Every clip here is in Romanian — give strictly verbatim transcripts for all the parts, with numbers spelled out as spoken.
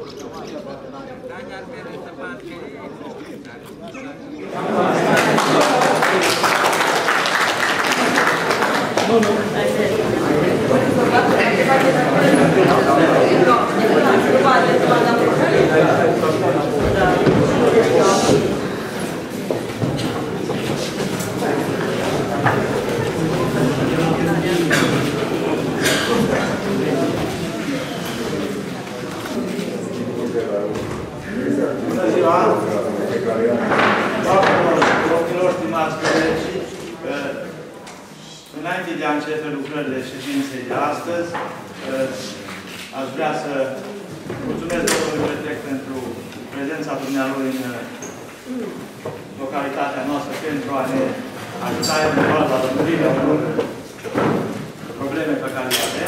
Înainte de a începe lucrările ședinței de astăzi, aș vrea să mulțumesc domnului prefect pentru prezența dumnealui în localitatea noastră pentru a ne ajuta eventual la lămurirea unor probleme pe care le avem.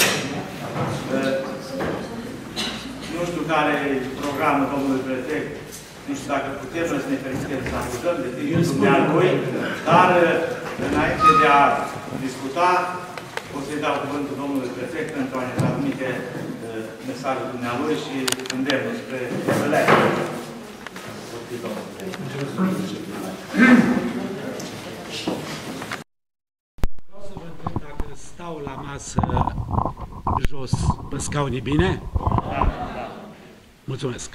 Nu știu care e programul domnului prefect, nu știu dacă putem să ne permitem să ajutăm de timpul dumnealui, dar înainte de a discuta, o să-i dau cuvântul domnului prefect pentru a ne transmite uh, mesajul dumnealui și îndemnul spre revelare. Vreau să vă întreb dacă stau la masă jos pe scaune bine? Da, da. Mulțumesc.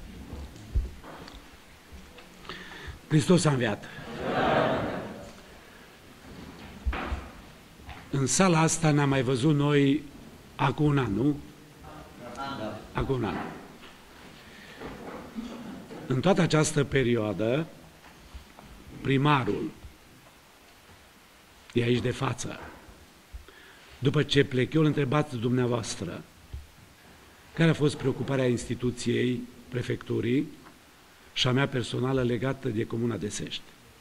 Hristos a înviat. În sala asta ne-am mai văzut noi acum un an, nu? Da. Acum un an. În toată această perioadă, primarul e aici de față. După ce plec, eu îl întrebați dumneavoastră care a fost preocuparea instituției, prefecturii și a mea personală legată de Comuna de Sești.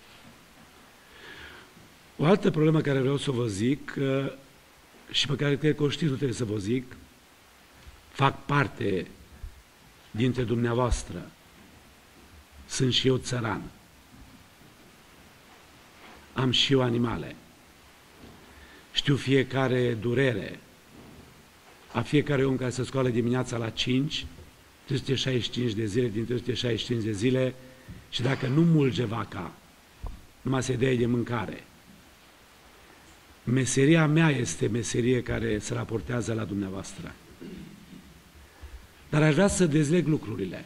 O altă problemă care vreau să vă zic și pe care cred că o știți, nu trebuie să vă zic, fac parte dintre dumneavoastră, sunt și eu țăran, am și eu animale, știu fiecare durere a fiecare om care se scoală dimineața la cinci, trei sute șaizeci și cinci de zile din trei sute șaizeci și cinci de zile și dacă nu mulge vaca, numai se dea de mâncare. Meseria mea este meserie care se raportează la dumneavoastră. Dar aș vrea să dezleg lucrurile.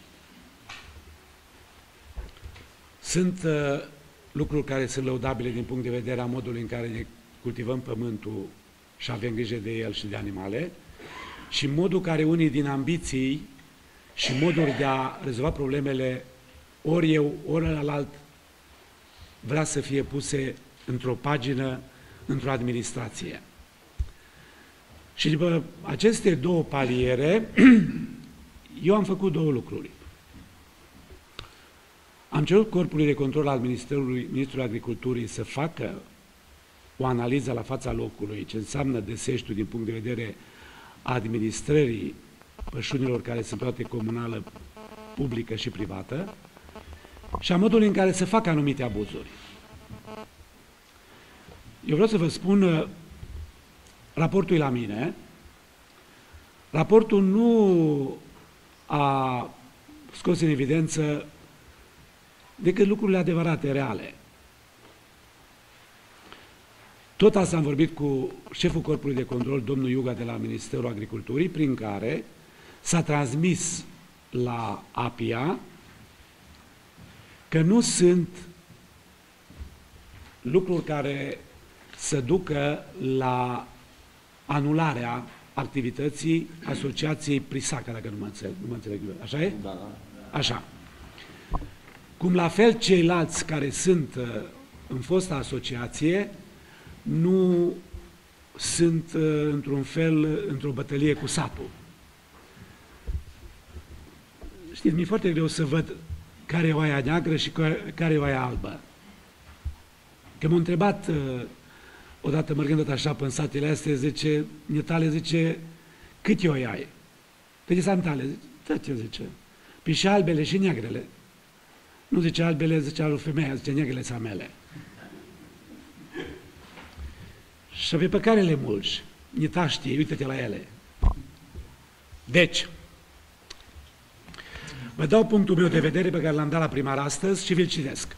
Sunt uh, lucruri care sunt lăudabile din punct de vedere a modului în care ne cultivăm pământul și avem grijă de el și de animale, și modul care unii din ambiții și moduri de a rezolva problemele ori eu, ori ălalt vrea să fie puse într-o pagină, într-o administrație. Și după aceste două paliere, eu am făcut două lucruri. Am cerut Corpului de Control al Ministerului, Ministrului Agriculturii să facă o analiză la fața locului, ce înseamnă deseștul din punct de vedere a administrării pășunilor care sunt toate comunală, publică și privată, și a modului în care se fac anumite abuzuri. Eu vreau să vă spun, raportul e la mine, raportul nu a scos în evidență decât lucrurile adevărate, reale. Tot asta am vorbit cu șeful Corpului de Control, domnul Iuga, de la Ministerul Agriculturii, prin care s-a transmis la A P I A că nu sunt lucruri care să ducă la anularea activității Asociației Prisaca, dacă nu mă înțeleg. Nu mă înțeleg. Așa e? Da. Așa. Cum la fel ceilalți care sunt în fosta asociație nu sunt într-un fel, într-o bătălie cu satul. Știți, mi-e foarte greu să văd care e oaia neagră și care e oaia albă. Că m-a întrebat odată mergând tot așa pe satele astea, zice, netale, zice, cât e oia ai? Câte sunt tale? Zice, tot eu, zice. Păi și albele și neagrele. Nu zice albele, zice alu femeia, zice neagrele sunt mele. Și pe care le mulgi? Nita știe, uite-te la ele. Deci, Vă dau punctul meu de vedere pe care l-am dat la primar astăzi și vi-l citesc.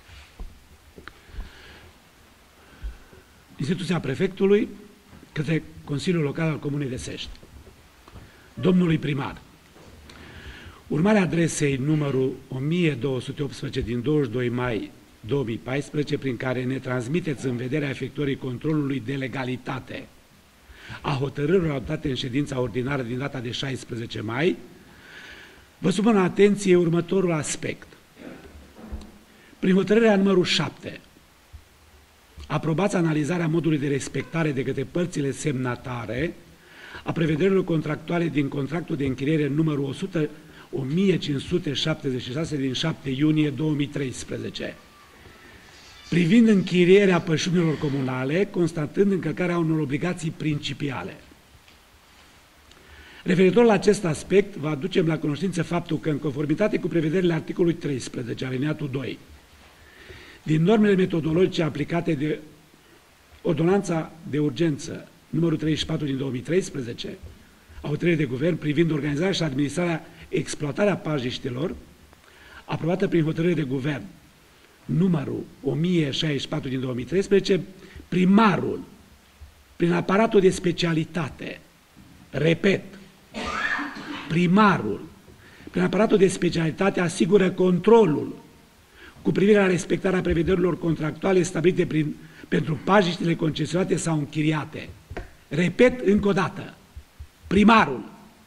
Instituția prefectului către Consiliul Local al Comunei de Sești. Domnului primar, urmarea adresei numărul o mie două sute optsprezece din douăzeci și doi mai două mii paisprezece, prin care ne transmiteți în vederea efectuării controlului de legalitate a hotărârilor adoptate în ședința ordinară din data de șaisprezece mai, vă supun atenție următorul aspect. Prin hotărârea numărul șapte, aprobați analizarea modului de respectare de către părțile semnatare a prevederilor contractuale din contractul de închiriere numărul o mie cinci sute șaptezeci și șase din șapte iunie două mii treisprezece, privind închirierea pășunilor comunale, constatând încălcarea unor obligații principiale. Referitor la acest aspect, vă aducem la cunoștință faptul că, în conformitate cu prevederile articolului treisprezece, alineatul doi, din normele metodologice aplicate de Ordonanța de Urgență numărul treizeci și patru din două mii treisprezece, a hotărârii de guvern privind organizarea și administrarea exploatarea pajiștilor, aprobată prin hotărâre de guvern numărul o mie șaizeci și patru din două mii treisprezece, primarul, prin aparatul de specialitate, repet, primarul, prin aparatul de specialitate, asigură controlul cu privire la respectarea prevederilor contractuale stabilite prin, pentru pajiștile concesionate sau închiriate. Repet încă o dată, primarul.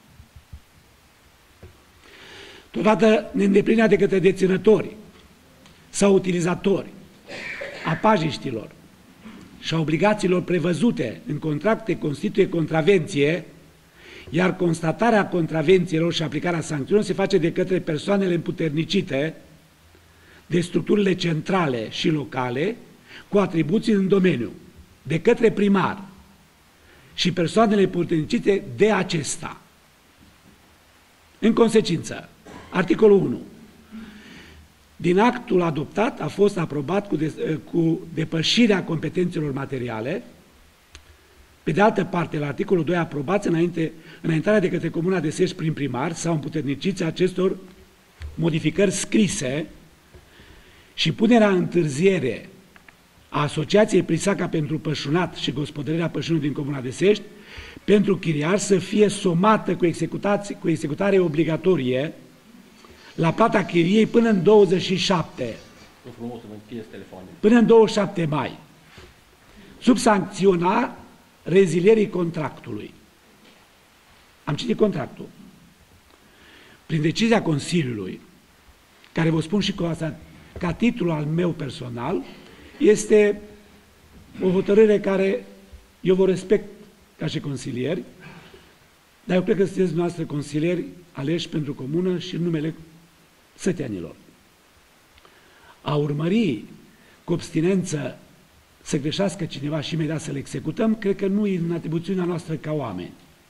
Totodată neîndeplinirea de către deținători sau utilizatori a pajiștilor și a obligațiilor prevăzute în contracte constituie contravenție, iar constatarea contravențiilor și aplicarea sancțiunilor se face de către persoanele împuternicite de structurile centrale și locale cu atribuții în domeniu, de către primar și persoanele împuternicite de acesta. În consecință, articolul unu. Din actul adoptat a fost aprobat cu, de, cu depășirea competențelor materiale. Pe de altă parte, la articolul doi, aprobați înainte, înaintarea de către Comuna de Sești prin primar sau împuterniciți acestor modificări scrise și punerea în întârziere a Asociației Prisaca pentru Pășunat și Gospodărirea Pășunului din Comuna de Sești pentru chiriar să fie somată cu, cu executare obligatorie la plata chiriei până în douăzeci și șapte. Până în douăzeci și șapte mai. Sub sancționa rezilierii contractului. Am citit contractul. Prin decizia Consiliului, care vă spun și cu asta, ca titlu al meu personal, este o hotărâre care eu vă respect ca și consilieri, dar eu cred că sunteți dumneavoastră consilieri aleși pentru comună și în numele săteanilor. A urmări cu abstinență să greșească cineva și imediat să le executăm, cred că nu e în atribuțiunea noastră ca oameni.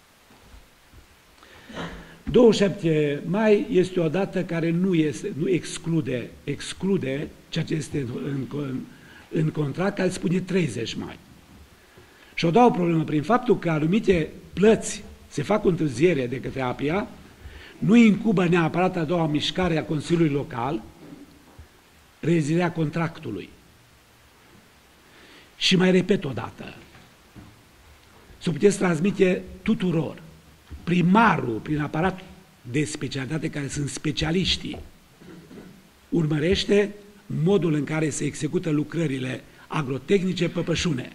douăzeci și șapte mai este o dată care nu, este, nu exclude, exclude ceea ce este în, în, în contract, care spune treizeci mai. Și o dau o problemă prin faptul că anumite plăți se fac cu întârziere de către APIA, nu incubă neapărat a doua mișcare a Consiliului Local, rezilierea contractului. Și mai repet o dată, să puteți transmite tuturor, primarul, prin aparat de specialitate, care sunt specialiștii, urmărește modul în care se execută lucrările agrotehnice pe pășune.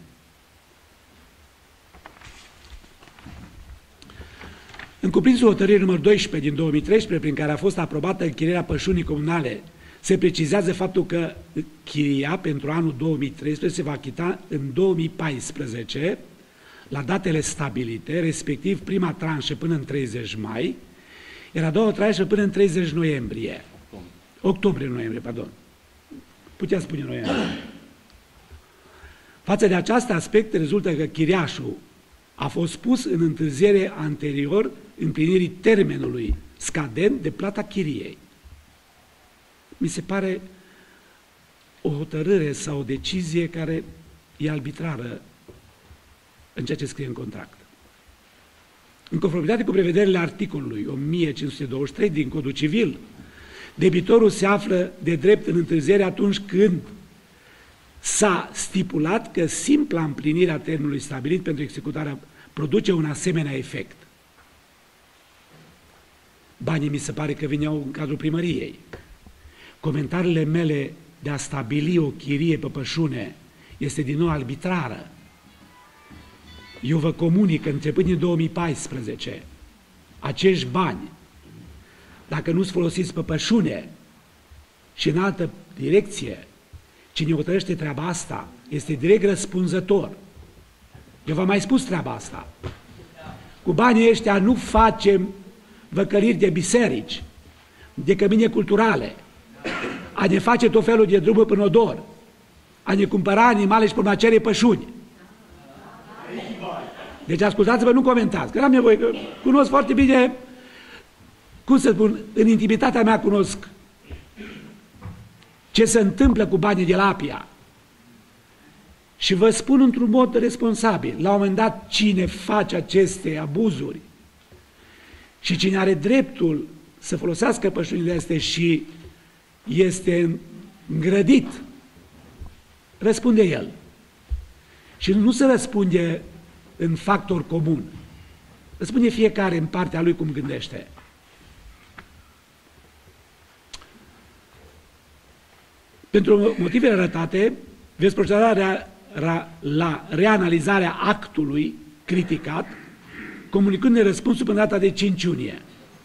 În cuprinsul hotărârii numărul doisprezece din două mii treisprezece, prin care a fost aprobată închirierea pășunii comunale, se precizează faptul că chiria pentru anul două mii treisprezece se va achita în două mii paisprezece, la datele stabilite, respectiv prima tranșă până în treizeci mai, iar a doua tranșă până în treizeci noiembrie. Octombrie-noiembrie, pardon. Putea spune noiembrie. Față de acest aspect, rezultă că chiriașul a fost pus în întârziere anterior împlinirii termenului scadent de plata chiriei. Mi se pare o hotărâre sau o decizie care e arbitrară în ceea ce scrie în contract. În conformitate cu prevederile articolului o mie cinci sute douăzeci și trei din Codul Civil, Debitorul se află de drept în întârziere atunci când s-a stipulat că simpla împlinire a termenului stabilit pentru executarea produce un asemenea efect. Banii mi se pare că vineau în cadrul primăriei. Comentariile mele de a stabili o chirie pe pășune este din nou arbitrară. Eu vă comunic că începând din două mii paisprezece, acești bani, dacă nu-s folosiți pe pășune și în altă direcție, cine hotărăște treaba asta este direct răspunzător. Eu v-am mai spus treaba asta. Cu banii ăștia nu facem văcăriri de biserici, de cămine culturale, a ne face tot felul de drumuri până odor, a ne cumpăra animale și până a cere pășuni. Deci ascultați-vă, nu comentați, că n-am nevoie, că cunosc foarte bine, cum să spun, în intimitatea mea cunosc ce se întâmplă cu banii de la Apia. Și vă spun într-un mod responsabil, la un moment dat cine face aceste abuzuri și cine are dreptul să folosească pășunile astea și este îngrădit, răspunde el. Și nu se răspunde în factor comun. Răspunde fiecare în partea lui cum gândește. Pentru motivele arătate, veți proceda la reanalizarea actului criticat, comunicându-ne răspunsul până data de cinci iunie.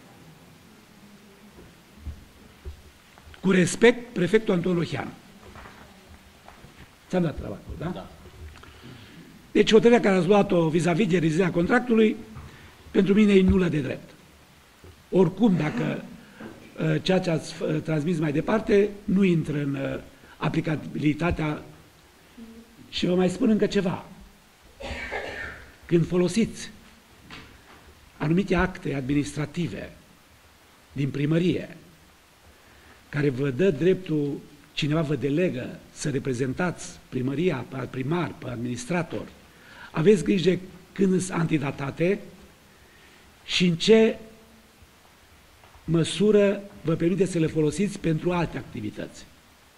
Cu respect, prefectul Anton Lohian. Ți-am dat treaba, da? Da. Deci hotărârea care ați luat-o vis-a-vis de revizuirea contractului, pentru mine e nulă de drept. Oricum, dacă uh, ceea ce ați uh, transmis mai departe nu intră în uh, aplicabilitatea. Și vă mai spun încă ceva. Când folosiți anumite acte administrative din primărie, care vă dă dreptul, cineva vă delegă să reprezentați primăria, pe primar, pe administrator, aveți grijă când sunt antidatate și în ce măsură vă permite să le folosiți pentru alte activități.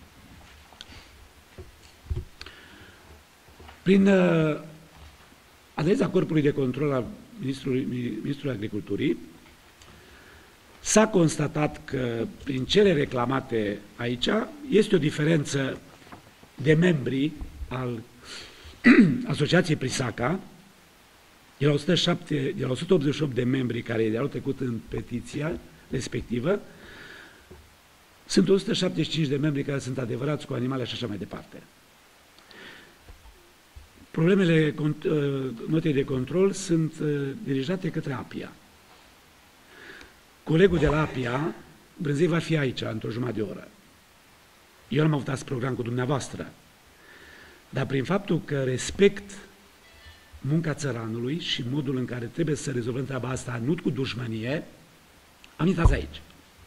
Prin uh, analiza Corpului de Control al Ministrului, Ministrului Agriculturii, s-a constatat că prin cele reclamate aici este o diferență de membri al Asociației Prisaca, de la, o sută șapte, de la o sută optzeci și opt de membri care de-au trecut în petiția respectivă, sunt o sută șaptezeci și cinci de membri care sunt adevărați cu animale și așa mai departe. Problemele notei de control sunt dirijate către Apia. Colegul de la Apia, Brânzei, va fi aici într-o jumătate de oră. Eu am avut acest program cu dumneavoastră, dar prin faptul că respect munca țăranului și modul în care trebuie să rezolvăm treaba asta, nu cu dușmănie, am intrat aici.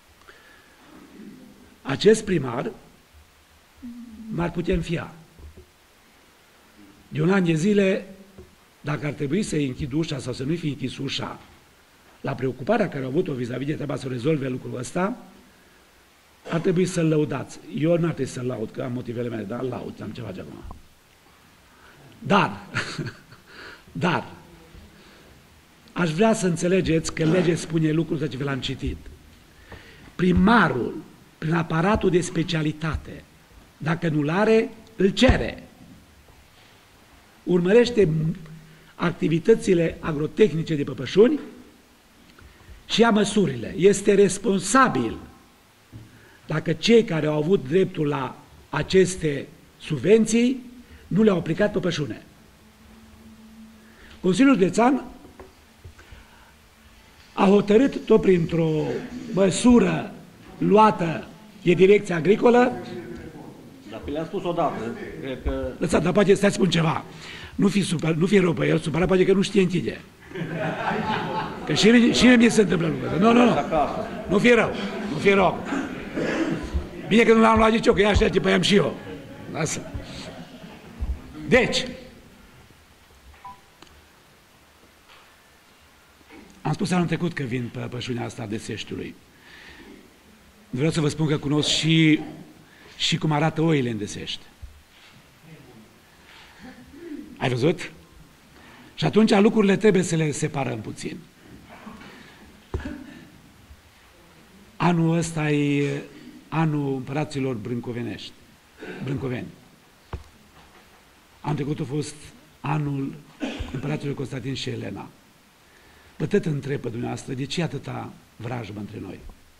Acest primar m-ar putea înfia. De un an de zile, dacă ar trebui să-i închid ușa sau să nu-i fi închis ușa, la preocuparea care au avut-o vis-a-vis de treaba să rezolve lucrul ăsta, ar trebui să-l lăudați. Eu nu ar trebui să-l laud, că am motivele mele, dar laud, am ceva de acum. Dar, dar, aș vrea să înțelegeți că legea spune lucrul ce vi l-am citit. Primarul, prin aparatul de specialitate, dacă nu-l are, îl cere. Urmărește activitățile agrotehnice de pe pășuni și ia măsurile. Este responsabil dacă cei care au avut dreptul la aceste subvenții nu le-au aplicat pe pășune. Consiliul Județean a hotărât tot printr-o măsură luată de Direcția Agricolă. Dacă le-am spus odată, cred că... Lăsați, dar poate să spun ceva. Nu fi, super, nu fi rău pe el, supărat poate că nu știe închide. Că și mie, și mie se întâmplă lucrurile. Nu, nu, nu. Nu fi rău. Nu fi rău. Bine că nu l-am luat nici eu, că ea știa ce păiam și eu. Lasă. Deci, am spus anul trecut că vin pe pășunea asta de Seștiului. vreau să vă spun că cunosc și, și cum arată oile în Desești. Ai văzut? Și atunci lucrurile trebuie să le separăm puțin. Anul ăsta e anul împăraților brâncovenești, brâncoveni. Anul trecut a fost anul împăraților Constantin și Elena. Bă, tot întreb pe dumneavoastră, de ce atâta vrajbă între noi?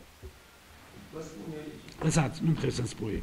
Lăsați, nu trebuie să-mi spui.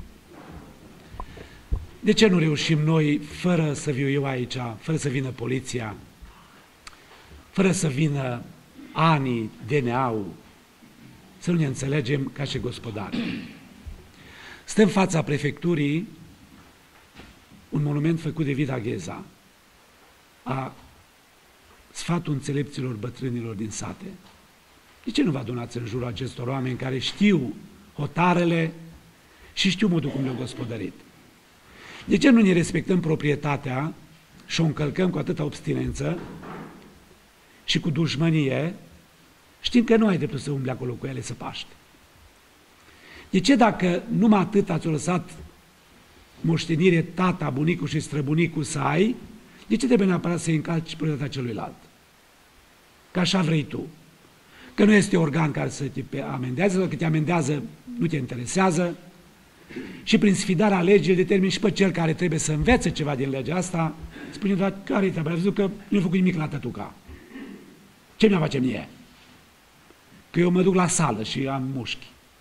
De ce nu reușim noi, fără să viu eu aici, fără să vină poliția, fără să vină anii, D N A-ul, să nu ne înțelegem ca și gospodari? Stă în fața prefecturii un monument făcut de Vida Gheza, a sfatul înțelepților bătrânilor din sate. De ce nu vă adunați în jurul acestor oameni care știu hotarele și știu modul cum le-au gospodărit? De ce nu ne respectăm proprietatea și o încălcăm cu atâta obstinență și cu dușmănie, știm că nu ai dreptul să umbli acolo cu ele să paști? De ce dacă numai atât ați lăsat moștenire tata, bunicul și străbunicul să ai, de ce trebuie neapărat să încalci proprietatea celuilalt? Că așa vrei tu. Că nu este organ care să te amendează, sau că te amendează nu te interesează, și prin sfidarea legii determini și pe cel care trebuie să învețe ceva din legea asta, spune, dar care-i treaba? Ai văzut că nu a făcut nimic la tătuca. Ce mi-a face mie? Că eu mă duc la sală și am mușchi.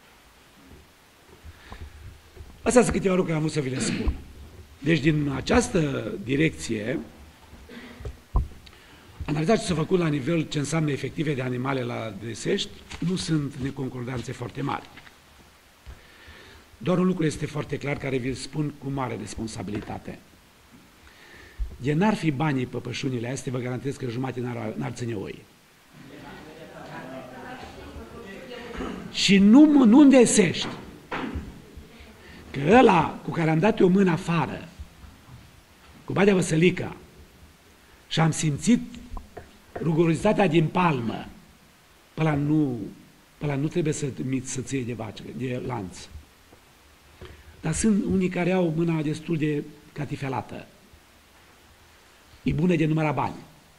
Astea sunt câteva lucruri care am vrut să vi le spun. Deci, din această direcție, analizați ce s-a făcut la nivel ce înseamnă efective de animale la Desești, nu sunt neconcordanțe foarte mari. Doar un lucru este foarte clar, care vi-l spun cu mare responsabilitate. De n-ar fi banii pe pășunile astea, vă garantez că jumătate n-ar ține oi. Și nu, nu în Desești. Că ăla cu care am dat eu mână afară, cu Badea Văsălica, și am simțit rugorozitatea din palmă, pe ăla nu, pe ăla nu trebuie să, să ție de, vacă, de lanț. Dar sunt unii care au mâna destul de catifelată. E bună de număra bani.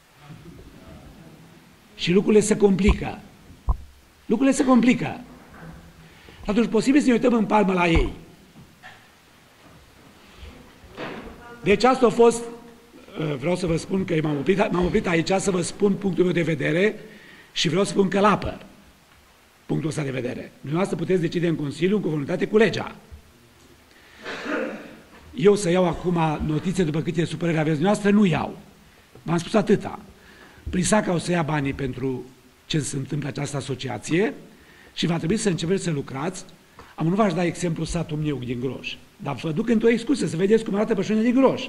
Și lucrurile se complică. Lucrurile se complică. Atunci, posibil să ne uităm în palmă la ei. Deci asta a fost, vreau să vă spun că m-am oprit, m-am oprit aici să vă spun punctul meu de vedere și vreau să spun că l-apăr punctul ăsta de vedere. Dumneavoastră puteți decide în Consiliu în conformitate cu legea. Eu să iau acum notițe după câte supărări aveți dumneavoastră, nu iau. V-am spus atâta. Prisaca o să ia banii pentru ce se întâmplă această asociație și va trebui să începeți să lucrați. Am nu v-aș da exemplu satul meu din Groș, dar vă duc într-o excursie să vedeți cum arată pășunile din Groș.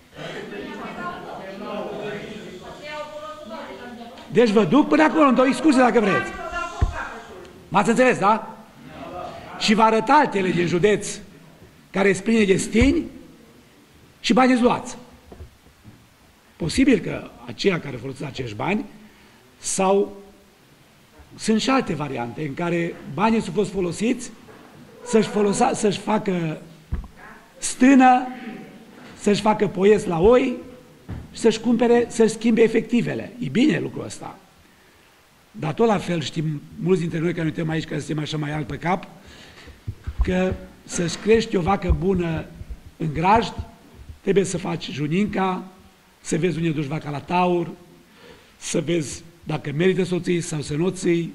Deci vă duc până acolo, într-o excursie dacă vreți. M-ați înțeles, da? Și vă arăta altele din județ care sunt pline de stini și bani îți luați. Posibil că aceia care folosesc acești bani sau sunt și alte variante în care banii s-au fost folosiți să-și să-și facă stână, să-și facă poies la oi și să-și cumpere, să-și schimbe efectivele. E bine lucrul ăsta. Dar tot la fel știm, mulți dintre noi care ne uităm aici, care suntem așa mai alt pe cap, că să-și crești o vacă bună în grajd, trebuie să faci juninca, să vezi unde duci vaca la taur, să vezi dacă merită să o ții sau să nu o ții.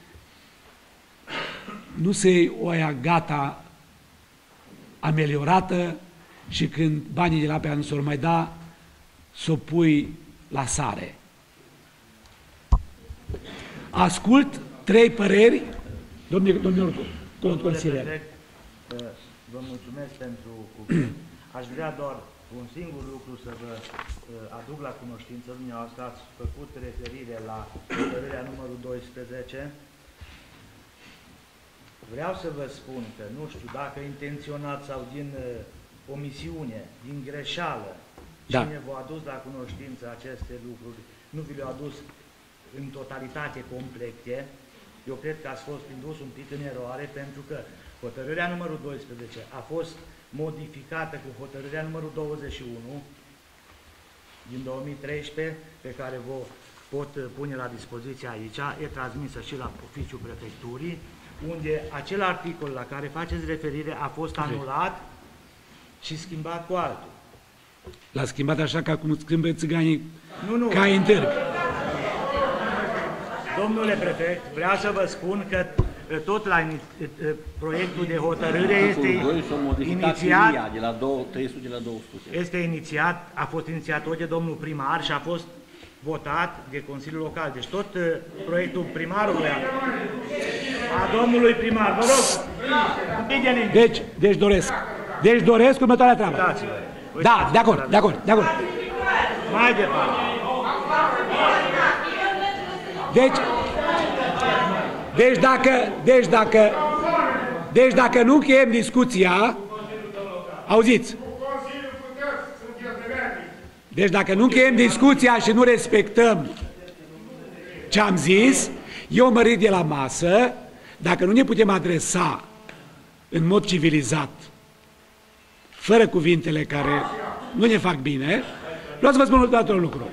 Nu se iei oaia gata, ameliorată și când banii de la pe nu s-or mai da, să o pui la sare. Ascult trei păreri, domnul, domnul consilier. Vă mulțumesc pentru cuvânt. Aș vrea doar un singur lucru să vă aduc la cunoștință. Dumneavoastră ați făcut referire la hotărârea numărul doisprezece. Vreau să vă spun că, nu știu, dacă intenționat sau din uh, omisiune, din greșeală, da. Cine v-a adus la cunoștință aceste lucruri, nu vi le-a adus în totalitate complete, Eu cred că ați fost indus un pic în eroare, pentru că hotărârea numărul doisprezece a fost modificată cu hotărârea numărul douăzeci și unu din două mii treisprezece, pe care vă pot pune la dispoziție aici, e transmisă și la oficiul prefecturii, unde acel articol la care faceți referire a fost anulat și schimbat cu altul. L-a schimbat așa ca cum schimbă țiganii nu, nu. ca intern. Domnule prefect, vreau să vă spun că tot la proiectul de hotărâre este inițiat, de la trei sute la două sute. Este inițiat, a fost inițiat tot de domnul primar și a fost votat de Consiliul Local. Deci tot proiectul primarului, a domnului primar, vă rog, deci, deci doresc. Deci doresc următoarea treabă. Da, de acord, de acord, de acord. Mai departe. Deci, deci dacă, deci dacă, deci dacă nu încheiem discuția, auziți, deci dacă nu încheiem discuția și nu respectăm ce am zis, eu mă ridic de la masă, dacă nu ne putem adresa în mod civilizat, fără cuvintele care nu ne fac bine, vreau să vă spun următorul lucru.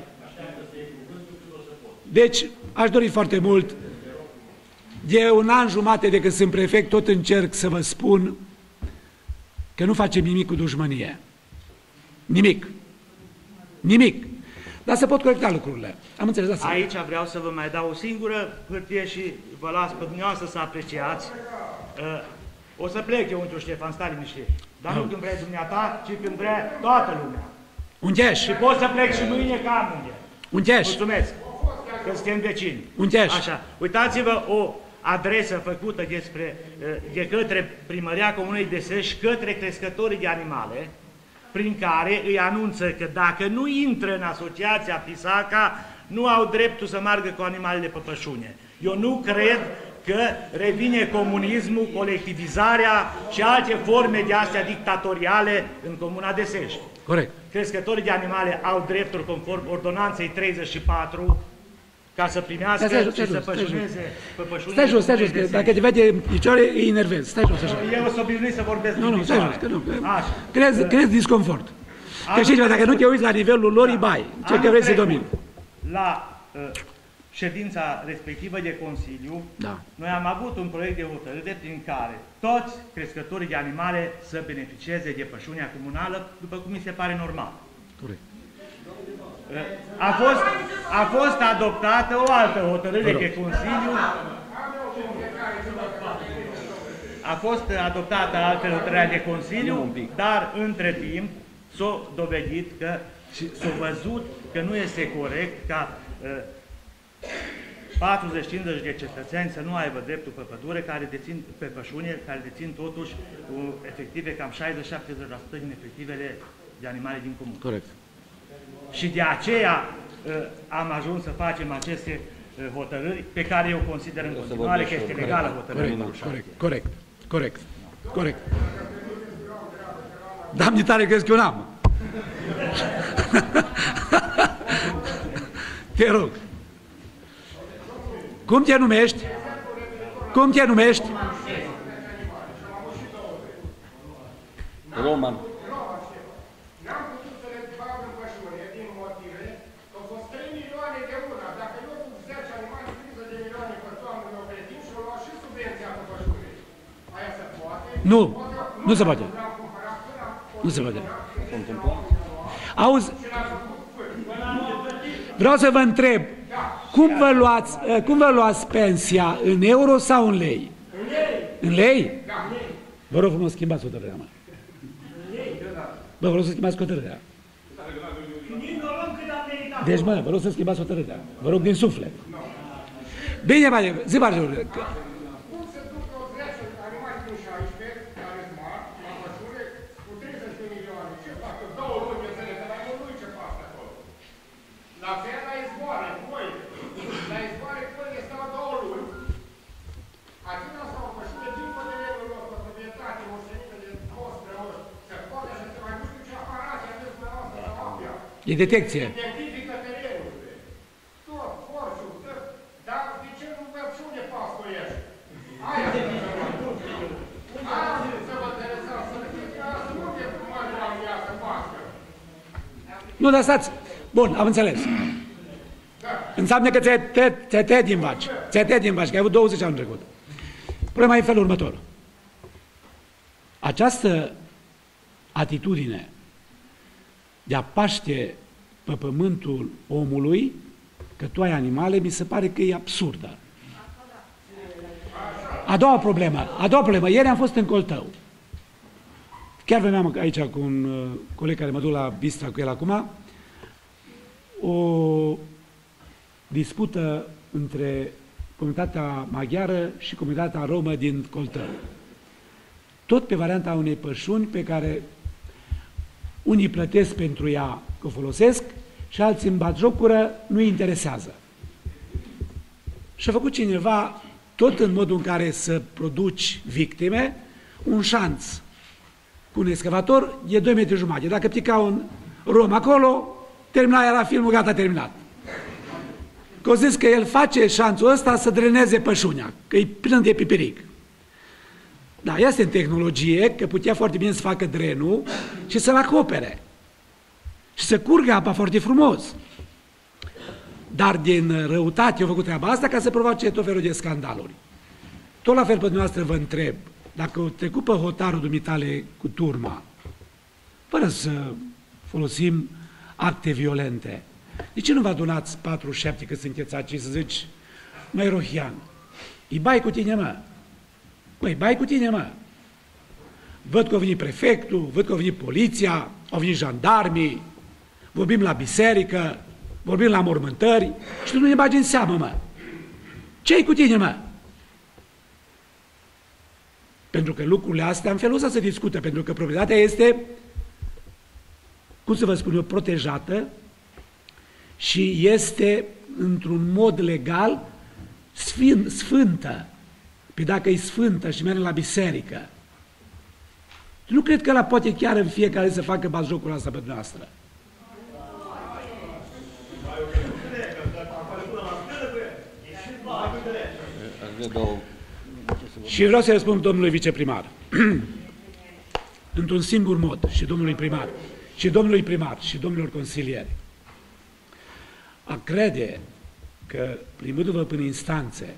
Deci, aș dori foarte mult, de un an jumate de când sunt prefect, tot încerc să vă spun că nu facem nimic cu dușmănie. Nimic. Nimic. Dar să pot corecta lucrurile. Am înțeles asta. Aici vreau să vă mai dau o singură hârtie și vă las pe dumneavoastră să apreciați. Uh, o să plec eu într-o Ștefan, stai liniștit. Dar nu când vrei dumneata, ci când vrea toată lumea. Uncheș. Și pot să plec și mâine ca am unde. Uncheș. Mulțumesc. Că suntem vecini. Uncheș. Așa. Uitați-vă o adresă făcută despre, de către Primăria Comunei de Seș către crescătorii de animale, prin care îi anunță că dacă nu intră în asociația Pisaca, nu au dreptul să meargă cu animalele pe pășune. Eu nu cred că revine comunismul, colectivizarea și alte forme de astea dictatoriale în Comuna de Seș. Corect. Crescătorii de animale au drepturi conform ordonanței treizeci și patru ca să primească stai jos, și stai să jos, pășuneze pe pășunile. Stai jos, stai jos, că dacă te vede în picioare, îi enervezi. Stai jos, așa. Eu sunt obișnuit să vorbesc. Nu, nu, stai jos, că nu. Așa. Crezi, crezi disconfort. Că știi ceva, dacă nu te uiți la nivelul lor, îi bai. Ce că vrei să domini. La uh, ședința respectivă de Consiliu, da. Noi am avut un proiect de hotărâre prin care toți crescătorii de animale să beneficieze de pășunea comunală, după cum mi se pare normal. Corect. A fost, a fost adoptată o altă hotărâre de Consiliu, a fost adoptată altă hotărâre de Consiliu, dar între timp s-a dovedit că și s-a văzut că nu este corect ca patruzeci cincizeci de cetățeni să nu aibă dreptul pe pădure, care dețin pe pășune, care dețin totuși uh, efective cam șaizeci șaptezeci la sută din efectivele de animale din comun. Corect. Și de aceea uh, am ajuns să facem aceste uh, hotărâri pe care eu consider în continuare că este legală hotărârea. Corect, corect, corect, corect, corect. Damnitare crezi că eu n-am. Te rog. Cum te numești? Cum te numești? Roman. N-am putut să le bag în pășune din motive că au fost trei milioane de una. Dacă eu cu zece animale, treizeci de milioane pe toamnă mi-o plătim și o lua și subvenția pe pășune. Aia se poate? Nu, nu se poate. Nu se poate. Auzi, vreau să vă întreb, cum vă luați, cum vă luați pensia, în euro sau în lei? În lei. În lei? Vă rog frumos, schimbați hotărârea, mă. Bă, vă rog să schimbați hotărârea. Deci, mă, vă rog să schimbați hotărârea. Vă rog din suflet. Bine, bine, zi, bine. Cum se duc o zece animale din șaisprezece, care sunt mari, la pășune, cu treizeci de milioane? Ce fac? Două luni de zile, de la eu nu-i ce fac acolo. La fel la izboare, voi. La izboare, voi stau două luni. Atunci sau o pășune, dincolo de regulă lor, pe proprietate, moștenită de vostre ori, se poate să se mai nu știu ce aparație aveți pe noastră la apia. E detecție. Identifică terenurile. Tot, forțul, tot. Dar de ce nu vă pune pastoiești? Nu, dar stați. Bun, am înțeles. Înseamnă că ți-ai tăiat din vaci. Ți-ai tăiat din vaci, că ai avut douăzeci anul trecut. Problema e felul următor. Această atitudine de a paște pe pământul omului, că tu ai animale, mi se pare că e absurdă. A doua problemă, a doua problemă, ieri am fost în Coltău. Chiar veneam aici cu un uh, coleg care mă duc la Bistra cu el acum, o dispută între comunitatea maghiară și comunitatea romă din Coltău. Tot pe varianta unei pășuni pe care unii plătesc pentru ea că o folosesc și alții îmi bat jocură, nu-i interesează. Și a făcut cineva, tot în modul în care să produci victime, un șanț cu un excavator, e doi metri jumătate. Dacă pica un rom acolo, termina era filmul, gata, terminat. Că o zis că el face șanțul ăsta să dreneze pășunea, că e plin de pipiric. Da, este în tehnologie, că putea foarte bine să facă drenul și să-l acopere. Și să curgă apa foarte frumos. Dar din răutate au făcut treaba asta ca să provoace tot felul de scandaluri. Tot la fel pe dumneavoastră vă întreb, dacă o trecut pe hotarul dumitale cu turma, fără să folosim acte violente, de ce nu vă adunați patru șapte că sunteți aici să zici, măi Rohian, îi bai cu tine, mă? Măi, bai cu tine, mă? Văd că a venit prefectul, văd că a venit poliția, au venit jandarmii, vorbim la biserică, vorbim la mormântări și tu nu ne bagi în seamă, mă. Ce-i cu tine, mă? Pentru că lucrurile astea în felul ăsta se discută, pentru că proprietatea este, cum să vă spun eu, protejată și este într-un mod legal sfânt, sfântă. Păi dacă e sfântă și merge la biserică, nu cred că ăla poate chiar în fiecare să facă bazjocul asta pe dumneavoastră. Și vreau să răspund domnului viceprimar. Într-un singur mod, și domnului primar, și domnului primar, și domnilor consilieri. A crede că, plimbându-vă până instanțe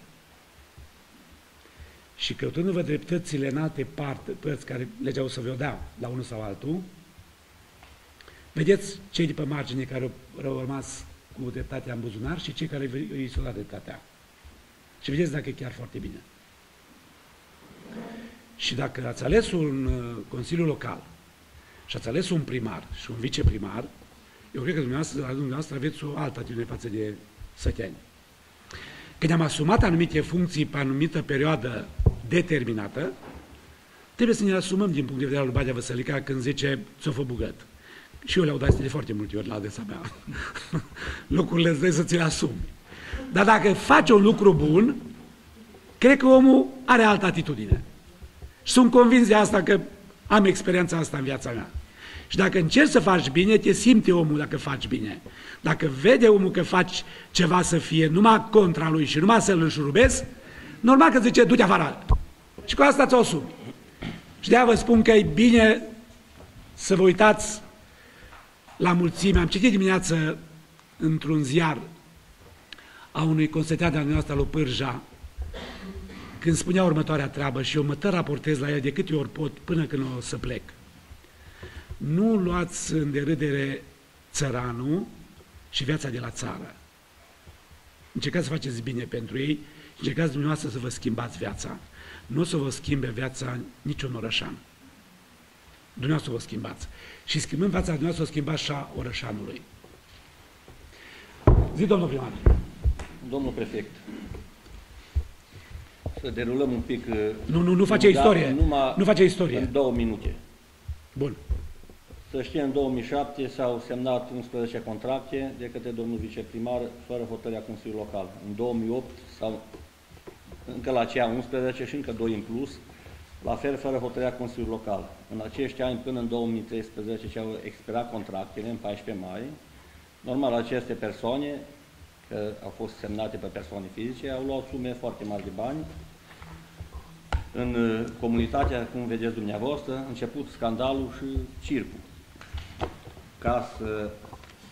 și căutându-vă dreptățile în alte parte, părți care legea o să vă dea la unul sau altul, vedeți cei de pe margine care au rămas cu dreptatea în buzunar și cei care îi s-au dat dreptatea. Și vedeți dacă e chiar foarte bine. Și dacă ați ales un uh, consiliu local și ați ales un primar și un viceprimar, eu cred că dumneavoastră, la dumneavoastră aveți o altă atitudine față de săteni. Când am asumat anumite funcții pe anumită perioadă determinată, trebuie să ne asumăm din punct de vedere al lui Badea Văsălica când zice ți-o fă bugăt. Și eu le-au dat de foarte multe ori la adresa mea. Lucrurile îți dai să ți le asumi. Dar dacă faci un lucru bun, cred că omul are altă atitudine. Și sunt convins de asta că am experiența asta în viața mea. Și dacă încerci să faci bine, te simte omul dacă faci bine. Dacă vede omul că faci ceva să fie numai contra lui și numai să-l înșurubezi, normal că zice, du-te afară. Și cu asta ți-o asumi. Și de-aia vă spun că e bine să vă uitați la mulțime. Am citit dimineață într-un ziar a unui consilier de-a noastră, lui Pârja, când spunea următoarea treabă și eu mă tot raportez la el de câte ori pot până când o să plec. Nu luați în derâdere țăranul și viața de la țară. Încercați să faceți bine pentru ei, încercați dumneavoastră să vă schimbați viața. Nu o să vă schimbe viața niciun orășan. Dumneavoastră vă schimbați. Și schimbând viața dumneavoastră, o schimbați și a orășanului. Zi, domnul primar. Domnul prefect, să derulăm un pic... Nu, nu, nu face istorie. Nu face istorie. În două minute. Bun. Să știe, în două mii șapte s-au semnat unsprezece contracte de către domnul viceprimar fără hotărârea Consiliului Local. În două mii opt sau încă la aceea unsprezece și încă doi în plus, la fel fără hotărârea Consiliului Local. În acești ani, până în două mii treisprezece, ce au expirat contractele, în paisprezece mai, normal, aceste persoane, că au fost semnate pe persoane fizice, au luat sume foarte mari de bani. În comunitatea, cum vedeți dumneavoastră, a început scandalul și circul. Ca să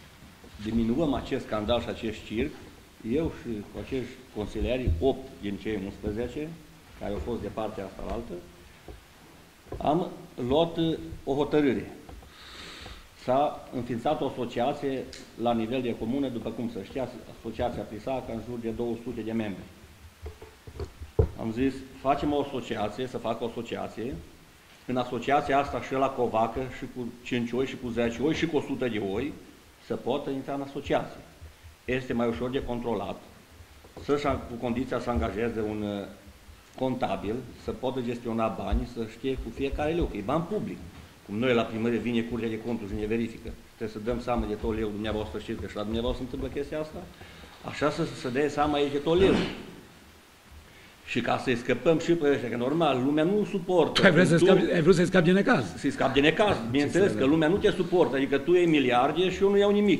diminuăm acest scandal și acest circ, eu și cu acești consilieri, opt din cei unsprezece, care au fost de partea asta altă, am luat o hotărâre. S-a înființat o asociație la nivel de comună, după cum să știați, asociația Prisaca, în jur de două sute de membri. Am zis, facem o asociație, să fac o asociație. În asociația asta și la covacă, și cu cinci oi, și cu zece oi, și cu o sută de oi, să poată intra în asociație. Este mai ușor de controlat, să cu condiția să angajeze un contabil, să poată gestiona banii, să știe cu fiecare leu, că e bani public. Cum noi la primărie vine Curtea de Conturi și ne verifică. Trebuie să dăm seama de tot leu, dumneavoastră știți că și la dumneavoastră se întâmplă chestia asta. Așa să se dea seama aici de tot leu. Și ca să-i scăpăm și pe ăștia, că normal, lumea nu suportă. Tu ai vrut să scapi, ai vrut să-i scapi de necaz. Să-i scapi de necaz, bineînțeles că lumea nu te suportă, adică tu iei miliarde și eu nu iau nimic.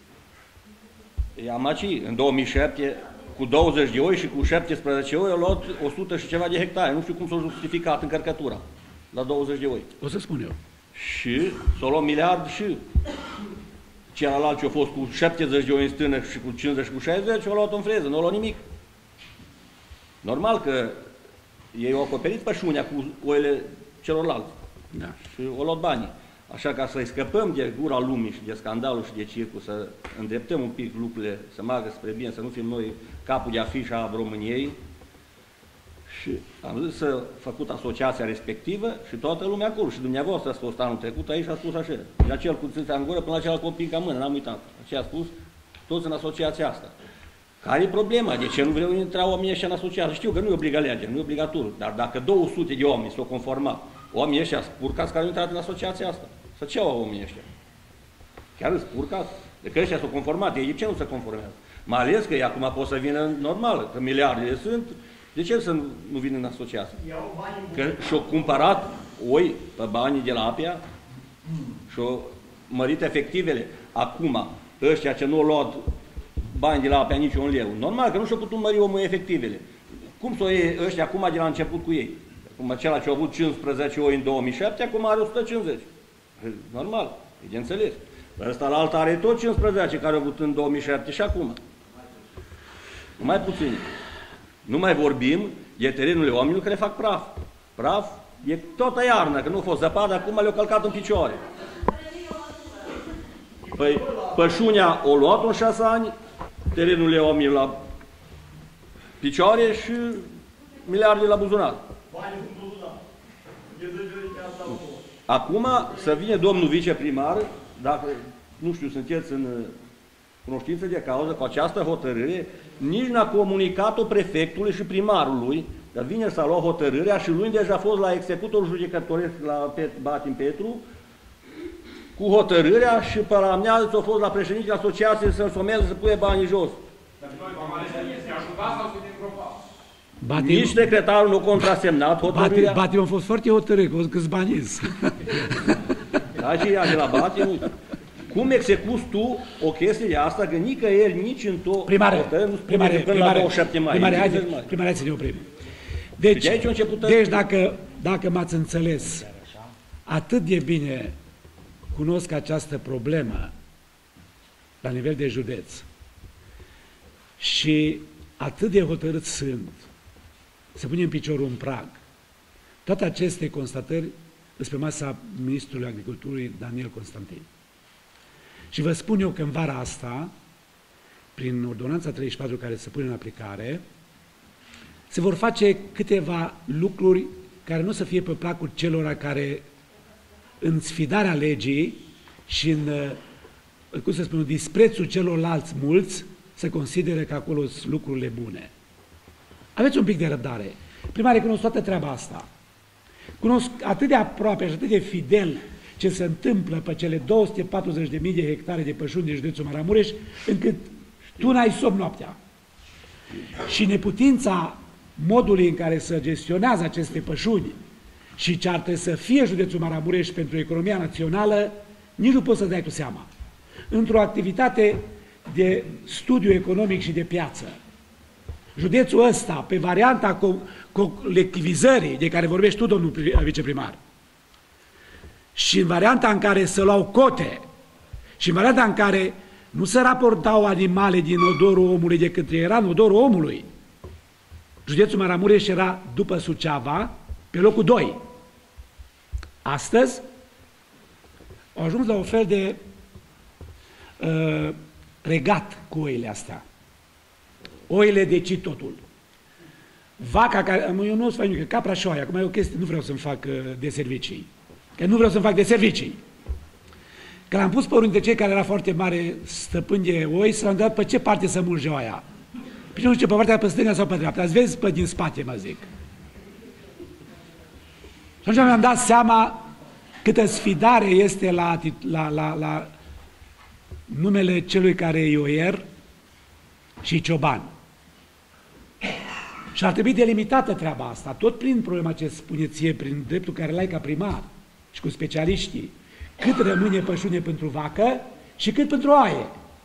I-am aici, în două mii șapte, cu douăzeci de oi și cu șaptesprezece oi, au luat o sută și ceva de hectare. Nu știu cum s-a justificat încărcătura la douăzeci de oi. O să spun eu. Și s-au luat miliard și celălalt ce a fost cu șaptezeci de oi în stână și cu cincizeci și cu șaizeci, au luat în freză, nu au luat nimic. Normal că ei au acoperit pășunea cu oile celorlalți. Da. Și au luat banii. Așa ca să-i scăpăm de gura lumii și de scandalul și de circul, să îndreptăm un pic lucrurile, să meargă spre bine, să nu fim noi capul de afișa a României. Și am zis să făcut asociația respectivă și toată lumea acolo. Și dumneavoastră ați fost anul trecut aici și a spus așa. De la cel cu țâța în gură până la celălalt copii ca mână, n-am uitat. Aceea a spus toți în asociația asta. Care e problema? De ce nu vreau intra oamenii ăștia în asociație? Știu că nu e obligat legea, nu e obligatoriu, dar dacă două sute de oameni s-au conformat, oamenii ăștia spurcați care au intrat în asociația asta, să ce au oamenii ăștia? Chiar îți spurcați? De că ăștia s-au conformat, ei ce nu se conformează? Mai ales că ei acum pot să vină normal, că miliardele sunt, de ce să nu vină în asociație? Că și-au cumpărat oi pe banii de la Apia și-au mărit efectivele. Acum, ăștia ce nu au luat bani de la Apia nici un leu. Normal că nu și-au putut mări omul efectivele. Cum să o iei ăștia acum de la început cu ei? Acum acela ce a avut cincisprezece oi în două mii șapte, acum are o sută cincizeci. Normal, e de înțeles. Ăsta la alta are tot cincisprezece care a avut în două mii șapte și acum. Mai puțin. Nu mai vorbim de terenurile oamenilor care fac praf. Praf e toată iarna, că nu a fost zăpadă, acum le-au călcat în picioare. Păi, pășunea o luat în șase ani, terenurile oamenilor la picioare și miliarde la buzunar. Acum să vine domnul viceprimar, dacă, nu știu, sunteți în cunoștință de cauză cu această hotărâre, nici n-a comunicat-o prefectului și primarului, dar vine să lua hotărârea și luni deja a fost la executorul judecătoresc la Batin Petru, cu hotărârea și pe la mea a fost la președintele asociației să-l someze să pune banii jos. Batim, Nici secretarul nu a contrasemnat hotărârea. Batim a fost foarte hotărât, că câți bani ies. Da, și ea de la Batim, uite. Cum execuți tu o chestie de asta, că nicăieri, nici în tot primare, primare, până la douăzeci și șapte mai. Primare, haide, primare să ne oprim. Deci, de aici a început deci dacă, dacă m-ați înțeles, atât de bine cunosc această problemă la nivel de județ și atât de hotărât sunt să punem piciorul în prag, toate aceste constatări sunt pe masa Ministrului Agriculturii Daniel Constantin. Și vă spun eu că în vara asta, prin ordonanța treizeci și patru care se pune în aplicare, se vor face câteva lucruri care nu să fie pe placul celor care în sfidarea legii și în, cum să spun, disprețul celorlalți mulți, să considere că acolo sunt lucrurile bune. Aveți un pic de răbdare. Primarii cunosc toată treaba asta. Cunosc atât de aproape și atât de fidel ce se întâmplă pe cele două sute patruzeci de mii de hectare de pășuni din județul Maramureș, încât tu n-ai somn noaptea. Și neputința modului în care se gestionează aceste pășuni și ce ar trebui să fie județul Maramureș pentru economia națională, nici nu poți să dai tu seama. Într-o activitate de studiu economic și de piață, județul ăsta, pe varianta co colectivizării de care vorbești tu, domnul viceprimar, și în varianta în care se luau cote, și în varianta în care Nu se raportau animale din odorul omului de către era în odorul omului. Județul Maramureș era după Suceava, pe locul doi. Astăzi au ajuns la un fel de uh, regat cu oile astea. Oile decid totul. Vaca care, eu nu o să fac nimic, capra și oaia, acum e o chestie, nu vreau să-mi fac uh, de servicii. Că nu vreau să-mi fac de servicii. Că l-am pus pe unul dintre cei care era foarte mare stăpân de oi, să l-am dat pe ce parte să mulge oaia. Păi nu știu, pe partea pe stânga sau pe dreapta. Ați vezi pe din spate, mă zic. Și atunci mi-am dat seama câtă sfidare este la, la, la, la numele celui care e ioier și cioban. Și ar trebui delimitată treaba asta, tot prin problema ce spune ție, prin dreptul care l-ai ca primar și cu specialiștii, cât rămâne pășune pentru vacă și cât pentru oaie.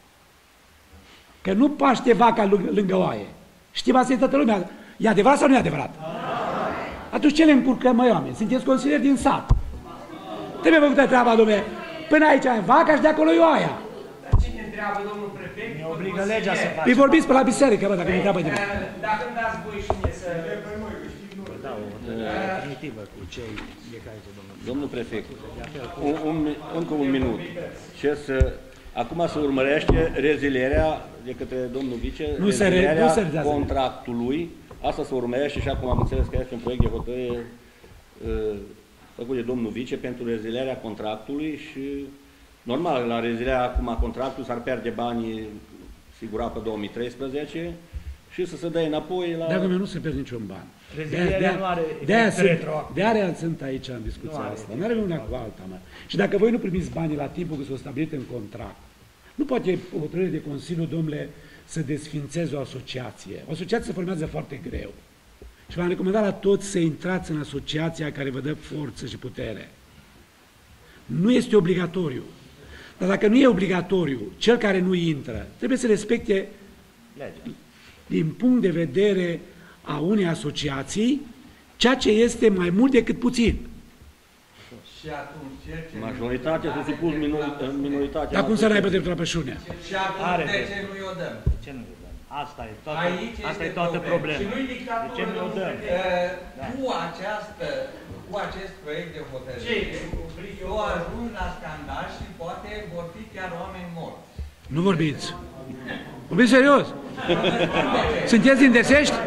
Că nu paște vaca lângă oaie. Știm asta în toată lumea. E adevărat sau nu e adevărat? Atunci ce le încurcăm, măi oameni? Sunteți consilieri din sat. Trebuie făcută treaba, dom'le. Până aici e vaca și de acolo e oaia. Dar cine întreabă, domnul prefect? Ne obligă legea să facem. Îi vorbiți pe la biserică, bă, dacă nu întreabă de mine. Dacă îmi dați voi și mie să... Da, o hotărâre definitivă cu cei de care se domnul. Domnul prefect, un, un, încă un minut. Ce să, acum se urmărește rezilierea de către domnul vice, Nu se re- rezilierea nu se realizează. contractului. Asta se urmărește și acum am înțeles că este un proiect de hotărâre uh, făcut de domnul vice pentru rezilierea contractului și normal, la rezilierea acum a contractului s-ar pierde banii sigurat pe două mii treisprezece și să se dea înapoi la... Dragul meu, nu se pierde niciun ban. Rezilierea nu are De-aia efect sunt, retroactiv. de-aia sunt aici în discuția Nu are asta. Nu are una cu alta, mă. Și dacă voi nu primiți banii la timpul când s-au stabilit în contract, nu poate o hotărâre de Consiliu, domnule, să desfințeze o asociație. O asociație se formează foarte greu. Și v-am recomandat la toți să intrați în asociația care vă dă forță și putere. Nu este obligatoriu. Dar dacă nu e obligatoriu, cel care nu intră trebuie să respecte Legea. din punct de vedere a unei asociații, ceea ce este mai mult decât puțin. Și atunci, ce... Majoritatea să supus minori, minoritatea. Dar cum să n-aibă dreptul la pășune? Și atunci, Are de drept. ce nu-i o dăm? Ce nu dăm? Asta e toată, Aici asta este e toată problema. Și nu-i De dictatură, ce nu o domnul dăm? prefect. Cu această, cu acest proiect de hotărâre, eu ajung la scandal și poate vor fi chiar oameni morți. Nu vorbiți. Vorbiți serios. Sunteți din Desești?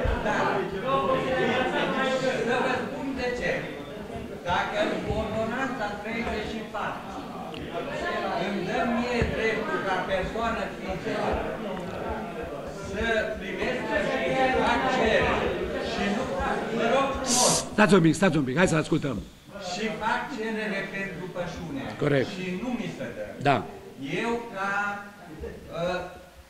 Să vă spun de ce. Dacă ordonanța treizeci și patru îmi dă mie dreptul ca persoană fizică să primesc și să fac cerere și nu, mă rog frumos, Stați un pic, stați un pic, hai să ascultăm. și fac cerere pentru pășune Corect. și nu mi se dă. Da. Eu ca uh,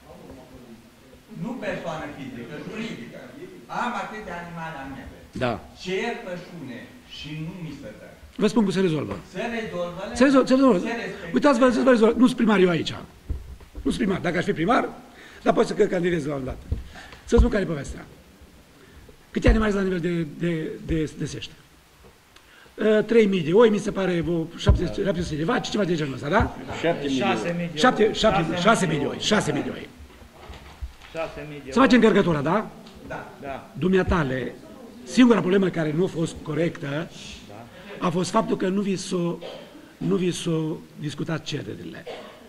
nu persoană fizică, juridică, am atâtea animale ale mele. Da. Cer pășune și nu mi se dă. Vă spun cum se rezolvă. Se rezolvă. Se rezolvă, se rezolvă. Se respectă. Uitați-vă, să vă rezolvă. Nu sunt primar eu aici. Nu sunt primar. Dacă aș fi primar, dar pot să candidez la un dat. Să spun care e povestea. Câte animale sunt la nivel de, de, de, de sește? Uh, trei mii de oi, mi se pare șapte sute de vaci, ceva de genul ăsta, da? șapte șase milioane. mii de șapte oi. mii de oi. șase mii de oi. șase mii de Se face încărcătura, da? Da. Dumneatale, singura problemă care nu a fost corectă a fost faptul că nu vi s-o, nu vi s-o discutat cererile.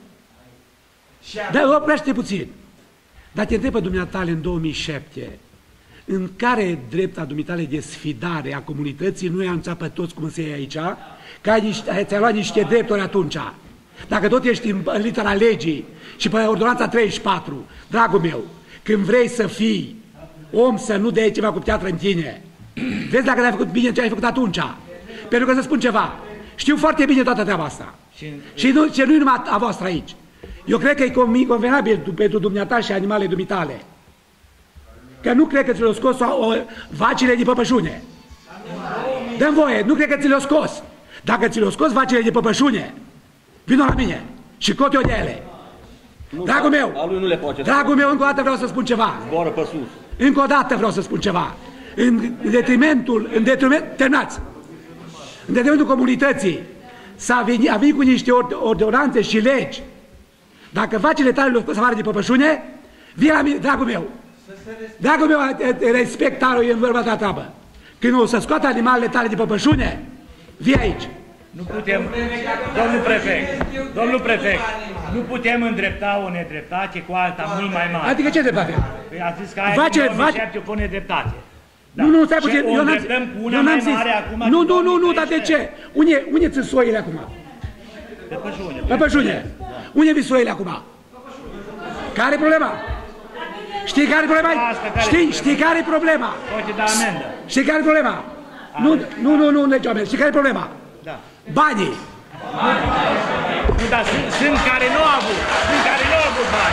Dar oprește puțin. Dar te întreb pe dumneatale în două mii șapte, în care drept a dumitale de sfidare a comunității nu i-a anunțat pe toți cum se e aici, că ai niște, ți-ai luat niște drepturi atunci. Dacă tot ești în, în litera legii și pe ordonanța treizeci și patru, dragul meu, când vrei să fii om să nu dai ceva cu piatră în tine, vezi dacă l-ai făcut bine ce ai făcut atunci. Pentru că să spun ceva, știu foarte bine toată treaba asta. Și, Și nu, ce nu-i numai a voastră aici. Eu cred că e convenabil pentru dumneata și animalele dumitale. Că nu cred că ți le-au scos o, o, vacile de păpășune. Dă-mi voie, nu cred că ți le-au scos. Dacă ți le-au scos vacile de păpășune, vină la mine și cot eu de ele. Nu, Dragul meu, a lui nu le poate. dragul meu, încă o dată vreau să spun ceva. Zboară pe sus. Încă o dată vreau să spun ceva. În detrimentul, în detriment, terminați. În detrimentul comunității, s-a venit, a venit cu niște ordonanțe și legi Dacă vacile tale le-au scos afară de păpășune, vii la mine, dragul meu. Dragul meu, respect tare e în vorba ta treabă. Când o să scoată animalele tale de păpășune, vii aici. Nu putem, domnul prefect, domnul prefect, nu putem îndrepta o nedreptate cu alta mult mai mare. Adică ce dreptate? Păi a zis că aia Vacile, din două mii șapte o nedreptate. Da. Nu, nu, stai puțin, eu n-am zis. Eu n-am zis. Nu, nu, nu, nu, dar de ce? Unde, unde ți soile acum? Pe pășune. Pe pășune. Unde vi soile acum? Care e problema? Știi care e problema? Știi, știi care e problema? Poate da amendă. Știi care e problema? Nu, nu, nu, nu, nici amendă. Știi care e problema? Da. Banii. Nu, dar sunt, sunt care nu au avut, sunt care nu au avut bani.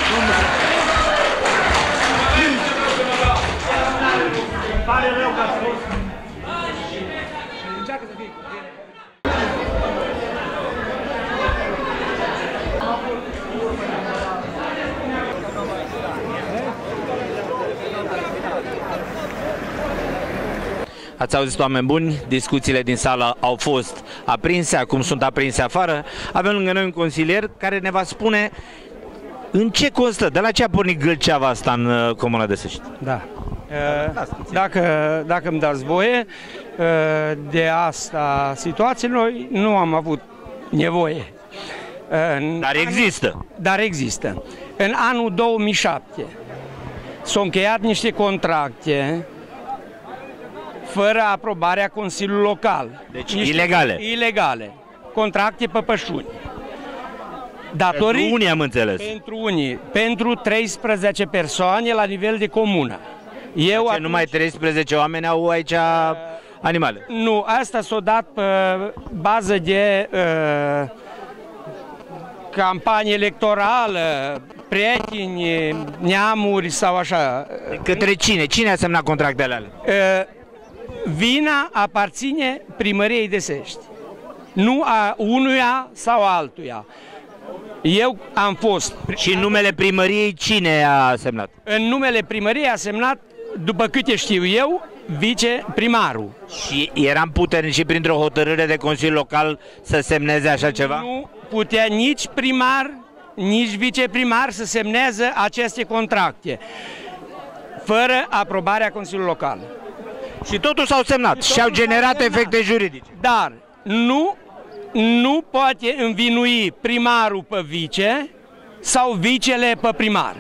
Îmi pare rău că ați fost. Încearcă să fii. Ați auzit, oameni buni, discuțiile din sală au fost aprinse, acum sunt aprinse afară. Avem lângă noi un consilier care ne va spune în ce constă, de la ce a pornit gâlceava asta în uh, Comuna de Săști. Da. Uh, dacă, dacă îmi dați voie, uh, de asta situație noi nu am avut nevoie. Uh, Dar există. Anul, dar există. În anul două mii șapte s-au încheiat niște contracte fără aprobarea Consiliului Local. Deci ilegale. Ilegale. Contracte pe pășuni. Datorii, pentru unii am înțeles. Pentru unii. Pentru treisprezece persoane la nivel de comună. Eu deci atunci, numai treisprezece oameni au aici uh, animale. Nu, asta s-a dat pe bază de uh, campanie electorală, prieteni, neamuri sau așa. Către cine? Cine a semnat contractele alea? Uh, Vina aparține primăriei de Sești, nu a unuia sau altuia. Eu am fost... Și în numele primăriei cine a semnat? În numele primăriei a semnat, după câte știu eu, viceprimarul. Și eram puternic și printr-o hotărâre de Consiliu Local să semneze așa ceva? Nu putea nici primar, nici viceprimar să semneze aceste contracte, fără aprobarea Consiliului Local. Și totuși s-au semnat și, și au generat efecte juridice. Dar nu, nu poate învinui primarul pe vice sau vicele pe primar.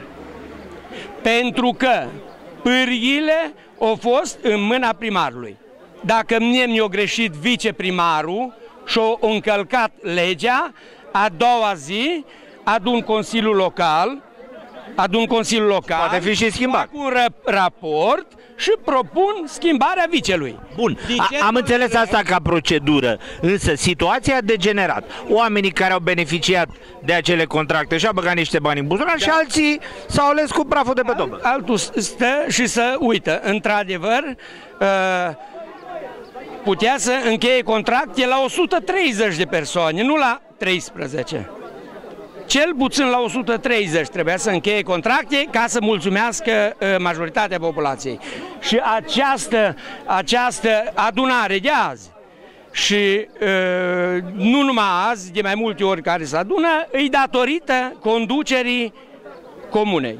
Pentru că pârghile au fost în mâna primarului. Dacă mie mi-a greșit viceprimarul și a încălcat legea, a doua zi adun Consiliul Local, adun Consiliul Local, poate fi și schimbat. Fac un raport și propun schimbarea vicelui. Bun, A, am înțeles asta ca procedură, însă situația a degenerat. Oamenii care au beneficiat de acele contracte și-au băgat niște bani în buzunar, da, și alții s-au ales cu praful de pe tobă. Altul stă și să uită. Într-adevăr, putea să încheie contracte la o sută treizeci de persoane, nu la treisprezece. Cel puțin la o sută treizeci trebuia să încheie contracte ca să mulțumească majoritatea populației. Și această, această adunare de azi, și nu numai azi, de mai multe ori care se adună, îi datorită conducerii comunei.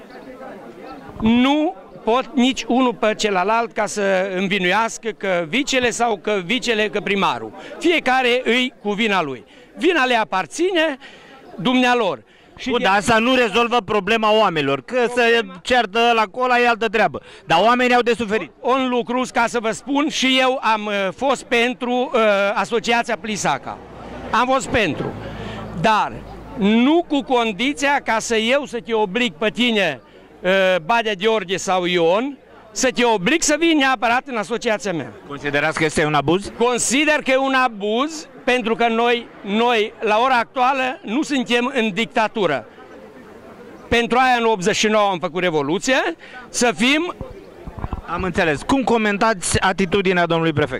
Nu pot nici unul pe celălalt ca să învinuiască că vicele sau că vicele că primarul. Fiecare îi cu vina lui. Vina le aparține dumnealor. Și Bun, dar asta nu rezolvă problema oamenilor, că se ceartă la cola e altă treabă. Dar oamenii au de suferit. Un lucru, ca să vă spun, și eu am uh, fost pentru uh, Asociația Plisaca. Am fost pentru. Dar nu cu condiția ca să eu să te oblig pe tine, uh, Badea Gheorghe sau Ion, să te oblig să vii neapărat în asociația mea. Considerați că este un abuz? Consider că e un abuz, pentru că noi, noi, la ora actuală, nu suntem în dictatură. Pentru aia în optzeci și nouă am făcut Revoluție, să fim... Am înțeles. Cum comentați atitudinea domnului prefect?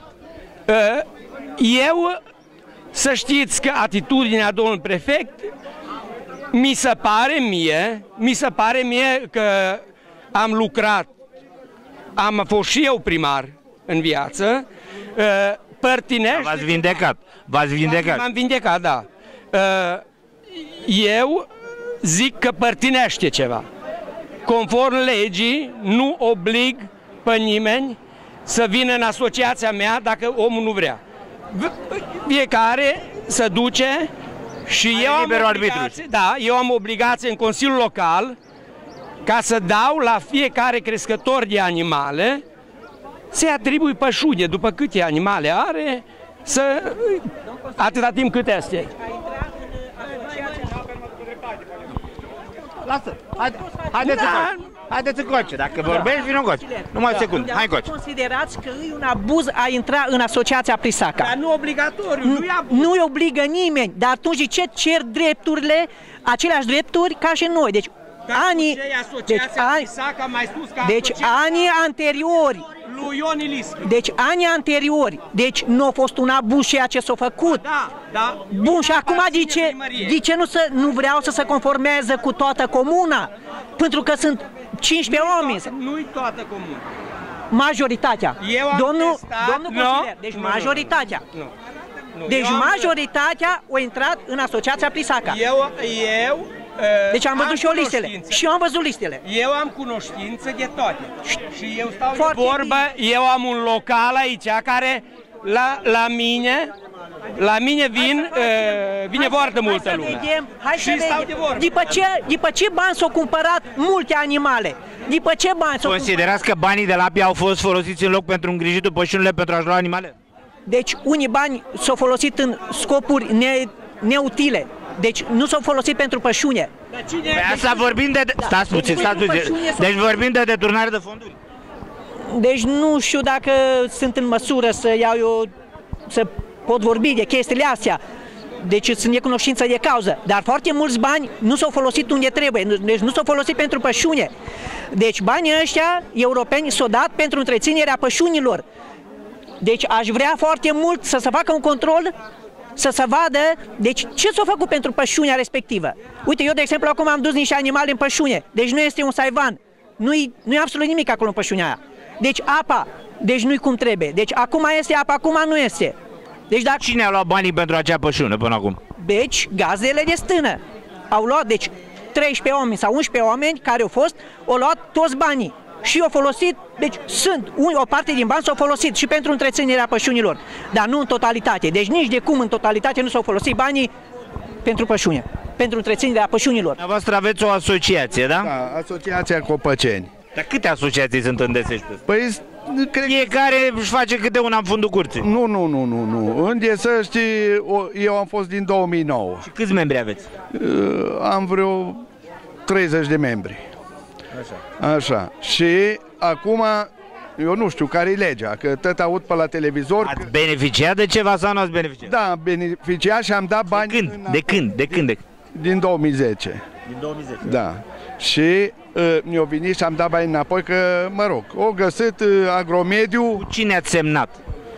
Eu, să știți că atitudinea domnului prefect mi se pare mie, mi se pare mie că am lucrat, am fost și eu primar în viață, părtinește... V-ați vindecat. V-ați vindecat. M-am vindecat, da. Eu zic că părtinește ceva. Conform legii, nu oblig pe nimeni să vină în asociația mea dacă omul nu vrea. Fiecare se duce și eu am, obligație, da, eu am obligație în Consiliul Local ca să dau la fiecare crescător de animale să-i atribui pășune, după câte animale are, să atâta timp cât este. Lasă, haide, haideți da. Haideți încoace, dacă vorbești, vin încoace. Numai o secundă, hai încoace. Considerați că e un abuz a intra în asociația Prisaca. Dar nu obligatoriu, nu e abuz. Nu-i obligă nimeni, dar atunci de ce cer drepturile, aceleași drepturi ca și noi? Deci, anii, deci, ani, mai spus că deci anii anteriori, lui Ion Iliscu. Deci anii anteriori, deci nu a fost un abuz ceea ce s-a făcut. Da, da. Bun, și acum de ce, de ce nu, să, nu vreau să se conformeze cu toată comuna? Pentru că sunt cincisprezece oameni. Nu-i toată comuna. Majoritatea. Eu am domnul, testat, domnul no, consilier, deci nu, majoritatea. Nu, nu. Deci Eu majoritatea a intrat în asociația Prisaca. Eu, eu Deci am văzut am și eu listele. Și eu am văzut listele. Eu am cunoștință de toate. Și eu stau Foarte de vorbă, bine. Eu am un local aici care la, la mine La mine vin, uh, vine hai, foarte multă lume. Vedem, hai și să stau vedem. de vorbă. După ce, după ce bani s-au cumpărat multe animale? După ce bani s-au Considerați cumpărat? Că banii de la A P I au fost folosiți în loc pentru îngrijitul pășunile pentru a-și lua animale? Deci unii bani s-au folosit în scopuri ne, neutile. Deci nu s-au folosit pentru pășune. Păi asta vorbim de... Da. Stați puțin, stați puțin. Deci vorbim de deturnare de fonduri. Deci nu știu dacă sunt în măsură să iau eu, să pot vorbi de chestiile astea. Deci sunt de cunoștință de cauză. Dar foarte mulți bani nu s-au folosit unde trebuie. Deci nu s-au folosit pentru pășune. Deci banii ăștia europeni s-au dat pentru întreținerea pășunilor. Deci aș vrea foarte mult să se facă un control, să se vadă, deci ce s-a făcut pentru pășunea respectivă. Uite, eu de exemplu acum am dus niște animale în pășune, deci nu este un saivan, nu-i nu absolut nimic acolo în pășunea aia. Deci apa, deci nu-i cum trebuie, deci acum este apa, acum nu este. Deci dacă... Cine a luat banii pentru acea pășună până acum? Deci gazele de stână au luat, deci treisprezece oameni sau unsprezece oameni care au fost, au luat toți banii. Și au folosit, deci sunt, o parte din bani s-au folosit și pentru întreținerea pășunilor, dar nu în totalitate. Deci nici de cum în totalitate nu s-au folosit banii pentru pășune, pentru întreținerea pășunilor. Dumneavoastră aveți o asociație, da? Da, Asociația Copăceni. Dar câte asociații sunt în Desești? Păi, cred... Fiecare își face câte una în fundul curții. Nu, nu, nu, nu, nu. În Desești eu am fost din două mii nouă. Și câți membri aveți? Am vreo treizeci de membri. Așa. Așa. Și acum, eu nu știu care e legea, că tot aud pe la televizor. Ați că... beneficiat de ceva sau nu ați beneficiat? Da, am beneficiat și am dat bani. De când? De când? De când? De... Din două mii zece. Din două mii zece. Da. Și uh, mi-au venit și am dat bani înapoi, că, mă rog, o găsit uh, Agromediu. Cu cine ați semnat?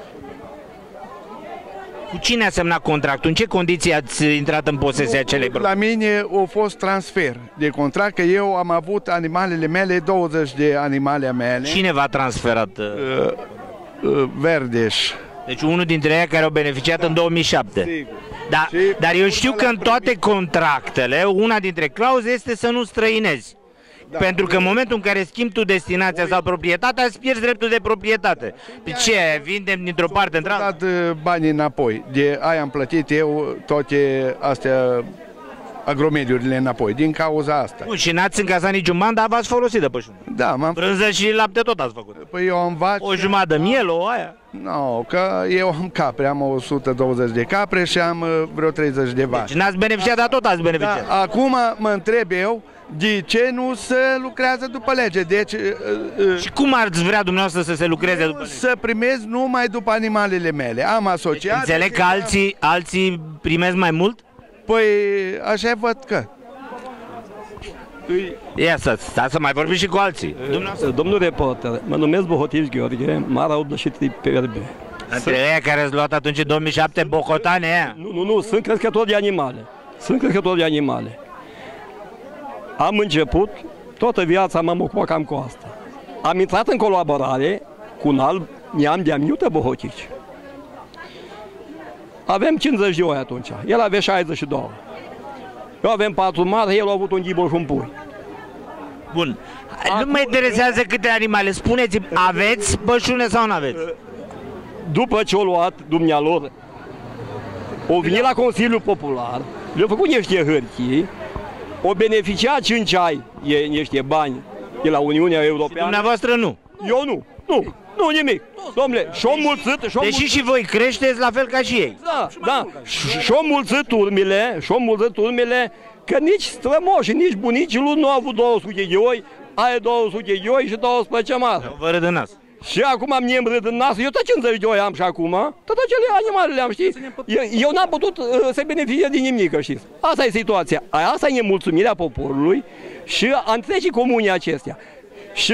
Cu cine a semnat contractul? În ce condiții ați intrat în posesia acelei La mine a fost transfer de contract, că eu am avut animalele mele, douăzeci de animale mele. Cine v-a transferat? Uh, uh, Verdeș. Deci unul dintre ei care au beneficiat în două mii șapte. Sigur. Da, dar eu știu că în toate contractele, una dintre clauze este să nu străinezi. Da, pentru că în momentul în care schimbi tu destinația sau proprietatea, îți pierzi dreptul de proprietate. Pe ce? Vindem dintr-o parte într-alta? Am dat banii înapoi. De aia am plătit eu toate astea agromediurile înapoi, din cauza asta. Bun, și n-ați încasat niciun ban, dar v-ați folosit de pășune. Da, m-am... Brânză și lapte tot ați făcut. Păi eu am vaci... O jumătate de miel, o aia? Nu, no, că eu am capre, am o sută douăzeci de capre și am vreo treizeci de vaci. Deci n-ați beneficiat, dar tot ați beneficiat. Da, acum mă întreb eu, de ce nu se lucrează după lege? Deci, uh, uh, și cum ați vrea dumneavoastră să se lucreze după lege? Să primez numai după animalele mele. Am asociat. Deci înțeleg că alții, alții primesc mai mult? Păi așa văd că. Ia să, stați să mai vorbim și cu alții. Domnul reporter, mă numesc Bohotiv Gheorghe, Mara opt și Perbe. Între aia care ați luat atunci în două mii șapte, bocotane aia? Nu, nu, nu, sunt crescător de animale. Sunt crescător de animale. Am început, toată viața m-am ocupat cam cu asta. Am intrat în colaborare cu un alt neam de amiută Bohotici. Avem cincizeci de oi atunci, el avea șaizeci și doi. Eu avem patru mari, el a avut un ghibol și un pui. Bun. Acum, nu mă interesează câte animale. Spuneți-mi, aveți pășune sau nu aveți? După ce o luat dumnealor, o venit la Consiliul Popular, le-a făcut niște hârtii, o beneficiat cinci ani e niște bani de la Uniunea Europeană. Și dumneavoastră nu? Eu nu, nu, nu nimic. Dom'le, și-o mulțit... Deși mulțit... și voi creșteți la fel ca și ei. Da, da, și-o mulțit urmile, și-o mulțit urmile, că nici strămoșii, nici bunicii lui nu au avut două sute de oi, aia două sute de oi și douăsprezece mari. Vă râd în nas. Și acum mi-am râd în nas, eu tot cincizeci de oi am și acum, tot acele animale le-am, știți? Eu, eu n-am putut uh, să beneficiez din nimic, știți? Asta e situația, asta e nemulțumirea poporului și a întregii comunii acestea. Și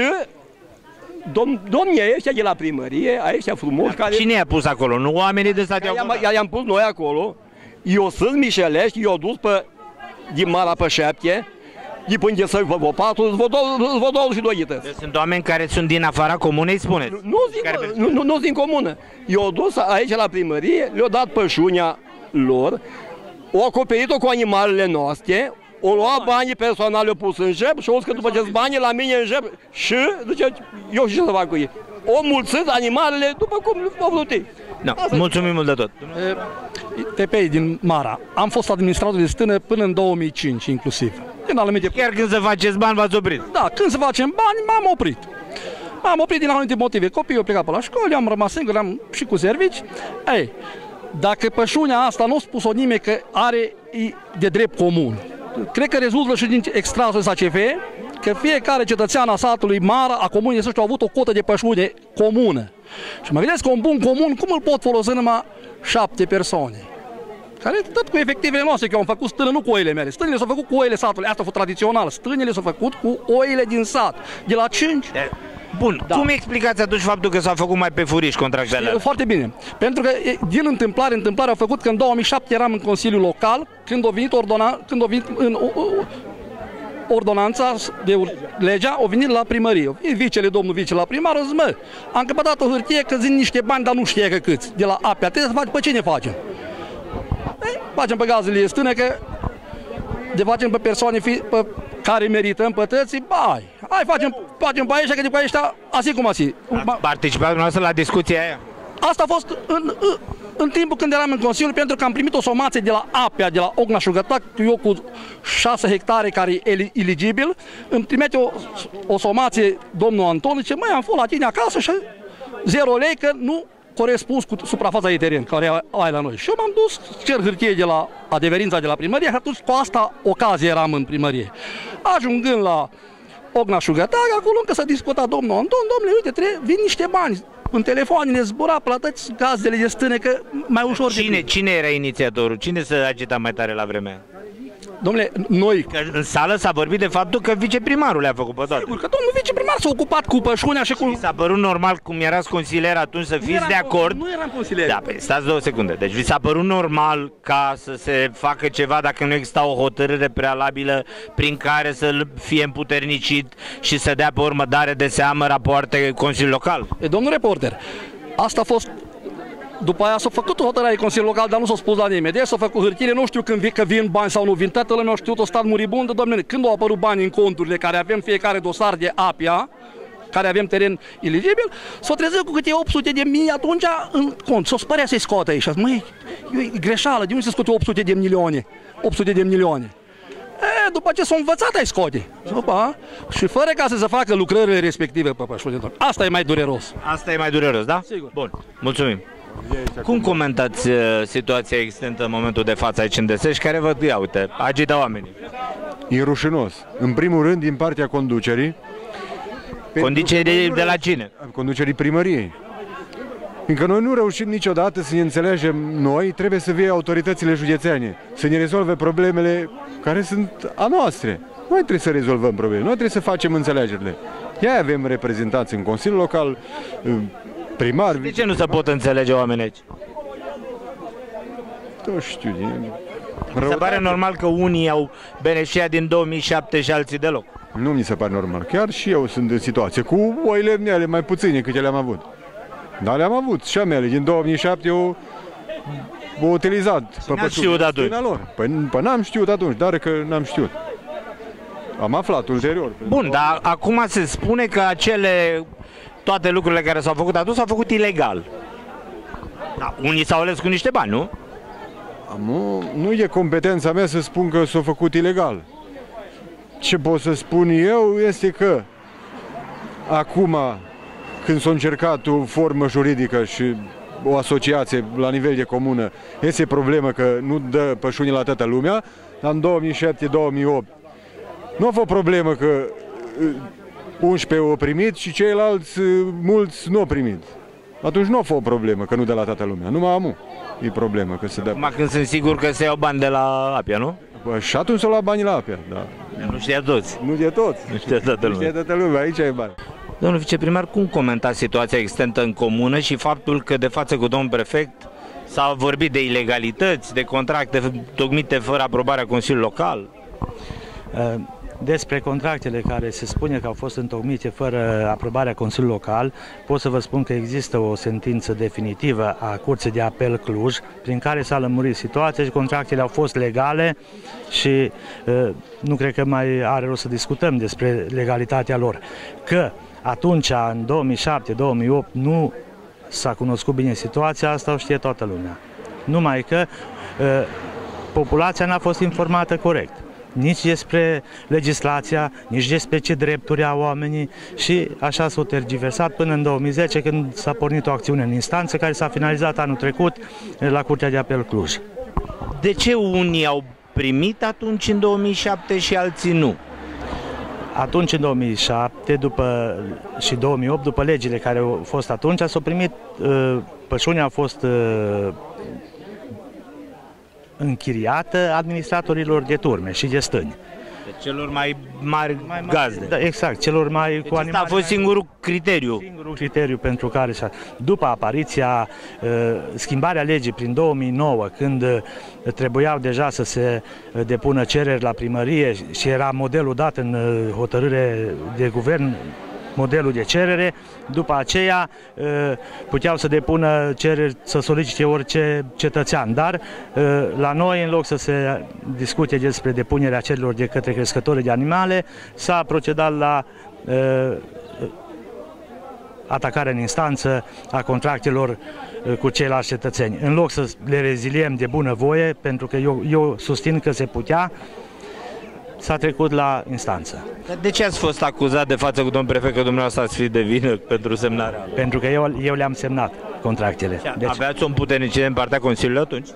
dom domnii ăștia de la primărie, ăștia frumoși care... Cine i-a pus acolo? Nu oamenii de stat i-au i-am pus noi acolo, eu sunt mișelești, eu dus pe din Mara pe șapte, de până să vă patru, vă două și doi Deci sunt oameni care sunt din afara comunei, spuneți? Nu, nu, care... nu, nu, nu din comună. Eu dus aici la primărie, le-au dat pășunea lor, au acoperit-o cu animalele noastre, o luat banii personali, le-au pus în jeb și au zis că după ce banii la mine în jeb și, zice, eu și ce să fac cu ei? O mulțit animalele după cum au vrut ei. No, mulțumim mult de tot. T P I din Mara. Am fost administrator de stână până în două mii cinci inclusiv. Din anumite... Chiar când să faceți bani v-ați oprit? Da, când să facem bani m-am oprit. M-am oprit din anumite motive. Copiii au plecat pe la școală, am rămas singur, am și cu servici. Ei, dacă pășunea asta nu a spus-o nimeni că are de drept comun, cred că rezultă și din extrasul S A C F, că fiecare cetățean a satului Mara, a comunei să știu, a avut o cotă de pășune comună. Și mă gândesc că un bun comun, cum îl pot folosi numai șapte persoane? Care tot cu efectivele noastre, că eu am făcut stână, nu cu oile mele. Stânile s-au făcut cu oile satului, asta a fost tradițional. Stânile s-au făcut cu oile din sat, de la cinci. Bun, da. Cum explicați atunci faptul că s-au făcut mai pe furiș contractele alea? Foarte bine, pentru că din întâmplare, întâmplare au făcut că în două mii șapte eram în Consiliul Local, când a venit, ordona, când a venit în ordonanța de legea, a venit la primărie. A venit vicele, domnul vice la primar, a zis, mă, am căpătat o hârtie că zic niște bani, dar nu știe că câți, de la A P A. Trebuie să faci, pe cine facem? Ei, facem pe gazele stâne, că de facem pe persoane fi, pe care merităm pătății, bai, hai facem, facem pe aici, că după ăștia, asi cum asi. Ați participat dumneavoastră la discuția aia? Asta a fost în, în, în timpul când eram în Consiliu, pentru că am primit o somație de la A P A, de la Ogna Șugătac, eu cu șase hectare care e eligibil, îmi trimite o, o somație domnul Anton, zice, măi, am fost la tine acasă și zero lei, că nu corespuns cu suprafața de teren care ai la noi. Și eu m-am dus, cer hârtie de la adeverința de la primărie și atunci cu asta ocazie eram în primărie. Ajungând la Ogna Șugătac, acolo încă s-a discutat domnul Anton, domnule, uite, trebuie, vin niște bani. În telefoanele zbura, plătăți gazele de stâne, că mai ușor... Cine, cine era inițiatorul? Cine se agita mai tare la vremea? Dom'le, noi... Că în sală s-a vorbit de faptul că viceprimarul le-a făcut pe toate. Sigur că domnul viceprimar s-a ocupat cu pășunea și cu... Și s-a părut normal, cum erați consilier atunci, să fiți de acord? Nu eram consilier. Da, păi stați două secunde. Deci vi s-a părut normal ca să se facă ceva dacă nu exista o hotărâre prealabilă prin care să fie împuternicit și să dea pe urmă dare de seamă rapoarte Consiliul Local? E, domnul reporter, asta a fost... După aia s-a făcut o hotărâre de Consiliul Local, dar nu s-a spus la nimeni. Deci s-a făcut hârtiile, nu știu când vin, că vin bani sau nu vin. Toată lumea a știut, o stat muribundă, domnule, când au apărut bani în conturile care avem fiecare dosar de A P A, care avem teren eligibil, s-a trezit cu câte opt sute de mii atunci în cont. S-o spărea să-i scoată aici. Măi, e greșeală, de unde se scoate opt sute de milioane? opt sute de milioane. E, după ce s-a învățat, ai scoate. Opa, și fără ca să se facă lucrările respective pe pășune. Asta e mai dureros. Asta e mai dureros, da? Sigur. Bun, mulțumim. Cum comentați uh, situația existentă în momentul de față aici în Desești, care vă, ia uite, agită oamenii? E rușinos. În primul rând, din partea conducerii. Conducerii de la cine? Conducerii primăriei. Fiindcă noi nu reușim niciodată să ne înțelegem noi, trebuie să fie autoritățile județene, să ne rezolve problemele care sunt a noastre. Noi trebuie să rezolvăm probleme, noi trebuie să facem înțelegerile. De-aia avem reprezentanți în Consiliul Local, primari. De ce nu se pot înțelege oamenii aici? Nu știu. Mi se pare normal că unii au beneficiat din două mii șapte și alții deloc. Nu mi se pare normal. Chiar și eu sunt în situație cu oile mele mai puține câte le-am avut. Dar le-am avut și a mele. Din două mii șapte eu au utilizat Și n-ați știut atunci? lor. Păi, păi n-am știut atunci, dar că n-am știut. Am aflat ulterior. Bun, dar acum se spune că acele, toate lucrurile care s-au făcut atunci s-au făcut ilegal. Da, unii s-au ales cu niște bani, nu? Nu, nu e competența mea să spun că s-a făcut ilegal. Ce pot să spun eu este că acum, când s-a încercat o formă juridică și o asociație la nivel de comună, este problemă că nu dă pășunii la toată lumea, dar în două mii șapte două mii opt nu a fost problemă că unsprezece au primit și ceilalți mulți nu au primit. Atunci nu a fost o problemă că nu dă la toată lumea, numai amu e problemă că se dă. Acum când sunt sigur că se iau bani de la Apia, nu? Bă, și atunci s-au luat banii la Apia, da. Nu știa toți. Nu de toți. Nu știa toată lumea. Nu știa toată lumea, aici e bani. Domnul viceprimar, cum comentați situația existentă în comună și faptul că de față cu domnul prefect s-a vorbit de ilegalități, de contracte tocmite fără aprobarea Consiliului Local? Despre contractele care se spune că au fost întocmite fără aprobarea Consiliului Local, pot să vă spun că există o sentință definitivă a Curții de Apel Cluj, prin care s-a lămurit situația și contractele au fost legale și uh, nu cred că mai are rost să discutăm despre legalitatea lor. Că atunci, în două mii șapte două mii opt, nu s-a cunoscut bine situația, asta o știe toată lumea. Numai că uh, populația n-a fost informată corect. Nici despre legislația, nici despre ce drepturi au oamenii și așa s-a tergiversat până în două mii zece, când s-a pornit o acțiune în instanță care s-a finalizat anul trecut la Curtea de Apel Cluj. De ce unii au primit atunci în două mii șapte și alții nu? Atunci, în două mii șapte după, și două mii opt, după legile care au fost atunci, s-au primit, pășunii au fost închiriată administratorilor de turme și de stâni. De celor mai mari mai gazde. Da, exact, celor mai deci cu animale. Asta a fost singurul criteriu. Singurul criteriu pentru care, după apariția, schimbarea legii prin două mii nouă, când trebuiau deja să se depună cereri la primărie și era modelul dat în hotărâre de guvern, modelul de cerere, după aceea puteau să depună cereri, să solicite orice cetățean, dar la noi, în loc să se discute despre depunerea cererilor de către crescători de animale, s-a procedat la atacarea în instanță a contractelor cu ceilalți cetățeni. În loc să le reziliem de bună voie, pentru că eu, eu susțin că se putea, s-a trecut la instanță. De ce ați fost acuzat de față cu domnul prefect că dumneavoastră ați fi de vină pentru semnarea? Pentru că eu, eu le-am semnat contractele. Deci, aveați o împuterniciere în partea Consiliului atunci?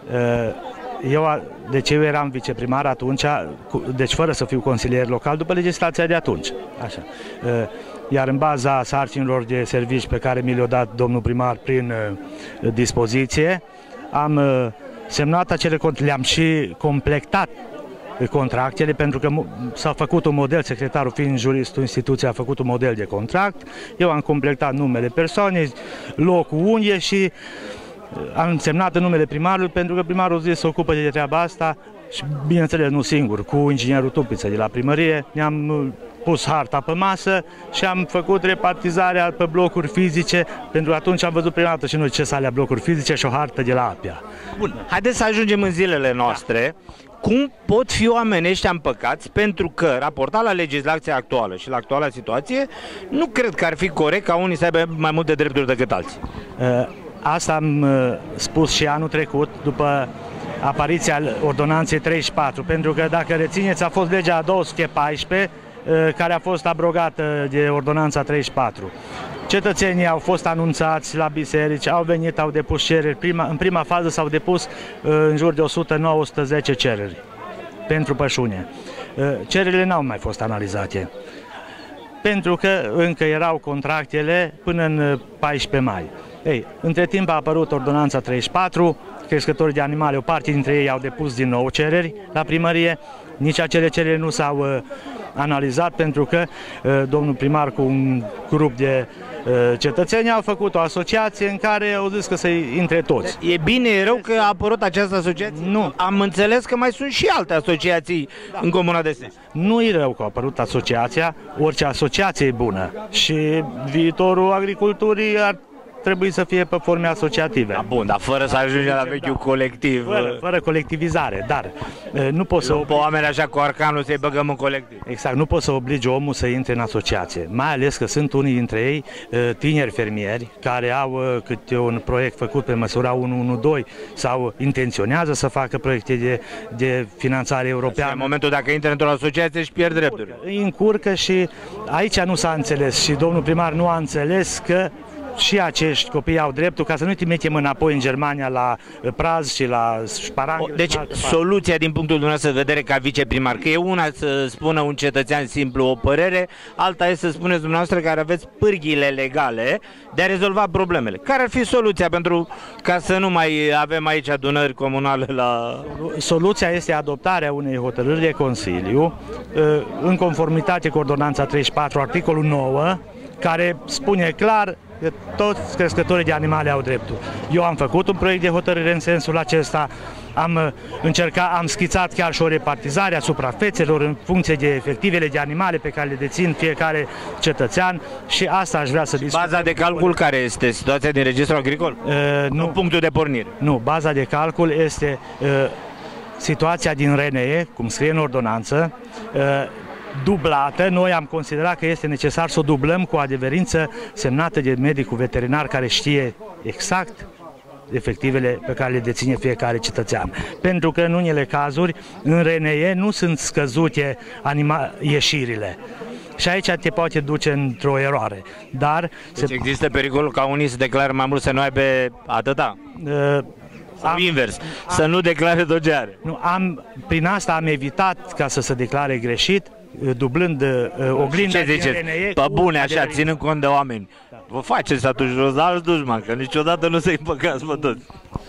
Eu, deci eu eram viceprimar atunci, deci fără să fiu consilier local, după legislația de atunci. Așa. Iar în baza sarcinilor de servici pe care mi le-a dat domnul primar prin dispoziție, am semnat acele contracte, le-am și completat contractele, pentru că s-a făcut un model, secretarul fiind juristul instituției a făcut un model de contract, eu am completat numele persoanei, locul unde și am semnat în numele primarului, pentru că primarul a zis să ocupă de treaba asta și, bineînțeles, nu singur, cu inginerul Tupiță de la primărie, ne-am pus harta pe masă și am făcut repartizarea pe blocuri fizice, pentru că atunci am văzut prima dată și noi ce să alea blocuri fizice și o hartă de la Apia. Bun, haideți să ajungem în zilele noastre. Cum pot fi oamenii ăștia împăcați? Pentru că, raportat la legislația actuală și la actuala situație, nu cred că ar fi corect ca unii să aibă mai multe drepturi decât alții. Asta am spus și anul trecut, după apariția ordonanței treizeci și patru, pentru că, dacă rețineți, a fost legea două sute paisprezece, care a fost abrogată de ordonanța treizeci și patru. Cetățenii au fost anunțați la biserici, au venit, au depus cereri. Prima, în prima fază s-au depus în jur de o sută nouă - o sută zece cereri pentru pășune. Cererile n-au mai fost analizate, pentru că încă erau contractele până în paisprezece mai. Ei, între timp a apărut ordonanța treizeci și patru, crescătorii de animale, o parte dintre ei au depus din nou cereri la primărie, nici acele cereri nu s-au uh, analizat, pentru că uh, domnul primar cu un grup de uh, cetățeni au făcut o asociație în care au zis că să intre toți. E bine, e rău că a apărut această asociație? Nu. Am înțeles că mai sunt și alte asociații da. în Comuna de Sens. Nu e rău că a apărut asociația, orice asociație e bună și viitorul agriculturii ar trebuie să fie pe forme asociative. Da, bun, dar fără să ajungem la vechiul colectiv. Fără, fără colectivizare, dar nu poți să... Pe oameni așa cu arcanul să-i băgăm în colectiv. Exact, nu poți să obligi omul să intre în asociație, mai ales că sunt unii dintre ei tineri fermieri care au câte un proiect făcut pe măsura unu unu doi sau intenționează să facă proiecte de, de finanțare europeană. În momentul dacă intră într-o asociație își pierd drepturile. Îi încurcă și aici nu s-a înțeles și domnul primar nu a înțeles că și acești copii au dreptul, ca să nu trimitem înapoi în Germania la praz și la șparangă. Deci soluția din punctul dumneavoastră de vedere ca viceprimar, că e una să spună un cetățean simplu o părere, alta e să spuneți dumneavoastră care aveți pârghiile legale de a rezolva problemele. Care ar fi soluția pentru ca să nu mai avem aici adunări comunale la... Soluția este adoptarea unei hotărâri de Consiliu în conformitate cu ordonanța treizeci și patru, articolul nouă, care spune clar că toți crescătorii de animale au dreptul. Eu am făcut un proiect de hotărâre în sensul acesta, am încercat, am schițat chiar și o repartizare a suprafețelor în funcție de efectivele de animale pe care le dețin fiecare cetățean și asta aș vrea să discut. Baza de calcul care este? Situația din registrul agricol? Uh, nu. Punctul de pornire? Nu, baza de calcul este uh, situația din R N E, cum scrie în ordonanță, uh, dublată. Noi am considerat că este necesar să o dublăm cu o adeverință semnată de medicul veterinar care știe exact efectivele pe care le deține fiecare cetățean. Pentru că în unele cazuri, în R N E nu sunt scăzute anima- ieșirile. Și aici te poate duce într-o eroare. Dar deci se... există pericolul ca unii să declare mai mult să nu aibă atâta? Uh, Sau am, invers, am, să nu declare tot ce are. Nu, am, prin asta am evitat ca să se declare greșit, dublând uh, oglinda ce ziceți? din R N E. Pe bune, așa, ținând cont de oameni. Da. Vă faceți atunci rost de alți dușmani, că niciodată nu se împăcați pe toți.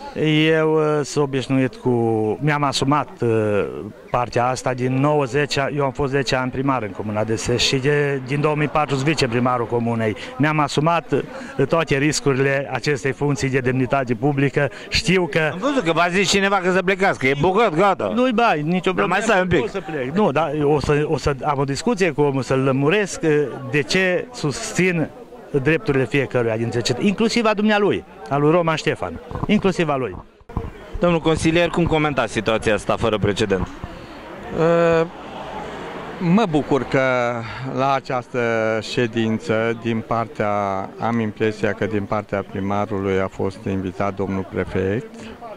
Eu uh, sunt obișnuit cu... Mi-am asumat uh, partea asta din nouăzeci, eu am fost zece ani primar în Comuna de Sești și de, din două mii patru sunt viceprimarul Comunei. Mi-am asumat uh, toate riscurile acestei funcții de demnitate publică. Știu că... Am văzut că v-a zis cineva că să plecați, că e bogat, gata. Nu-i bai, nicio problemă. Mai stai un pic. O să plec. Nu, dar o să, o să am o discuție cu omul, să-l lămuresc uh, de ce susțin drepturile fiecăruia dintre cetățeni, inclusiv a dumnealui, a lui Roman Ștefan, inclusiv a lui. Domnul consilier, cum comentați situația asta fără precedent? Uh, mă bucur că la această ședință, din partea, am impresia că din partea primarului a fost invitat domnul prefect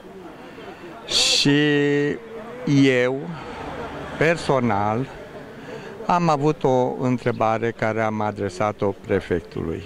și eu, personal, am avut o întrebare care am adresat-o prefectului.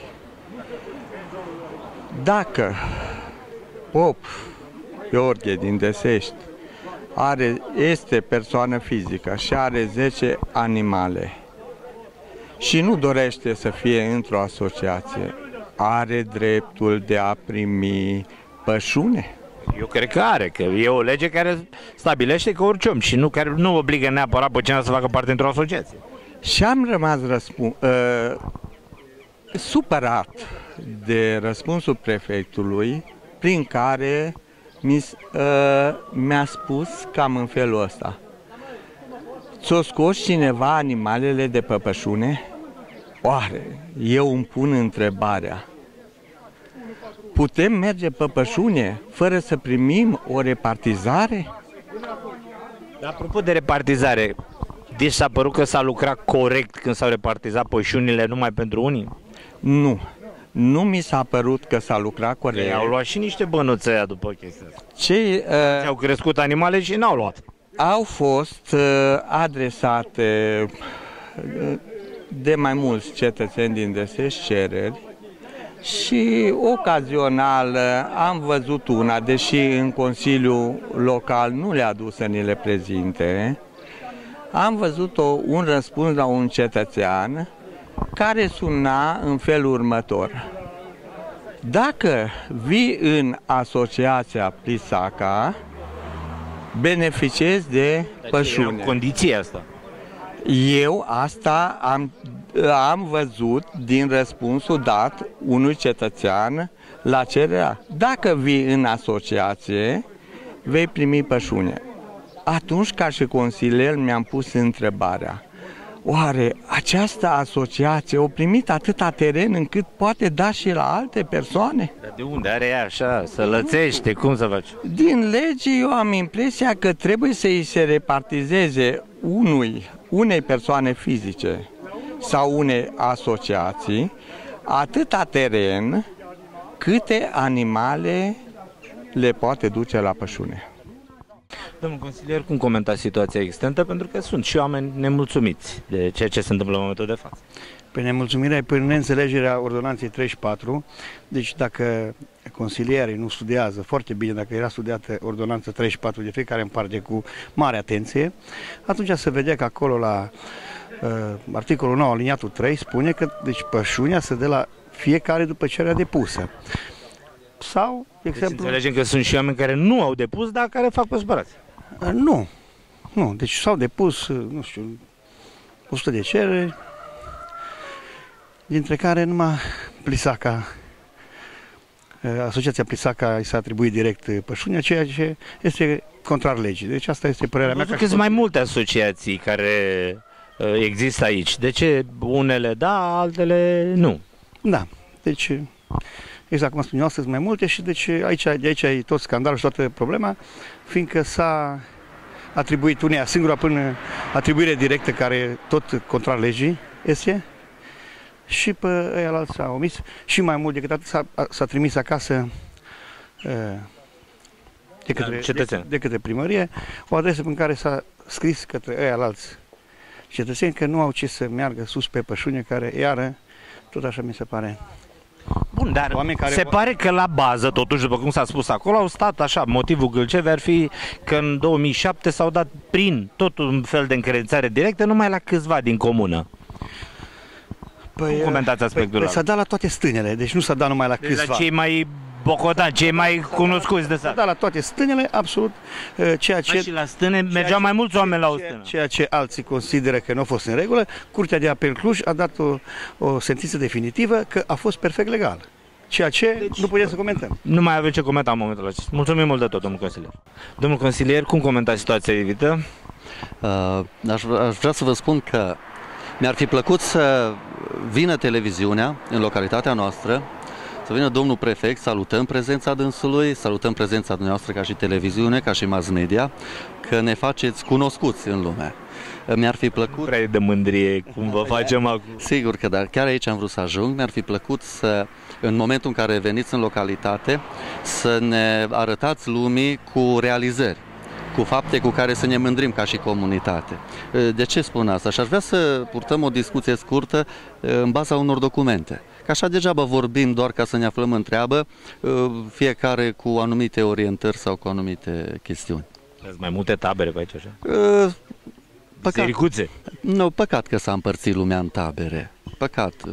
Dacă Pop Gheorghe din Desești are, este persoană fizică și are zece animale și nu dorește să fie într-o asociație, are dreptul de a primi pășune? Eu cred că are, că e o lege care stabilește că orice om și nu, care nu obligă neapărat pe cineva să facă parte într-o asociație. Și am rămas răspun, uh, supărat de răspunsul prefectului, prin care mi, uh, mi-a spus cam în felul ăsta: ți-o scos cineva animalele de pe pășune? Oare, eu îmi pun întrebarea, putem merge pe pășune fără să primim o repartizare? Apropo de repartizare, deci s-a părut că s-a lucrat corect când s-au repartizat pășunile numai pentru unii? Nu, nu mi s-a părut că s-a lucrat corect. Ei au luat și niște bănuți aia după chestia asta. Cei, uh, au crescut animale și n-au luat. Au fost uh, adresate uh, de mai mulți cetățeni din Desești cereri și ocazional am văzut una, deși în Consiliul Local nu le-a dus să ni le prezinte, am văzut o, un răspuns la un cetățean care suna în felul următor: dacă vii în asociația Plisaca, beneficiezi de pășune. Condiția asta. Eu asta am, am văzut din răspunsul dat unui cetățean la cererea. Dacă vii în asociație, vei primi pășune. Atunci, ca și consilier, mi-am pus întrebarea: oare această asociație a primit atâta teren încât poate da și la alte persoane? Dar de unde are ea așa? Să lățește? Cum să faci? Din lege eu am impresia că trebuie să îi se repartizeze unui, unei persoane fizice sau unei asociații atâta teren câte animale le poate duce la pășune. Domnul consilier, cum comentați situația existentă? Pentru că sunt și oameni nemulțumiți de ceea ce se întâmplă în momentul de față. Pe nemulțumirea, pe neînțelegerea ordonanței treizeci și patru, deci dacă consilierii nu studiază foarte bine, dacă era studiată ordonanța treizeci și patru de fiecare în parte cu mare atenție, atunci se vedea că acolo la uh, articolul nouă, aliniatul trei, spune că deci, pășunea se dă la fiecare după cererea depusă. Sau, de exemplu... Deci înțelegem că sunt și oameni care nu au depus, dar care fac pe supărați. Nu, nu, deci s-au depus, nu știu, o sută de cereri, dintre care numai Plisaca, Asociația Plisaca i s-a atribuit direct pășunea, ceea ce este contrar legii. Deci asta este părerea mea. Că sunt mai multe asociații care există aici. De ce unele da, altele nu? Da, deci... Exact cum spun eu, astăzi mai multe și deci aici, de aici e tot scandalul și toată problema, fiindcă s-a atribuit uneia singura până atribuire directă care tot contrar legii este și pe ăia alții s-a omis și mai mult decât atât s-a trimis acasă de către, de, de către primărie o adresă în care s-a scris către ăia alți cetățeni că nu au ce să meargă sus pe pășune, care iară, tot așa mi se pare. Bun, dar care se pare că la bază, totuși, după cum s-a spus acolo, au stat așa, motivul Gâlcevei ar fi că în două mii șapte s-au dat prin tot un fel de încredințare directă numai la câțiva din comună. Păi, cum comentați aspectul ăla? Păi, s-a dat la toate stânele, deci nu s-a dat numai la deci câțiva. La cei mai bocotani, cei mai cunoscuți de sat. S-a dat la toate stânele, absolut, ceea ce... A, și la stâne mergeau mai mulți oameni la o stână. Ceea ce alții consideră că nu a fost în regulă, Curtea de Apel Cluj a dat o, o sentință definitivă că a fost perfect legal. Ceea ce deci, nu putem să comentăm. Nu mai avem ce comenta în momentul acesta. Mulțumim mult de tot, domnul consilier. Domnul consilier, cum comentați situația evită? Uh, aș, aș vrea să vă spun că mi-ar fi plăcut să vină televiziunea în localitatea noastră, să vină domnul prefect, salutăm prezența dânsului, salutăm prezența dumneavoastră ca și televiziune, ca și mass media, că ne faceți cunoscuți în lume. Mi-ar fi plăcut... Prea e de mândrie cum vă facem acum. Sigur că da, chiar aici am vrut să ajung. Mi-ar fi plăcut să, în momentul în care veniți în localitate, să ne arătați lumii cu realizări, cu fapte cu care să ne mândrim ca și comunitate. De ce spun asta? Și aș vrea să purtăm o discuție scurtă în baza unor documente. Că așa degeaba vorbim doar ca să ne aflăm în treabă, fiecare cu anumite orientări sau cu anumite chestiuni. Sunt mai multe tabere pe aici, așa? Uh, păcat. Sericuțe? Nu, păcat că s-a împărțit lumea în tabere. Păcat. Uh,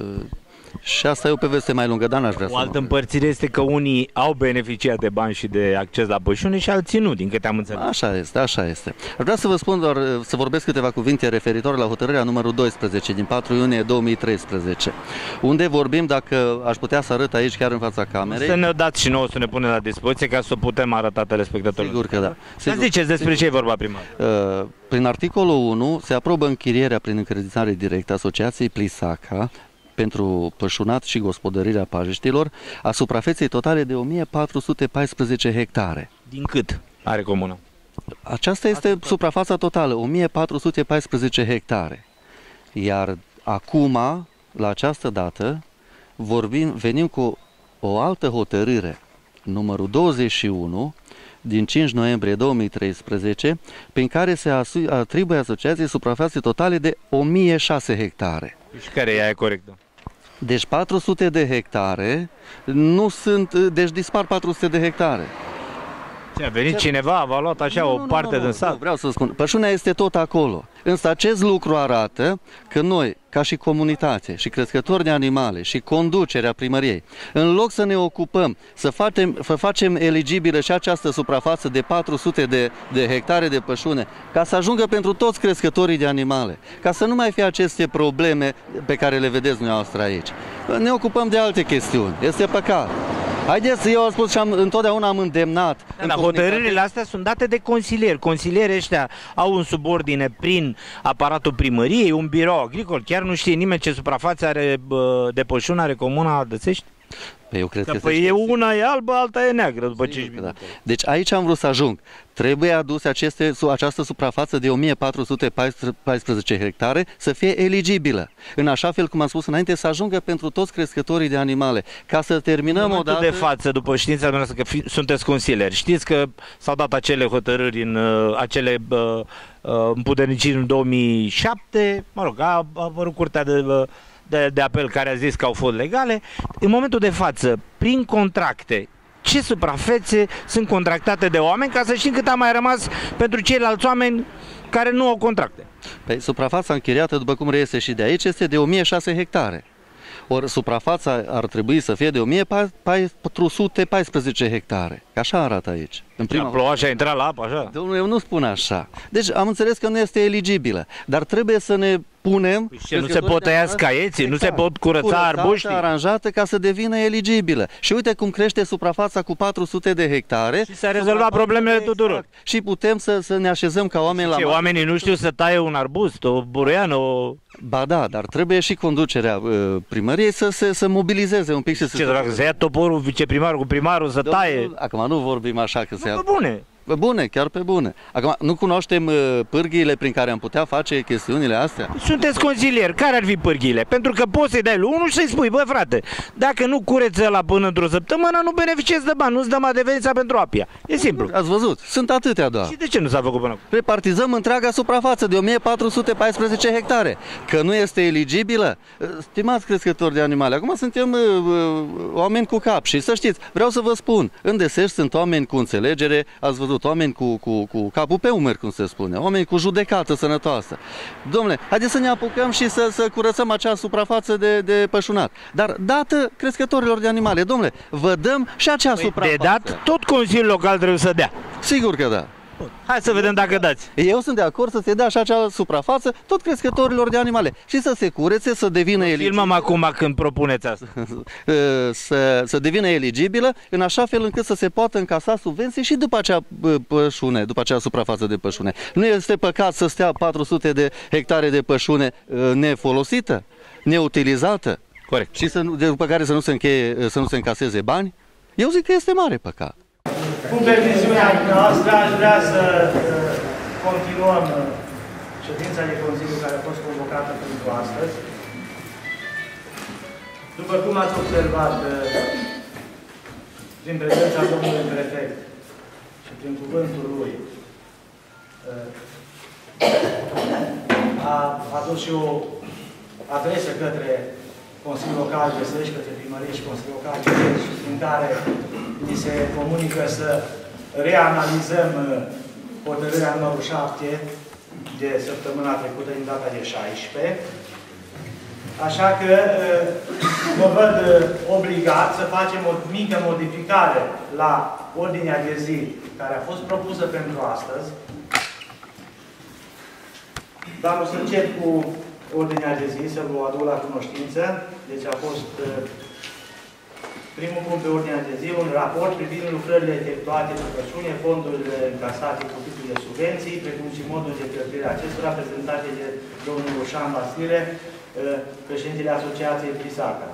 și asta e o poveste mai lungă, dar n-aș vrea o să... O altă împărțire este că unii au beneficiat de bani și de acces la pășune și alții nu, din câte am înțeles. Așa este, așa este. Aș vrea să vă spun doar, să vorbesc câteva cuvinte referitoare la hotărârea numărul doisprezece din patru iunie două mii treisprezece, unde vorbim, dacă aș putea să arăt aici chiar în fața camerei. Să ne dați și nouă să ne punem la dispoziție ca să o putem arăta telespectatorilor. Sigur că da. Sigur, ziceți despre sigur. Ce e vorba primar? Uh, prin articolul unu se aprobă închirierea prin încredințare directă Asociației Plisaca pentru pășunat și gospodărirea pajiștilor a suprafeței totale de o mie patru sute paisprezece hectare. Din cât are comuna? Aceasta este Asta suprafața totală, o mie patru sute paisprezece hectare. Iar acum, la această dată, vorbim, venim cu o altă hotărâre, numărul douăzeci și unu, din cinci noiembrie două mii treisprezece, prin care se atribuie asociației suprafețe totale de o mie șase hectare. Și care e aia corectă? Deci patru sute de hectare nu sunt, deci dispar patru sute de hectare. Ce, a venit cineva, v-a luat așa nu, o nu, parte nu, nu, din sat? Nu, vreau să spun, pășunea este tot acolo. Însă acest lucru arată că noi, ca și comunitate, și crescători de animale, și conducerea primăriei, în loc să ne ocupăm, să facem, să facem eligibilă și această suprafață de patru sute de, de hectare de pășune, ca să ajungă pentru toți crescătorii de animale, ca să nu mai fie aceste probleme pe care le vedeți dumneavoastră aici. Ne ocupăm de alte chestiuni. Este păcat. Haideți, eu am spus și am, întotdeauna am îndemnat. Da, dar hotărârile astea sunt date de consilieri. Consilierii ăștia au în subordine prin aparatul primăriei, un birou agricol. Chiar nu știe nimeni ce suprafață are de pășuni are comuna Dățești? Păi eu cred că, că păi e una e albă, alta e neagră după cinci minute. Da. Deci aici am vrut să ajung. Trebuie aduse aceste, această suprafață de o mie patru sute paisprezece hectare să fie eligibilă. În așa fel, cum am spus înainte, să ajungă pentru toți crescătorii de animale. Ca să terminăm o dată... de față, după știința dumneavoastră, că fi, sunteți consilieri, știți că s-au dat acele hotărâri în uh, acele uh, uh, împuterniciri în două mii șapte, mă rog, a, a apărut curtea de... Uh, De, de apel care a zis că au fost legale. În momentul de față, prin contracte, ce suprafețe sunt contractate de oameni, ca să știm cât a mai rămas pentru ceilalți oameni care nu au contracte? Păi, suprafața închiriată, după cum reiese și de aici, este de o mie șase hectare. Ori suprafața ar trebui să fie de o mie patru sute paisprezece hectare. Așa arată aici. În prima... A plouat și a intrat la apă, așa? Domnule, eu nu spun așa. Deci am înțeles că nu este eligibilă, dar trebuie să ne punem... Și nu se pot tăia scaieții, nu se pot curăța arbuștii? Aranjată ca să devină eligibilă. Și uite cum crește suprafața cu patru sute de hectare. Și s-a rezolvat problemele tuturor. Exact. Și putem să, să ne așezăm ca oameni la... Ce, oamenii nu știu să taie un arbust, o buruiană, o... Ba da, dar trebuie și conducerea uh, primăriei să se să mobilizeze un pic și să... Ce dragă, să ia toporul viceprimarul cu primarul să Domnul, taie? Acum nu vorbim așa că se ia... Pe bune! Pe bune, chiar pe bune. Acum, nu cunoaștem uh, pârghiile prin care am putea face chestiunile astea? Sunteți consilieri, care ar fi pârghiile? Pentru că poți să-i dai lui unul și să-i spui, bă frate, dacă nu cureți la până într-o săptămână, nu beneficiezi de bani, nu-ți dăm adeverința pentru apia. E simplu. Ați văzut? Sunt atâtea doar. Și de ce nu s-a făcut până acum? Repartizăm întreaga suprafață de o mie patru sute paisprezece hectare. Că nu este eligibilă? Stimați crescători de animale, acum suntem uh, uh, oameni cu cap și să știți, vreau să vă spun, în Desești sunt oameni cu înțelegere, ați văzut, oameni cu, cu cu capul pe umeri, cum se spune, oameni cu judecată sănătoasă. Dom'le, haideți să ne apucăm și să, să curățăm acea suprafață de, de pășunat. Dar dată crescătorilor de animale, dom'le, vă dăm și acea păi suprafață. De dat, tot Consiliul Local trebuie să dea. Sigur că da. Hai să vedem dacă dați. Eu sunt de acord să se dea și acea suprafață tot crescătorilor de animale și să se curețe, să devină eligibilă. Filmăm acum când propuneți asta. să, să devină eligibilă în așa fel încât să se poată încasa subvenții și după acea pășune, după acea suprafață de pășune. Nu este păcat să stea patru sute de hectare de pășune nefolosită, neutilizată. Corect. Și să, după care să nu se încheie, să nu se încaseze bani? Eu zic că este mare păcat. Cu permisiunea noastră, aș vrea să continuăm ședința de Consiliu care a fost convocată pentru astăzi. După cum ați observat, prin prezența domnului prefect și prin cuvântul lui, a adus și o adresă către Consiliul Local de Sărești, către Primărie și Consiliul Local de Sărești, prin care ni se comunică să reanalizăm hotărârea numărul șapte de săptămâna trecută, din data de șaisprezece. Așa că mă văd obligat să facem o mică modificare la ordinea de zi care a fost propusă pentru astăzi. Dar o să încep cu ordinea de zi, să vă aduc la cunoștință. Deci a fost primul punct pe ordinea de zi, un raport privind lucrările efectuate pe pășune, fondurile încasate cu titlul de subvenții, precum și modul de cheltuire acestora, prezentate de domnul Roșan Vasile, președintele Asociației Prisaca.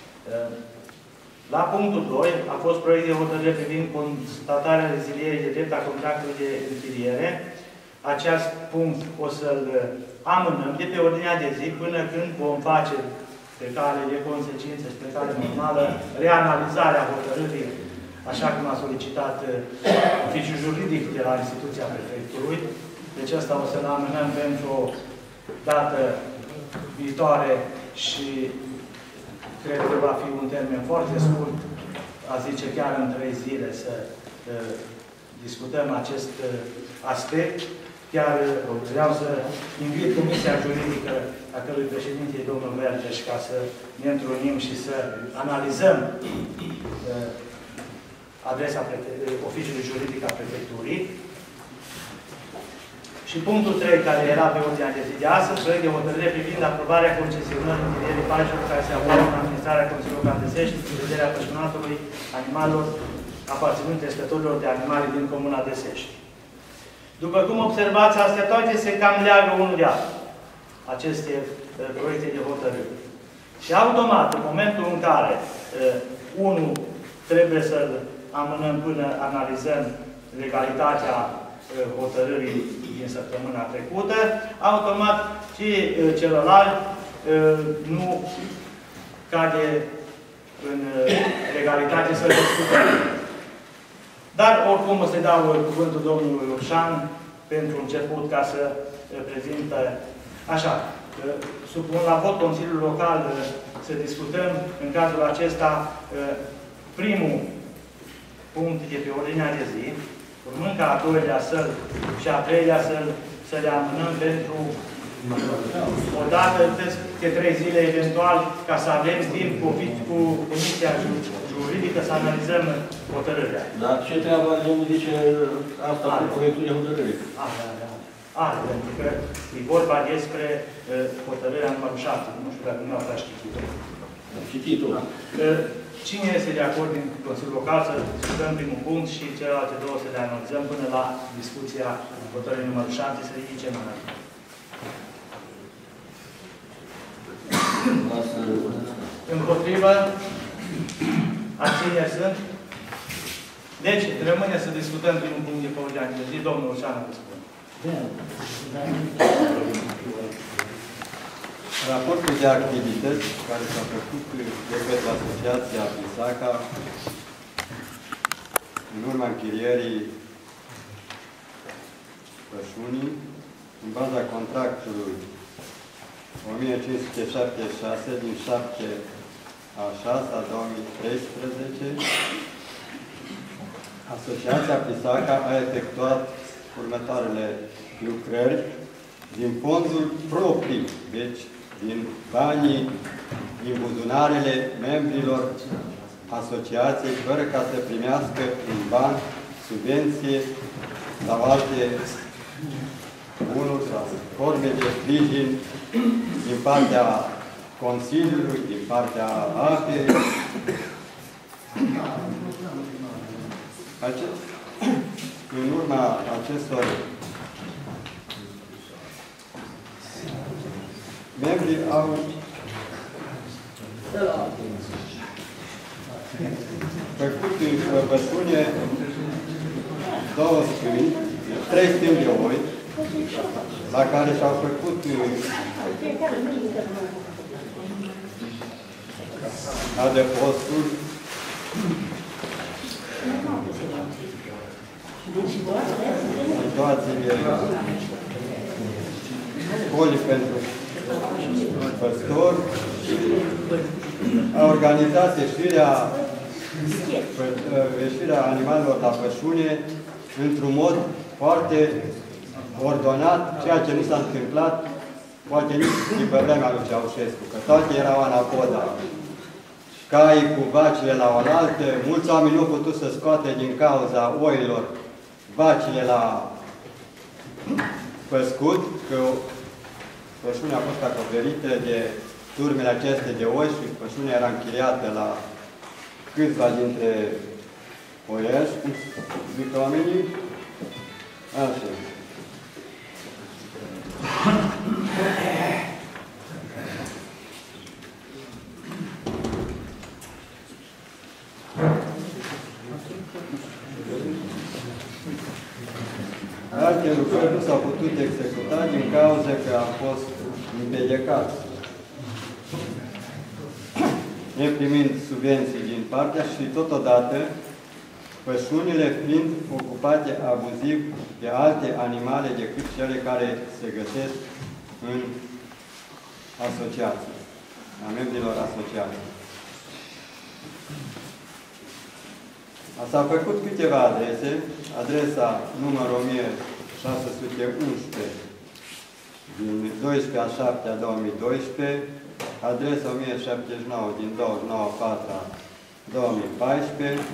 La punctul doi a fost proiect de hotărâre privind constatarea rezilierii de drept a contractului de închiriere. Acest punct o să-l amânăm de pe ordinea de zi până când vom face pe cale de consecință și pe cale normală reanalizarea hotărârii, așa cum a solicitat oficiul juridic de la instituția prefectului. Deci asta o să-l amânăm pentru o dată viitoare și cred că va fi un termen foarte scurt, a zice chiar în trei zile, să uh, discutăm acest uh, aspect. Chiar vreau să invit Comisia Juridică a cărui președinte e domnul Mergeș ca să ne întrunim și să analizăm uh, adresa oficiului juridic a prefecturii. Și punctul trei, care era pe ordinea de zi de astăzi, proiect de hotărâre privind aprobarea concesionării închirierii pașilor care se află în înființarea Consiliului Local de Sești în vederea pășunatului animalelor aparținând crescătorilor de animale din Comuna de Sești. După cum observați, astea toate se cam leagă unul de altul, aceste uh, proiecte de hotărâri. Și automat, în momentul în care uh, unul trebuie să-l amânăm până analizăm legalitatea uh, hotărârii din săptămâna trecută, automat și uh, celălalt uh, nu cade în uh, legalitate să discutăm. Dar oricum o să-i dau cuvântul domnului Urșan pentru început ca să prezintă. Așa, supun la vot Consiliul Local să discutăm în cazul acesta primul punct de pe ordinea de zi, urmând ca a doilea să-l și a treilea să-l să le amânăm pentru o dată de trei zile eventual, ca să avem timp cu, cu Comisia Juridică să analizăm hotărârea. Dar ce treabă are domnul zice asta cu proiectul de hotărâre? Are, are, are, pentru că e vorba despre uh, hotărârea numărul șapte. Nu știu dacă nu ați citit-o. Citit-o. Uh, cine este de acord din Consiliul Local să discutăm primul punct și celelalte două să le analizăm până la discuția hotărârii numărul șapte, să ridice mâna. Împotrivă, abțineri sunt. Deci, rămâne să discutăm primul punct de pe ordinea de zi. Domnul Urșan, vă spun. Raportul de activități care s-a făcut de către Asociația Pisaca în urma închirierii pășunii, în baza contractului o mie cinci sute șaptezeci și șase din șapte a șasea a două mii treisprezece, Asociația Pisaca a efectuat următoarele lucrări din fonduri proprii, deci din banii, din buzunarele membrilor asociației, fără ca să primească în bani, subvenție sau alte bunuri sau forme de sprijin din partea Consiliului, din partea A P E. Acest, în urma acestor membrii au făcut în pășune două stângi, trei stângi de oi, la care și-au făcut adăpostul, situațiile școli pentru păstori, a organizat ieșirea, ieșirea animalelor la pășune într-un mod foarte ordonat, ceea ce nu s-a întâmplat, poate nici din pe vremea lui Ceaușescu, că toate erau anapoda. Caii cu vacile la oaltă, mulți oameni nu au putut să scoate din cauza oilor vacile la păscut, că pășunea a fost acoperită de turmele acestea de oi și pășunea era închiriată la câțiva dintre oieși, cum zic oamenii. Așa. Alte lucrări nu s-au putut executa din cauza că a fost împedecat, neprimind subvenții din partea și totodată pășunile fiind ocupate abuziv de alte animale decât cele care se găsesc în asociație, a membrilor asociației. S-au făcut câteva adrese, adresa numărul o mie șase sute unsprezece din doisprezece a șaptea a două mii doisprezece, adresa o mie șaptezeci și nouă din douăzeci și nouă a patra a două mii paisprezece,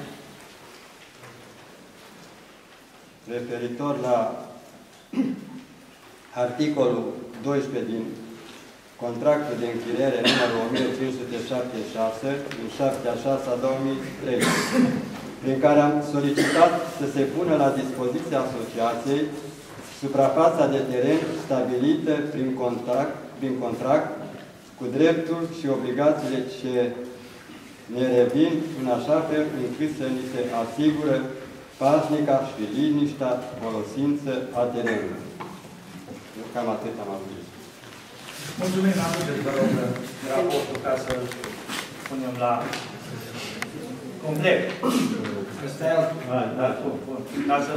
referitor la articolul doisprezece din contractul de închiriere numărul o mie cinci sute șaptezeci și șase din șapte a șasea două mii treisprezece, prin care am solicitat să se pună la dispoziția asociației suprafața de teren stabilită prin contract, prin contract cu dreptul și obligațiile ce ne revin în așa fel încât să ni se asigură pașnica și liniștea folosință a terenului. Eu cam atât am avut. Mulțumim, aduceți, vă rog, raportul ca să punem la complet. Ăsta e altul. Da, bun, bun. Ca să...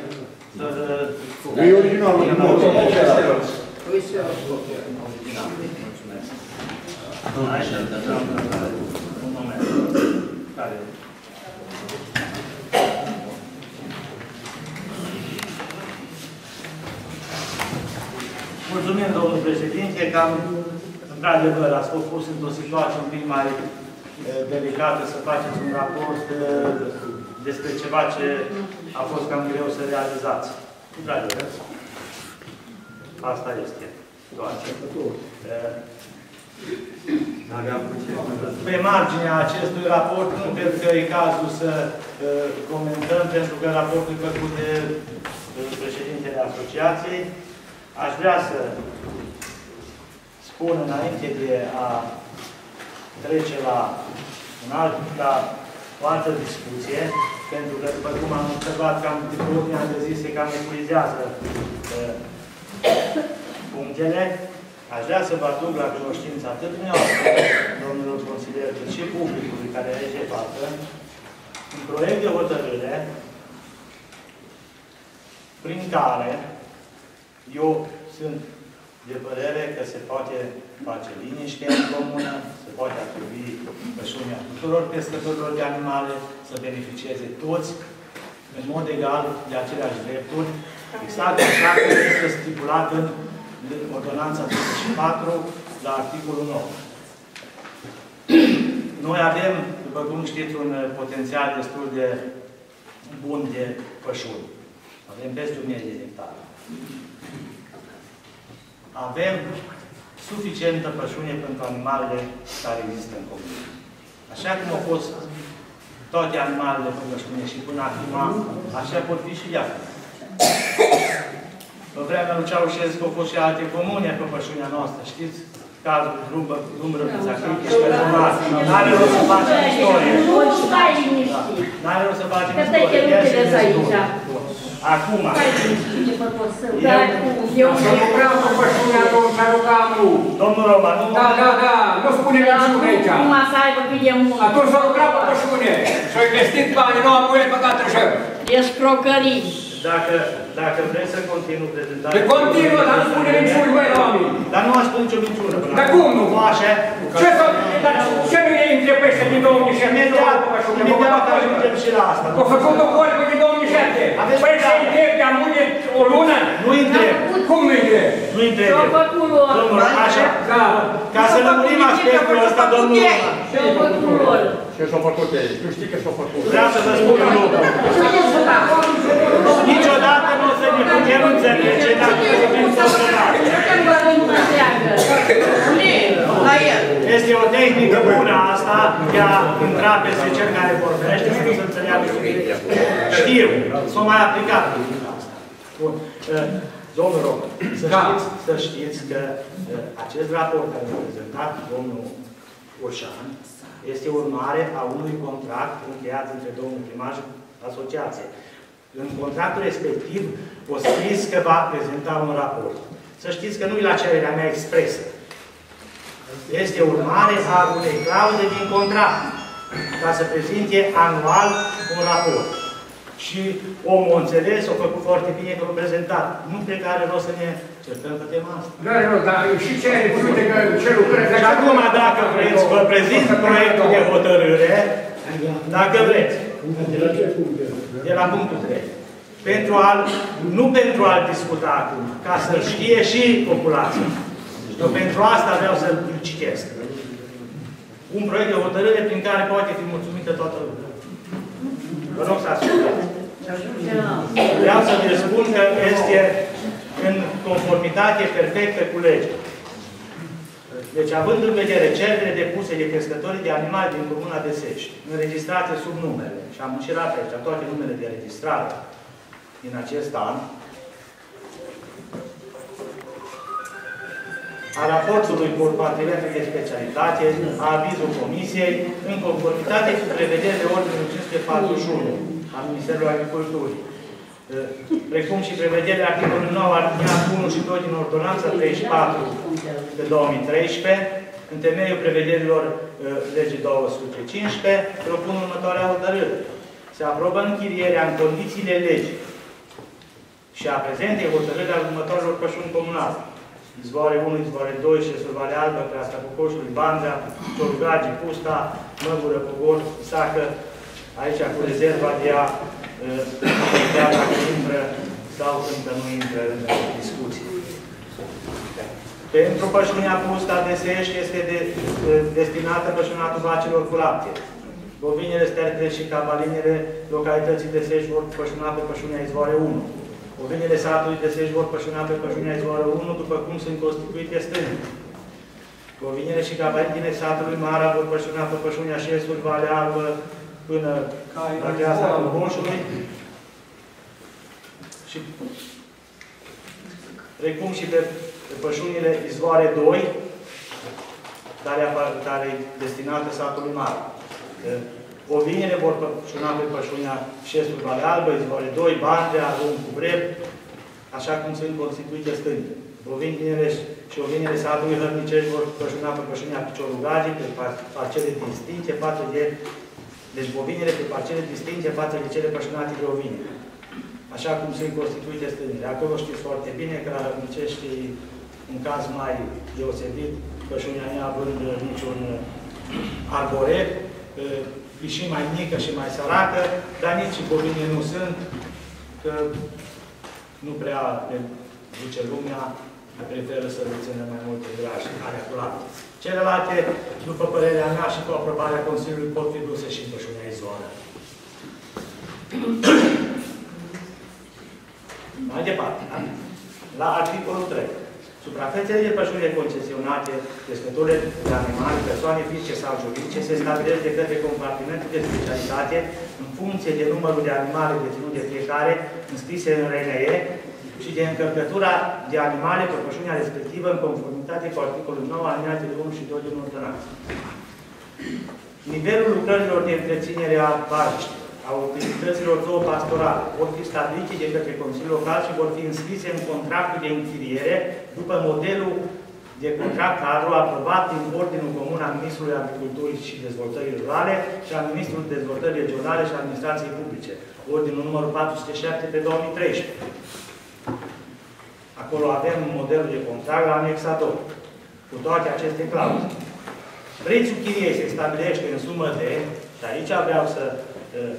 E original, mulțumesc. Un moment. Care? Mulțumim, domnul președinte, că am, într-adevăr, ați fost pus într-o situație un pic mai delicată să faceți un raport despre ceva ce a fost cam greu să realizați. Într-adevăr. Asta este. Pe marginea acestui raport, nu cred că e cazul să comentăm, pentru că raportul e făcut de președintele asociației. Aș vrea să spun înainte de a trece la un alt, la o altă discuție, pentru că, după cum am observat, cam după ordinea de zi se cam epuizează uh, punctele, aș vrea să vă aduc la cunoștință atât dumneavoastră, domnilor consilieri, cât și publicului care aici de față, un proiect de hotărâre prin care eu sunt de părere că se poate face liniște în comună, se poate atribui pășunea tuturor pescătorilor de animale, să beneficieze toți, în mod egal, de aceleași drepturi, exact așa cum este stipulat în Ordonanța treizeci și patru, la articolul nouă. Noi avem, după cum știți, un potențial destul de bun de pășuni. Avem peste o mie de hectare. Avem suficientă pășune pentru animalele care există în comună. Așa cum au fost toate animalele pe pășune și până acum, așa pot fi și de acum. În vremea lui Ceaușescu au fost și alte comune pe pășunea noastră. Știți? Cazul Lumbră, Zacriche și Cărămar. N-are rost să facem istorie. N-are rost să facem istorie. Acum. Eu nu vreau cu pășunea domnul Sarucamu. Domnul Roman, nu? Da, da, da. Nu spune niciun aici. Numai să aibă cât de mult. Atunci s-a lucrat pe pășune. Și-a investit banii, nu am voie băgat trășări. Escrocării. Dacă, dacă vreți să continuu prezentarea... Pe continuă, dar nu spune minciuni, băi, la oameni. Dar nu a spus nicio minciună. Dar cum nu? Așa? Ce să... Dar ce nu e între peste din două mii șapte? Imediat, imediat ajungem și la asta. Au făcut o vorbă din două mii șapte. Păi să întreb de amune o lună? Nu întreb. Cum nu întreb? Nu întreb. Domnul, așa. Ca să lămurim aspectul ăsta, domnul... Ce s-a făcut ei? Tu știi că s-a făcut. Vreau să vă spun un lucru. Niciodată nu o să ne putem înțelege dacă vorbim săptămânal. Este o tehnică bună asta de a intra peste cel care vorbește să nu se înțeleagă subiectul. Știu, s-o mai aplicat tehnica asta. Bun. Domnul Roman, să știți, să știți că acest raport care l-a prezentat domnul Oșan este urmare a unui contract încheiat între domnul primar și asociație. În contractul respectiv, o scris că va prezenta un raport. Să știți că nu e la cererea mea expresă. Este urmare a unei clauze din contract, ca să prezinte anual un raport. Și omul înțeles, o făcut foarte bine că l-a prezentat. Nu cred că are rost să ne certăm pe tema asta. Da, nu, dar și ce uite că ce lucrări... Și acum, dacă vreți, vă prezint proiectul de hotărâre, dacă vreți. De la punctul trei. Pentru a, nu pentru a-l discuta acum, ca să știe și populația. Eu pentru asta vreau să-l citesc. Un proiect de hotărâre prin care poate fi mulțumită toată lumea. Vă rog să ascultați. Vreau să vă spun că este în conformitate perfectă cu legea. Deci, având în vedere cererile depuse de crescătorii de animale din Comuna de Sești, înregistrate sub numele, și am înșirat aici toate numele de registrare din acest an, a raportului Departamentului de Specialitate, a avizul Comisiei, în conformitate cu prevederile Ordinului cinci sute patruzeci și unu al Ministerului Agriculturii, precum și prevederile articolului nouă, alineat unu și doi din Ordonanța treizeci și patru pe două mii treisprezece, în temeiul prevederilor legii două sute cincisprezece, propun următoarea hotărâre. Se aprobă închirierea în condițiile legii și a prezentei hotărâri al următorilor pășuni comunale. Izvoare unu, Izvoare doi, Șesul Valea Albă, Creasta Cocoșului, Bandrea, Ciorugagi, Pusta, Măgură, Pogor, Sacă, aici cu rezerva de a vedea dacă intră sau încă nu intră în discuție. Pentru pășunia Pusta de Sești este de, destinată pășunatul vacilor cu lapte. Bovinele, stertele și cavalinele localității de Sești vor pășuna pe pășunia Izvoare unu. Bovinele satului de Sești vor pășuna pe pășunia Izvoare unu, după cum sunt constituite stângi. Bovinele și cavalinele satului Mara vor pășuna pe pășunia Șesul Valea Albă până la Creasta Cocoșului. Și precum și pe pășunile Izvoare doi, care, care e destinată satului Mare. Ovinele vor pășuna pe pășunia Șesul Valea Albă, Izvoare doi, Bandrea, Rum cu Breb, așa cum sunt constituite stângi. Ovinele și ovinele satului Hărnicești vor pășuna pe pășunia Piciorugagii, pe parcele distincte față de... Deci bovinele pe parcele distincte față de cele pășunate de ovine. Așa cum sunt constituite stângile. Acolo știți foarte bine că la Hărnicești un caz mai deosebit, pășunia neavând niciun arboret, e și mai mică și mai săracă, dar nici bovine nu sunt, că nu prea le duce lumea, preferă să le țină mai multe grași, alea cu lapte. Celelalte, după părerea mea și cu aprobarea Consiliului, pot fi duse și în pășunia Izvoare. Mai departe, la articolul trei. Suprafețele de pășune concesionate, crescătorile de animale, persoane fizice sau juridice, se stabilesc de către compartimentul de specialitate în funcție de numărul de animale deținute de fiecare, înscrise în R N E, și de încărcătura de animale pe pășunea respectivă în conformitate cu articolul nouă, alineatele unu și doi din ordonanță. Nivelul lucrărilor de întreținere a pajiștilor, a utilităților zoopastorale, vor fi stabilite de către Consiliul Local și vor fi înscrise în contractul de închiriere după modelul de contract cadru aprobat din Ordinul Comun al Ministrului Agriculturii și Dezvoltării Rurale și al Ministrului Dezvoltării Regionale și Administrației Publice, Ordinul numărul patru sute șapte pe două mii treisprezece. Acolo avem modelul de contract la anexa doi, cu toate aceste clauze. Prețul chiriei se stabilește în sumă de, și aici vreau să uh,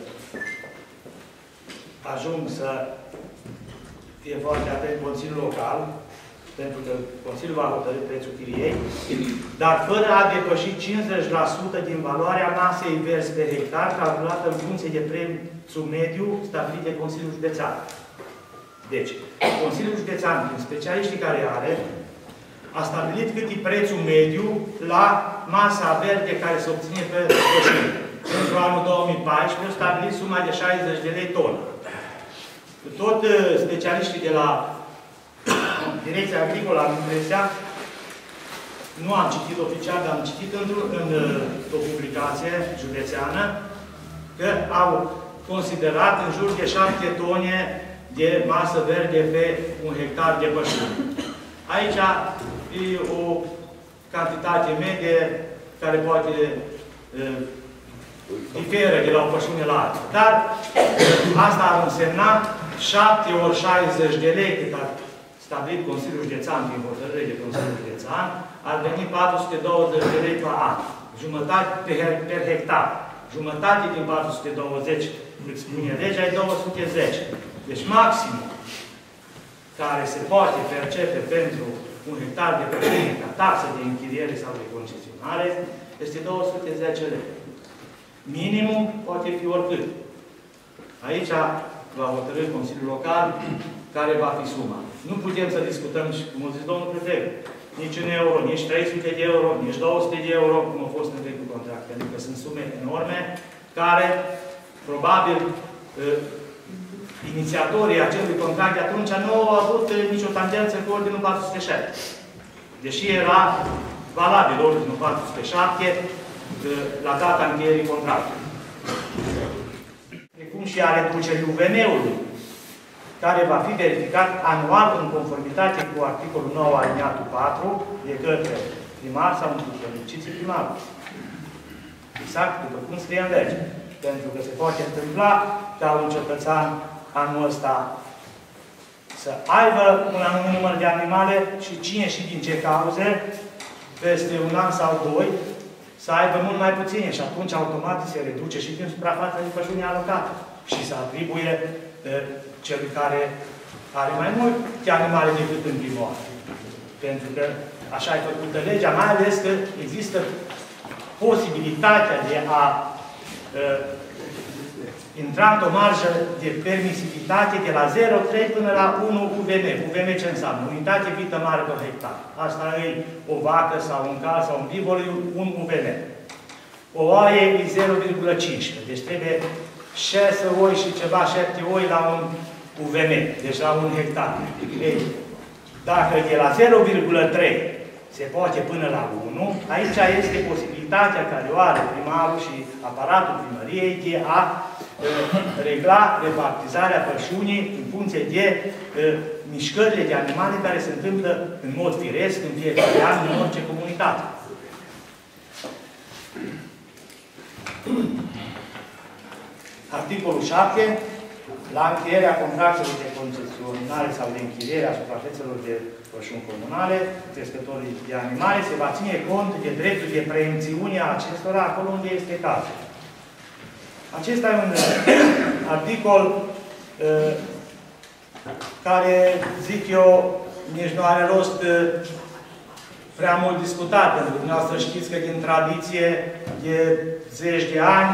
ajung să fie foarte atent Consiliul Local, pentru că Consiliul va hotărî prețul chiriei, dar fără a depăși cincizeci la sută din valoarea masei verzi pe hectar, calculată în funcție de prețul mediu stabilit de Consiliul Județean. Deci, Consiliul Județean, prin specialiștii care are, a stabilit cât e prețul mediu la masa verde care se obține pe pășune. Pentru anul două mii paisprezece a stabilit suma de șaizeci de lei tonă. Tot specialiștii de la Direcția Agricolă am impresia, nu am citit oficial, dar am citit într-o publicație județeană, că au considerat în jur de șapte tone de masă verde pe un hectar de pășune. Aici e o cantitate medie care poate uh, diferă de la o pășune la alta. Dar uh, asta ar însemna șapte ori șaizeci de lei, cât ar stabilit Consiliul Județean prin hotărâre de Consiliul Județean, ar veni patru sute douăzeci de lei la an. Jumătate per hectar. Jumătate din patru sute douăzeci, cât spune legea, e două sute zece. Deci maximul care se poate percepe pentru un hectar de pășune ca taxă de închiriere sau de concesionare este două sute zece lei. Minimum poate fi oricât. Aici va hotărî Consiliul Local care va fi suma. Nu putem să discutăm, și cum a zis domnul prefect, nici un euro, nici trei sute de euro, nici două sute de euro, cum a fost în vechiul contract, pentru că sunt sume enorme, care, probabil, uh, inițiatorii acelui contract de atunci nu au avut uh, nicio tangență cu ordinul patru sute șapte. Deși era valabil ordinul patru sute șapte uh, la data încheierii contractului. Precum și a reducerii U V M-ului, care va fi verificat anual în conformitate cu articolul nouă aliniatul patru de către primar sau în decizie primarului. Exact după cum scrie în lege. Pentru că se poate întâmpla ca un cetățean anul ăsta să aibă un anumit număr de animale și cine și din ce cauze, peste un an sau doi, să aibă mult mai puține și atunci automat se reduce și din suprafața de pășune alocată și se atribuie celui care are mai multe animale decât în primul an. Pentru că așa e făcută legea, mai ales că există posibilitatea de a uh, intra într-o marjă de permisivitate de la zero virgulă trei până la unu U V M. U V M ce înseamnă? Unitate vită mare pe hectar. Asta e o vacă sau un cal sau un bivol, e un U V M. O oaie e zero virgulă cincisprezece. Deci trebuie șase oi și ceva, șapte oi la un U V M. Deci la un hectar. Ei, dacă de la zero virgulă trei se poate până la unu, aici este posibilitatea care o are primarul și aparatul primăriei de a uh, regla repartizarea pășunii în funcție de uh, mișcările de animale care se întâmplă în mod firesc în fiecare an în orice comunitate. Articolul șapte. La încheierea contractelor de concesionare sau de închiriere a suprafețelor de pășuni comunale, crescătorii de animale, se va ține cont de dreptul de preemțiune a acestora acolo unde este cazul. Acesta e un articol uh, care, zic eu, nici nu are rost uh, prea mult discutat, pentru că dumneavoastră știți că din tradiție de zeci de ani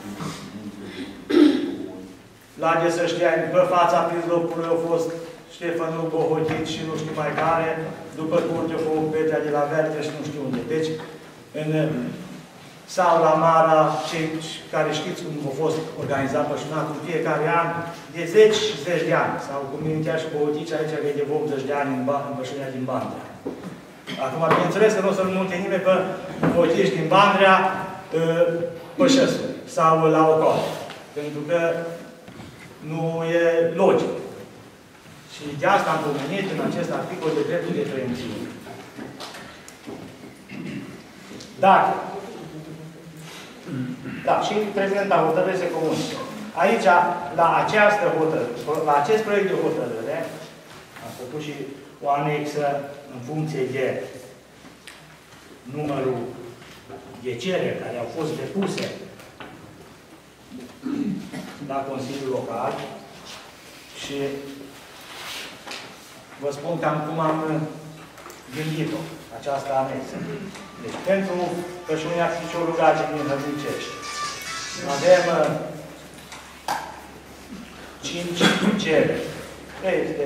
la desășteani, pe fața prizlopului au fost Ștefănul Bohodit și nu știu mai care, după curte au fost Petea de la Verde și nu știu unde. Deci, în sau la Mara, cei care știți cum a fost organizat pășunatul în fiecare an, de zeci și zeci de ani. Sau cum mintea și Bohodici, aici că e de optzeci de ani în, în pășunea din Bandrea. Acum, bineînțeles că nu o să-l multe nimeni pe Bohodici din Bandrea pășăsuri sau la Ocoare. Pentru că nu e logic. Și de asta am pomenit în acest articol de dreptul de preemțiune. Dacă, da, și prezenta hotărâre se comunică. Aici, la această hotărâre, la acest proiect de hotărâre, am făcut și o anexă în funcție de numărul de cereri care au fost depuse la Consiliul Local și vă spun cam cum am gândit-o, această anexă. Deci, pentru pășunia Ficiorugage din Hădnicești, avem cinci cereri. Este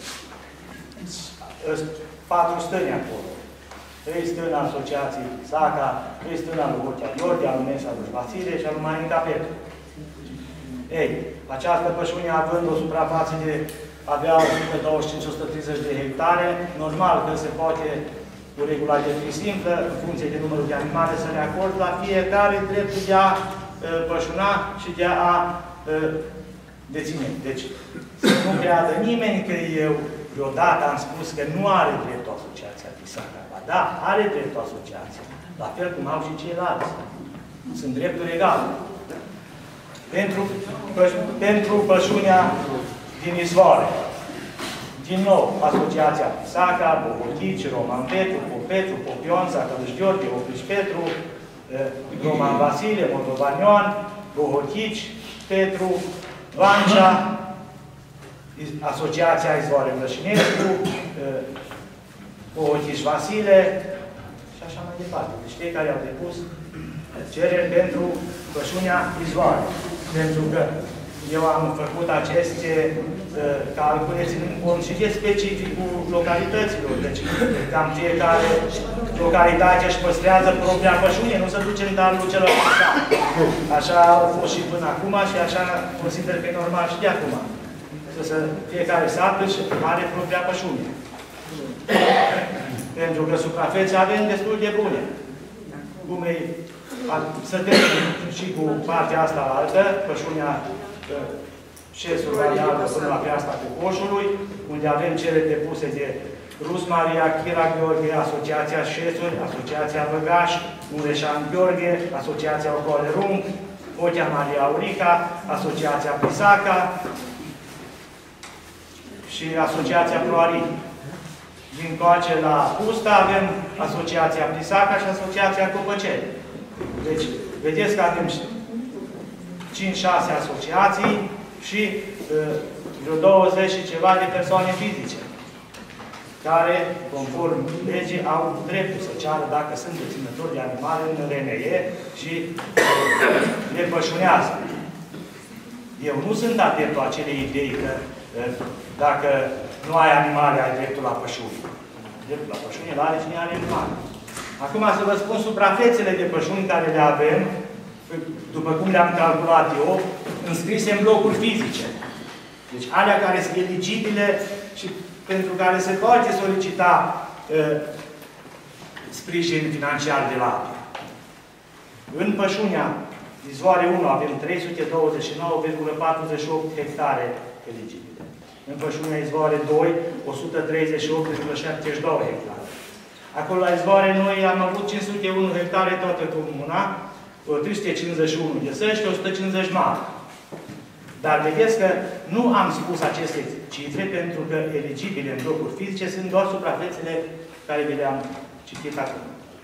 patru stâni acolo. Trei stâni asociații Saca, trei stâni al lui Hotea Iordi, al lui Mesa lui Vasile și al lui Marinca Petru. Ei, această pășunie având o suprafață de avea o sută douăzeci și cinci - o sută treizeci de hectare, normal că se poate, cu regularitate simplă, în funcție de numărul de animale, să le acord la fiecare dreptul de a uh, pășuna și de a uh, deține. Deci, să nu creadă nimeni că eu deodată am spus că nu are dreptul asociația Pisaca. Da, are dreptul asociația. La fel cum au și ceilalți. Sunt drepturi egale. Pentru, păș, pentru pășunea din izvoare. Din nou, asociația Pisaca, Bohotici, Roman Petru, Popetru, Popionța, Călăș Gheorghe, Opriș Petru, Roman Vasile, Moldovanion, Bohotici, Petru, Vancea, Asociația Izvoare Mlășinescu, Bohotici Vasile și așa mai departe. Deci cei care au depus cereri pentru pășunea izvoare. Pentru că eu am făcut aceste uh, calcule ținând cont și de specificul localităților. Deci, cam fiecare localitate își păstrează propria pășune, nu se duce în darul celălalt. Așa a fost și până acum și așa consider că e normal și de acum. Să fiecare sat își are propria pășune. Pentru că suprafețe avem destul de bune. Cum e, să termin și cu partea asta altă, pășunea șesul varială până la piasta Cocoșului, unde avem cele depuse de Rus Maria, Chira Gheorghe, Asociația Șesuri, Asociația Văgaș, Mureșan Gheorghe, Asociația Ocole Rung, Ochea Maria Aurica, Asociația Pisaca și Asociația Proarii. Din coace la Pusta avem Asociația Pisaca și Asociația Copăceni. Deci, vedeți că avem cinci șase asociații și uh, vreo douăzeci și ceva de persoane fizice, care, conform legii, au dreptul să ceară dacă sunt deținători de animale în R N E și uh, le pășunează. Eu nu sunt adeptul acelei idei că uh, dacă nu ai animale, ai dreptul la pășuni. Dreptul la pășuni îl are cine are animale. Acum să vă spun suprafețele de pășuni care le avem, după cum le-am calculat eu, înscrise în blocuri fizice. Deci alea care sunt eligibile și pentru care se poate solicita uh, sprijin financiar de la A P I. În pășunea Izvoare unu avem trei sute douăzeci și nouă virgulă patruzeci și opt hectare eligibile. În pășunea Izvoare doi, o sută treizeci și opt virgulă șaptezeci și doi hectare. Acolo la Izvoare noi am avut cinci sute unu hectare toată comuna, trei sute cincizeci și unu de sări și o sută cincizeci mari. Dar vedeți că nu am spus aceste cifre pentru că eligibile în blocuri fizice sunt doar suprafețele care vi le-am citit acum.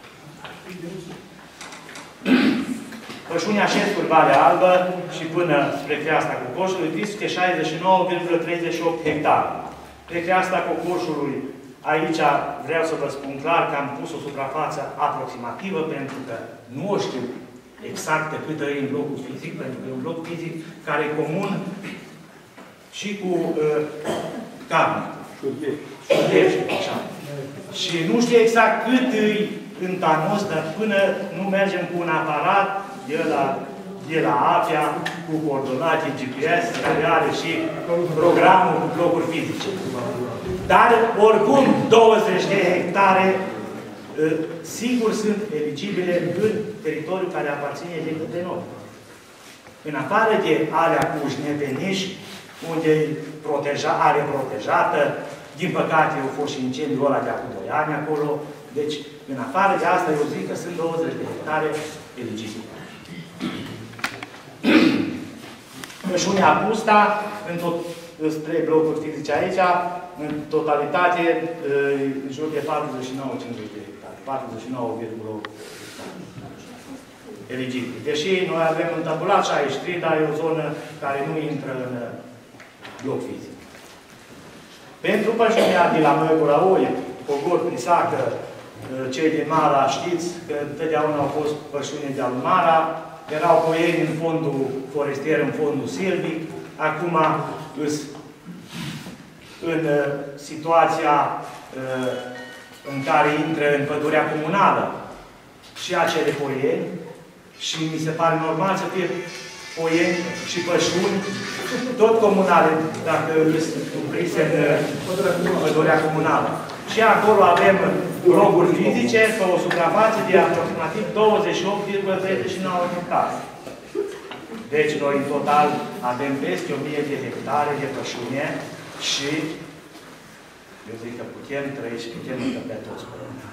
Pășunea Șescuri, Valea Albă și până spre Creasta Cocoșului, trei sute șaizeci și nouă virgulă treizeci și opt hectare. Pe Creasta Cocoșului, aici vreau să vă spun clar că am pus o suprafață aproximativă pentru că nu o știu exactă câtă e în blocul fizic, pentru că e un bloc fizic care e comun și cu uh, carne. Șudești, așa. Și nu știu exact cât e în tanos, dar până nu mergem cu un aparat de la, de la A P I A, cu coordonate G P S, care are și programul cu blocuri fizice. Dar, oricum, douăzeci de hectare sigur sunt eligibile în teritoriul care aparține de către noi. În afară de alea cu șnepeniși, unde proteja, are protejată, din păcate au fost și incendiul ăla de acum doi ani acolo, deci în afară de asta eu zic că sunt douăzeci de hectare eligibile. Pășunea Pusta, în tot trei blocuri fizice aici, în totalitate, în jur de patruzeci și nouă cincizeci de hectare. patruzeci și nouă virgulă opt eligibil. Deși noi avem în tabulat șaizeci și trei, dar e o zonă care nu intră în bloc fizic. Pentru pășunea de la Măgura Oi, Pogor, Prisacă, cei din Mara, știți că întotdeauna au fost pășune de Alumara, erau poieni în fondul forestier, în fondul silvic, acum îs în uh, situația uh, în care intră în pădurea comunală și acele poieni și mi se pare normal să fie poieni și pășuni tot comunale, dacă sunt cuprinse în pădurea comunală. Și acolo avem blocuri fizice pe o suprafață de aproximativ douăzeci și opt virgulă treizeci și nouă hectare. Deci noi în total avem peste o mie de hectare de pășune și eu zic că putem trăi și putem încăpea toți pe ei.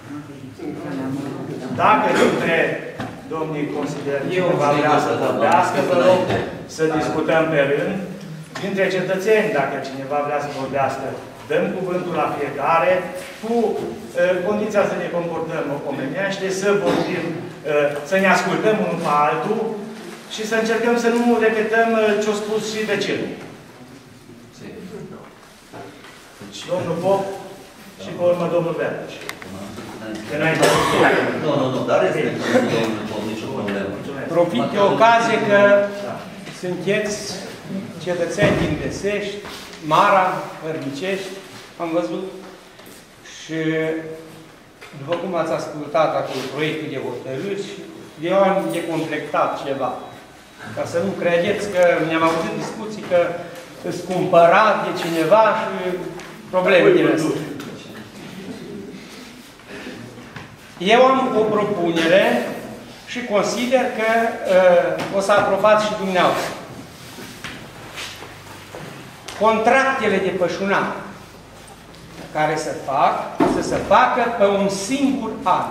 Dacă dintre domnii consideră cineva vrea să vorbească, vă rog să discutăm pe rând. Dintre cetățeni, dacă cineva vrea să vorbească, dăm cuvântul la fiecare, cu uh, condiția să ne comportăm omenește, să vorbim, uh, să ne ascultăm unul pe altul și să încercăm să nu repetăm uh, ce-a spus și vecinul. Domnul Pop și pe urmă domnul Verdeș. Nu, nu, nu, dar respectăm domnul Pop, nicio problemă. Profit de ocazie că sunteți cetățeni din Desești, Mara, Hărnicești, am văzut. Și după cum ați ascultat acolo proiectul de hotărâri, eu am deconflictat ceva. Ca să nu credeți că mi-am auzit discuții că îți cumpărat de cineva și probleme din astea. Eu am o propunere și consider că uh, o să aprobați și dumneavoastră. Contractele de pășunat care se fac, să se facă pe un singur an.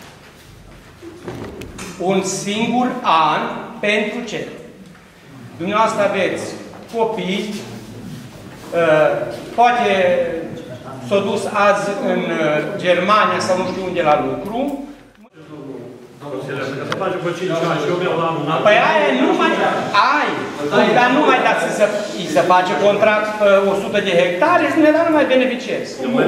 Un singur an pentru ce? Dumneavoastră aveți copii, uh, poate s-a dus azi în Germania sau nu știu unde la lucru. Păi aia nu mai ai, dar nu mai dați să îi se face contract pe o sută de hectare și dumneavoastră nu mai beneficiezi.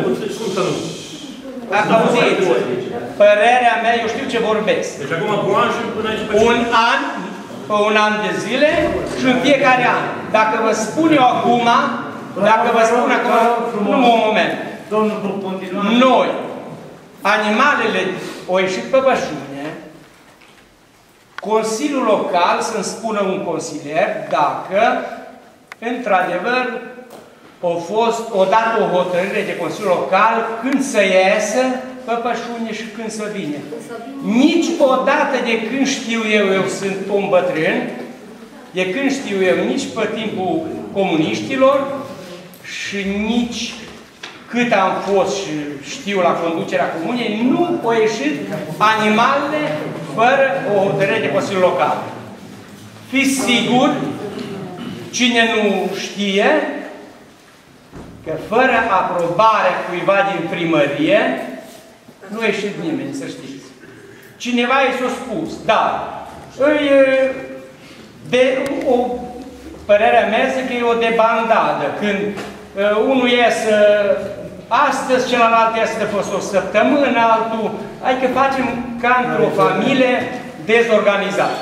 Auziți, părerea mea, eu știu ce vorbesc. Deci acum cu an și până aici pe un an, pe un an de zile și în fiecare an. Dacă vă spun eu acum, dacă vă spun acum, nu un moment. Noi, animalele au ieșit pe pășune, Consiliul Local să-mi spună un consilier dacă, într-adevăr, a fost odată o hotărâre de Consiliul Local când să iasă pe pășune și când să vină. Niciodată de când știu eu, eu sunt om bătrân, de când știu eu, nici pe timpul comuniștilor și nici cât am fost și știu la conducerea comunei, nu au ieșit animalele fără o hotărâre de Consiliul Local. Fiți sigur, cine nu știe, că fără aprobarea cuiva din primărie, nu a ieșit nimeni, să știți. Cineva i s-a spus, da, îi, de, o, părerea mea zic că e o debandadă, când uh, unul iese astăzi, celălalt iese de fost o săptămână, altul, adică facem ca într-o familie dezorganizată.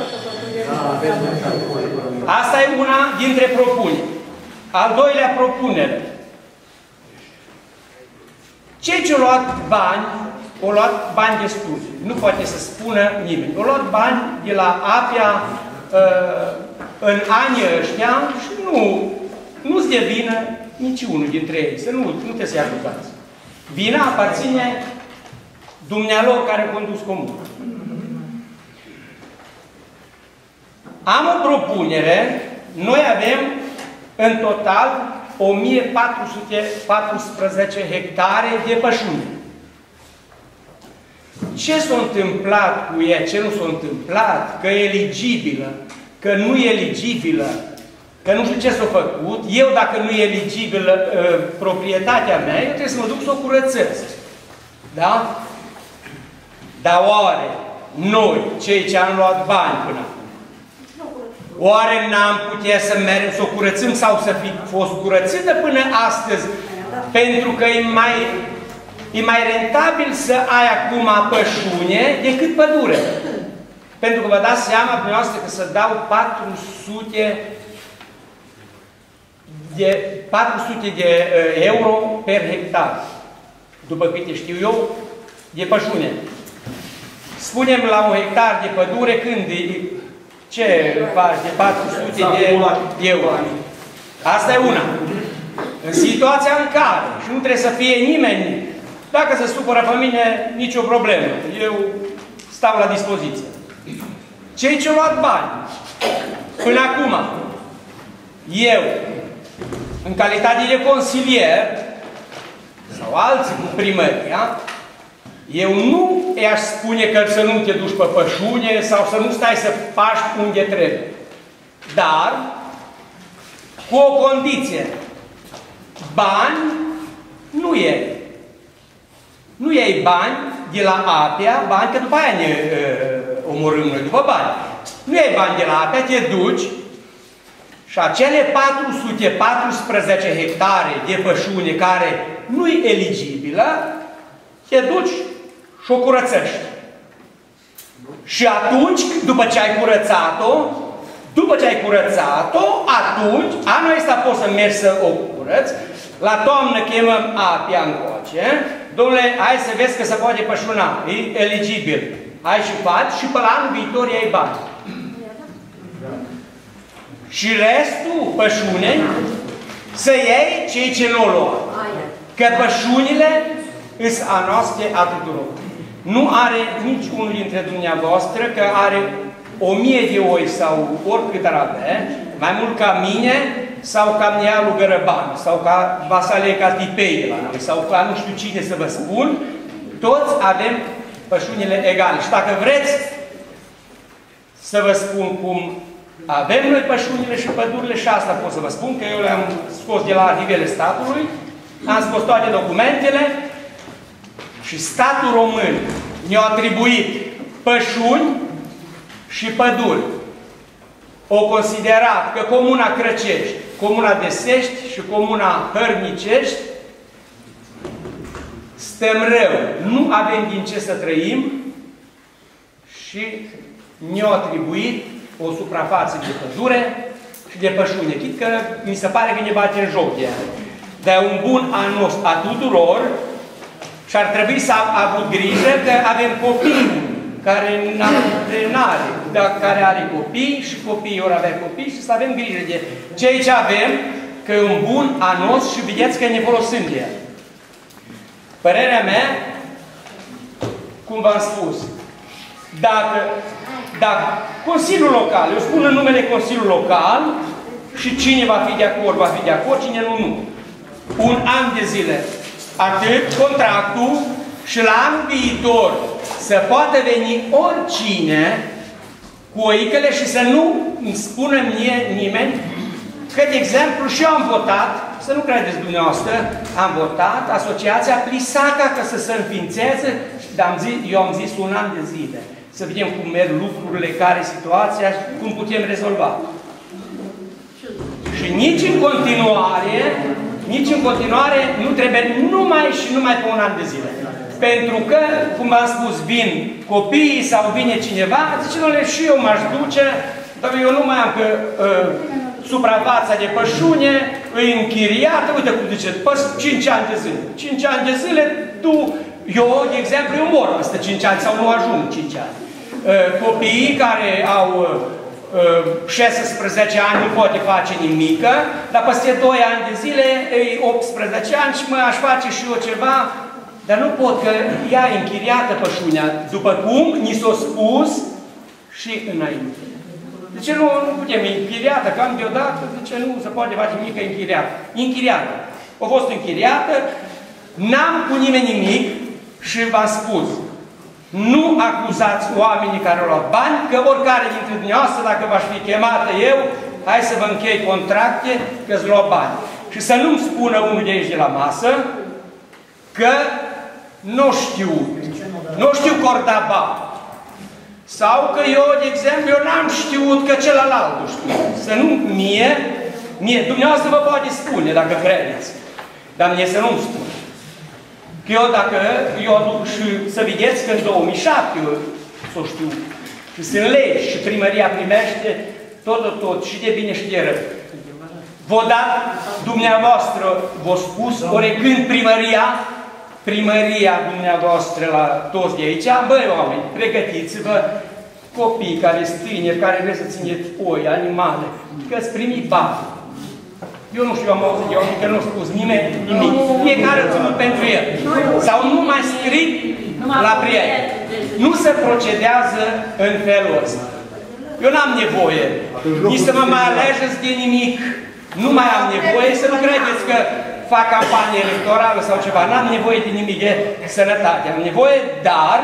Asta e una dintre propuneri. Al doilea propunere. Cei ce au luat bani, au luat bani de studii. Nu poate să spună nimeni. Au luat bani de la Apia uh, în anii ăștia și nu, nu-ți devină niciunul dintre ei. Să nu, nu te să-i acuzați. Vina aparține dumnealor care a condus comună. Am o propunere. Noi avem în total o mie patru sute paisprezece hectare de pășune. Ce s-a întâmplat cu ea, ce nu s-a întâmplat, că e eligibilă, că nu e eligibilă, că nu știu ce s-a făcut, eu dacă nu e eligibilă uh, proprietatea mea, eu trebuie să mă duc să o curățesc. Da? Dar oare noi, cei ce am luat bani până acum, oare n-am putea să mergem să o curățăm sau să fi fost curățită până astăzi? Pentru că e mai, e mai rentabil să ai acum pășune decât pădure. Pentru că vă dați seama dumneavoastră că să dau patru sute de, patru sute de uh, euro per hectar. După câte știu eu, de pășune. Spunem la un hectar de pădure când e, ce faci de patru sute de euro? Asta e una. În situația în care, și nu trebuie să fie nimeni, dacă se supără pe mine, nicio problemă. Eu stau la dispoziție. Cei ce au luat bani, până acum, eu, în calitate de consilier, sau alții cu primăria, eu nu i-aș spune că să nu te duci pe pășune sau să nu stai să paști unde trebuie. Dar, cu o condiție. Bani nu iei. Nu iei bani de la Apia, bani, că după aia ne uh, omorâm noi după bani. Nu iei bani de la Apia, te duci și acele patru sute paisprezece hectare de pășune care nu e eligibilă, te duci și o curățești. Și atunci, după ce ai curățat-o, După ce ai curățat-o, atunci, anul ăsta poți să mergi să o curăți, la toamnă chemăm apia încoace, domnule, hai să vezi că se poate pășuna, e eligibil. Hai și faci și pe la anul viitor iei bani. Și restul pășunei să iei cei ce nu o luă. Că pășunile îs a noastre a tuturor. Nu are nici unul dintre dumneavoastră că are o mie de oi sau oricât ar avea, mai mult ca mine, sau ca Nealu Gărăban, sau ca Vasale ca Tipei de la noi, sau ca nu știu cine să vă spun, toți avem pășunile egale. Și dacă vreți să vă spun cum avem noi pășunile și pădurile, și asta pot să vă spun, că eu le-am scos de la arhivele statului, am scos toate documentele și statul român ne-a atribuit pășuni și păduri. O considerat că Comuna Crăcești, Comuna Desești și Comuna Hărnicești stăm rău, nu avem din ce să trăim și ne-au atribuit o suprafață de pădure și de pășune. Chit că mi se pare că ne bate în joc de ea. Dar un bun anus a tuturor și ar trebui să am avut grijă că avem copii care n-are, dar care are copii și copiii ori avea copii și să avem grijă de ceea ce avem, că e un bun anos și vedeți că ne folosim de el. Părerea mea, cum v-am spus, dacă, dacă Consiliul Local, eu spun în numele Consiliului Local și cine va fi de acord, va fi de acord, cine nu, nu. Un an de zile, atât contractul și la anul viitor să poată veni oricine cu oicele și să nu îmi spună mie nimeni că, de exemplu, și eu am votat, să nu credeți dumneavoastră, am votat Asociația Plisaca ca să se înființeze, dar am zis, eu am zis un an de zile. Să vedem cum merg lucrurile, care e situația și cum putem rezolva. Și nici în continuare, nici în continuare nu trebuie numai și numai pe un an de zile. Pentru că, cum v-am spus, vin copiii sau vine cineva, zice, doamne, și eu m-aș duce, dar eu nu mai am că uh, suprafața de pășune, îi închiriată, uite cum zice, cinci ani de zile. cinci ani de zile, tu, eu, de exemplu, eu mor peste cinci ani sau nu ajung cinci ani. Uh, copiii care au uh, șaisprezece ani nu poate face nimică, dar peste doi ani de zile, optsprezece ani și mă aș face și eu ceva. Dar nu pot, că ea e închiriată pășunea, după cum ni s-a spus și înainte. De ce nu, nu putem închiriată? Cam deodată, de ce nu se poate face nimic închiriată? Închiriată. A fost închiriată, n-am cu nimeni nimic și v-am spus, nu acuzați oamenii care au luat bani, că oricare dintre dumneavoastră, dacă v-aș fi chemată eu, hai să vă închei contracte, că-ți luat bani. Și să nu-mi spună unul de aici de la masă, că nu știu, nu știu Cordaba. Sau că eu, de exemplu, eu n-am știut că celălalt știu. Să nu mie, mie, dumneavoastră vă poate spune, dacă credeți. Dar mie să nu-mi spune. Că eu, dacă eu aduc și să vedeți că în două mii șapte eu s-o știu. Și sunt legi și primăria primește tot, tot, tot, și de bine și de rău. V-o dat dumneavoastră, v-o spus, ori când primăria, primăria dumneavoastră la toți de aici, băi oameni, pregătiți-vă copii care sunt tineri, care vreți să țineți oi, animale, că-ți primi bani. Eu nu știu, am auzit de oameni că nu au spus nimeni nimic. Fiecare a ținut pentru el. Sau nu mai scris la prieteni. Nu se procedează în felul ăsta. Eu n-am nevoie nici să mă mai alegeți de nimic. Nu mai am nevoie, să nu credeți că fac campanie electorală sau ceva. N-am nevoie de nimic de sănătate. Am nevoie, dar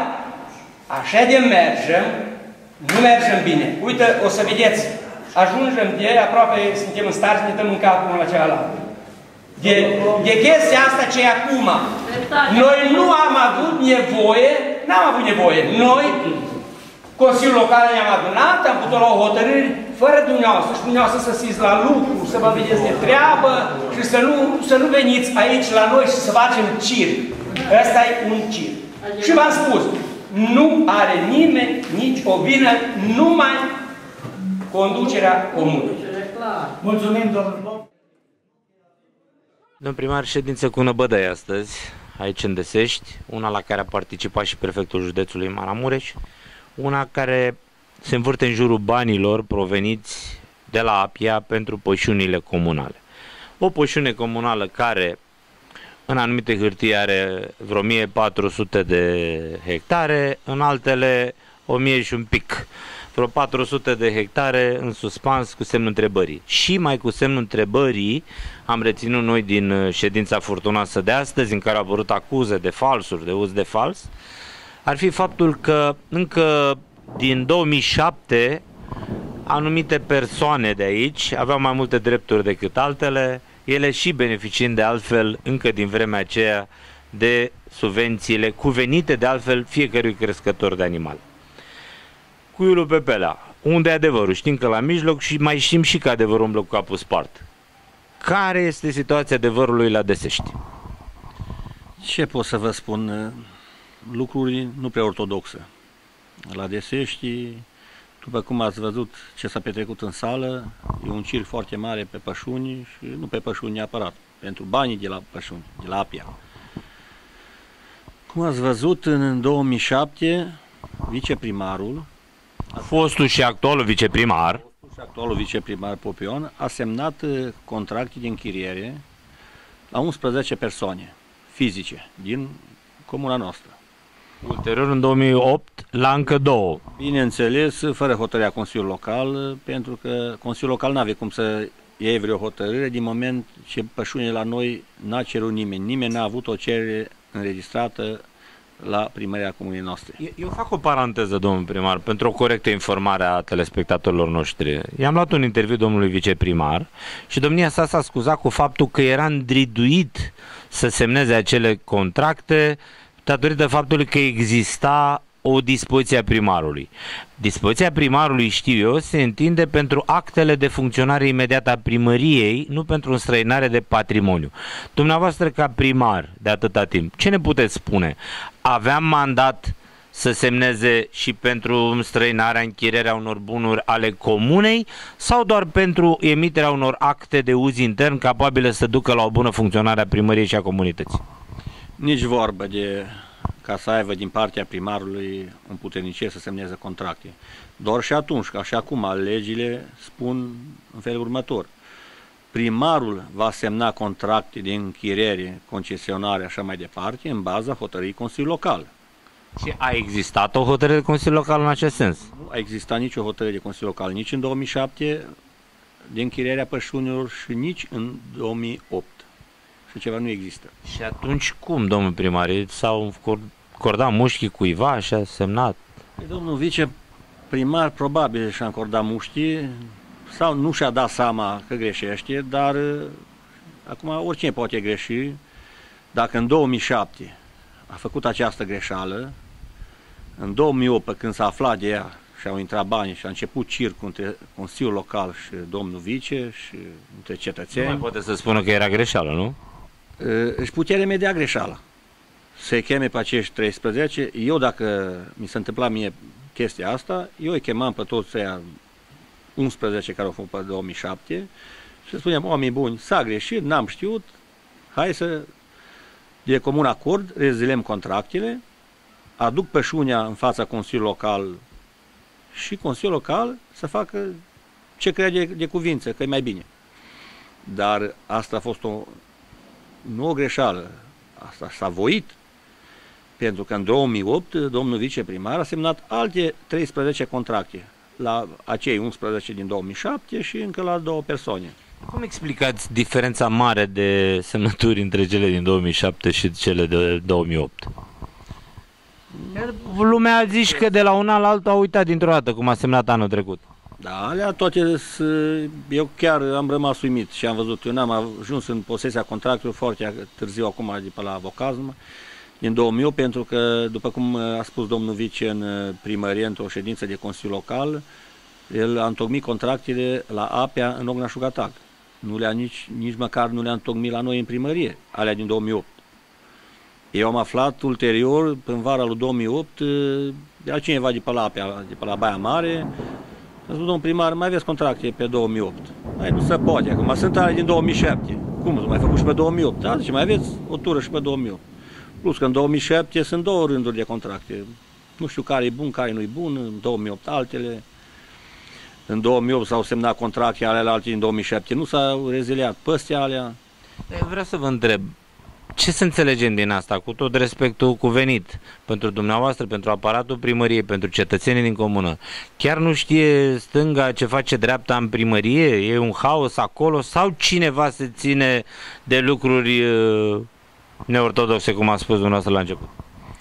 așa de mergem, nu mergem bine. Uite, o să vedeți, ajungem de aproape, suntem în stare să ne dăm în cap unul la cealaltă. De, de chestia asta ce e acum. Noi nu am avut nevoie, n-am avut nevoie. Noi, Consiliul Local ne-am adunat, am putut lua o hotărâri fără dumneavoastră și dumneavoastră să fiți la lucru, să vă vedeți de treabă și să nu, să nu veniți aici la noi și să facem circ. Ăsta e un circ. Și v-am spus, nu are nimeni nici o vină, numai conducerea comunei. Mulțumim, domnul Bob. Domnul primar, ședință cu năbădăi astăzi, aici în Desești, una la care a participat și prefectul județului Maramureș, una care se învârte în jurul banilor proveniți de la APIA pentru pășunile comunale. O pășune comunală care în anumite hârtii are vreo o mie patru sute de hectare, în altele o mie și un pic. Vreo patru sute de hectare în suspans cu semnul întrebării. Și mai cu semnul întrebării am reținut noi din ședința furtunoasă de astăzi, în care au apărut acuze de falsuri, de uz de fals, ar fi faptul că încă din două mii șapte anumite persoane de aici aveau mai multe drepturi decât altele, ele și beneficiind de altfel încă din vremea aceea de subvențiile cuvenite de altfel fiecărui crescător de animale. Cuiul Pepelea, unde e adevărul? Știm că la mijloc și mai știm și că adevărul umblă cu capul spart. Care este situația adevărului la Desești? Ce pot să vă spun? Lucruri nu prea ortodoxe. La Desești, după cum ați văzut ce s-a petrecut în sală, e un circ foarte mare pe pășuni și nu pe pășuni neapărat, pentru banii de la pășuni, de la APIA. Cum ați văzut, în două mii șapte, viceprimarul, fostul și actualul viceprimar, fostul și actualul viceprimar Popion, a semnat contracte de închiriere la unsprezece persoane fizice din comuna noastră. Ulterior, în două mii opt, la încă două. Bineînțeles, fără hotărârea Consiliului Local, pentru că Consiliul Local n-avea cum să iei vreo hotărâre din moment ce pășunile la noi n-a cerut nimeni. Nimeni n-a avut o cerere înregistrată la primăria comunei noastre. Eu fac o paranteză, domnul primar, pentru o corectă informare a telespectatorilor noștri. I-am luat un interviu domnului viceprimar și domnia sa s-a scuzat cu faptul că era îndriduit să semneze acele contracte datorită faptului că exista o dispoziție a primarului. Dispoziția primarului, știu eu, se întinde pentru actele de funcționare imediată a primăriei, nu pentru înstrăinare de patrimoniu. Dumneavoastră, ca primar de atâta timp, ce ne puteți spune? Aveam mandat să semneze și pentru înstrăinarea, închirierea unor bunuri ale comunei sau doar pentru emiterea unor acte de uz intern capabile să ducă la o bună funcționare a primăriei și a comunității? Nici vorbă de ca să aibă din partea primarului un puternicie să semneze contracte. Doar și atunci, ca și acum, legile spun în felul următor. Primarul va semna contracte de închiriere, concesionare, așa mai departe, în baza hotărârii Consiliului Local. Și a existat o hotărâre de Consiliul Local în acest sens? Nu a existat nicio hotărâre de Consiliul Local, nici în două mii șapte de închirierea pășunilor și nici în două mii opt. Și ceva nu există. Și atunci cum, domnul primar? S-au acordat mușchii cuiva și a semnat? Păi, domnul viceprimar probabil și-a acordat mușchii sau nu și-a dat seama că greșește, dar acum oricine poate greși. Dacă în două mii șapte a făcut această greșeală, în două mii opt, când s-a aflat de ea și au intrat banii și a început circul între Consiliul Local și domnul vice și între cetățeni. Nu mai poate să spună că era greșeală, nu? Își putea remedia greșeala. Se cheme pe acești treisprezece. Eu, dacă mi se întâmpla mie chestia asta, eu îi chemam pe toți ăia unsprezece care au făcut pe două mii șapte și spuneam, oameni buni, s-a greșit, n-am știut, hai să, de comun acord, reziliem contractele, aduc pășunea în fața Consiliului Local și Consiliul Local să facă ce crede de cuvință, că e mai bine. Dar asta a fost o, nu o greșeală, asta s-a voit, pentru că în două mii opt domnul viceprimar a semnat alte treisprezece contracte, la acei unsprezece din două mii șapte și încă la două persoane. Cum explicați diferența mare de semnături între cele din două mii șapte și cele de două mii opt? Lumea a zis că de la una la alta a uitat dintr-o dată, cum a semnat anul trecut. Da, alea toate, eu chiar am rămas uimit și am văzut, eu n-am ajuns în posesia contractului foarte târziu acum de pe la Vocazm, din două mii opt, pentru că, după cum a spus domnul vice în primărie, într-o ședință de Consiliu Local, el a întocmit contractele la APIA în Ognaș-Ugatag. Nu le-a nici, nici măcar nu le-a întocmit la noi în primărie, alea din două mii opt. Eu am aflat ulterior, în vara lui două mii opt, de altcineva de pe la APIA, de pe la Baia Mare, spus, domnul primar, mai aveți contracte pe două mii opt. Mai nu se poate, acum sunt ale din două mii șapte. Cum, mai făcut și pe două mii opt? Da, deci mai aveți o tură și pe două mii opt. Plus că în două mii șapte sunt două rânduri de contracte. Nu știu care e bun, care nu e bun, în două mii opt altele. În două mii opt s-au semnat contracte, ale alte din două mii șapte nu s-au reziliat păstea alea. Vreau să vă întreb, ce să înțelegem din asta, cu tot respectul cuvenit pentru dumneavoastră, pentru aparatul primăriei, pentru cetățenii din comună? Chiar nu știe stânga ce face dreapta în primărie? E un haos acolo? Sau cineva se ține de lucruri uh, neortodoxe, cum a spus dumneavoastră la început?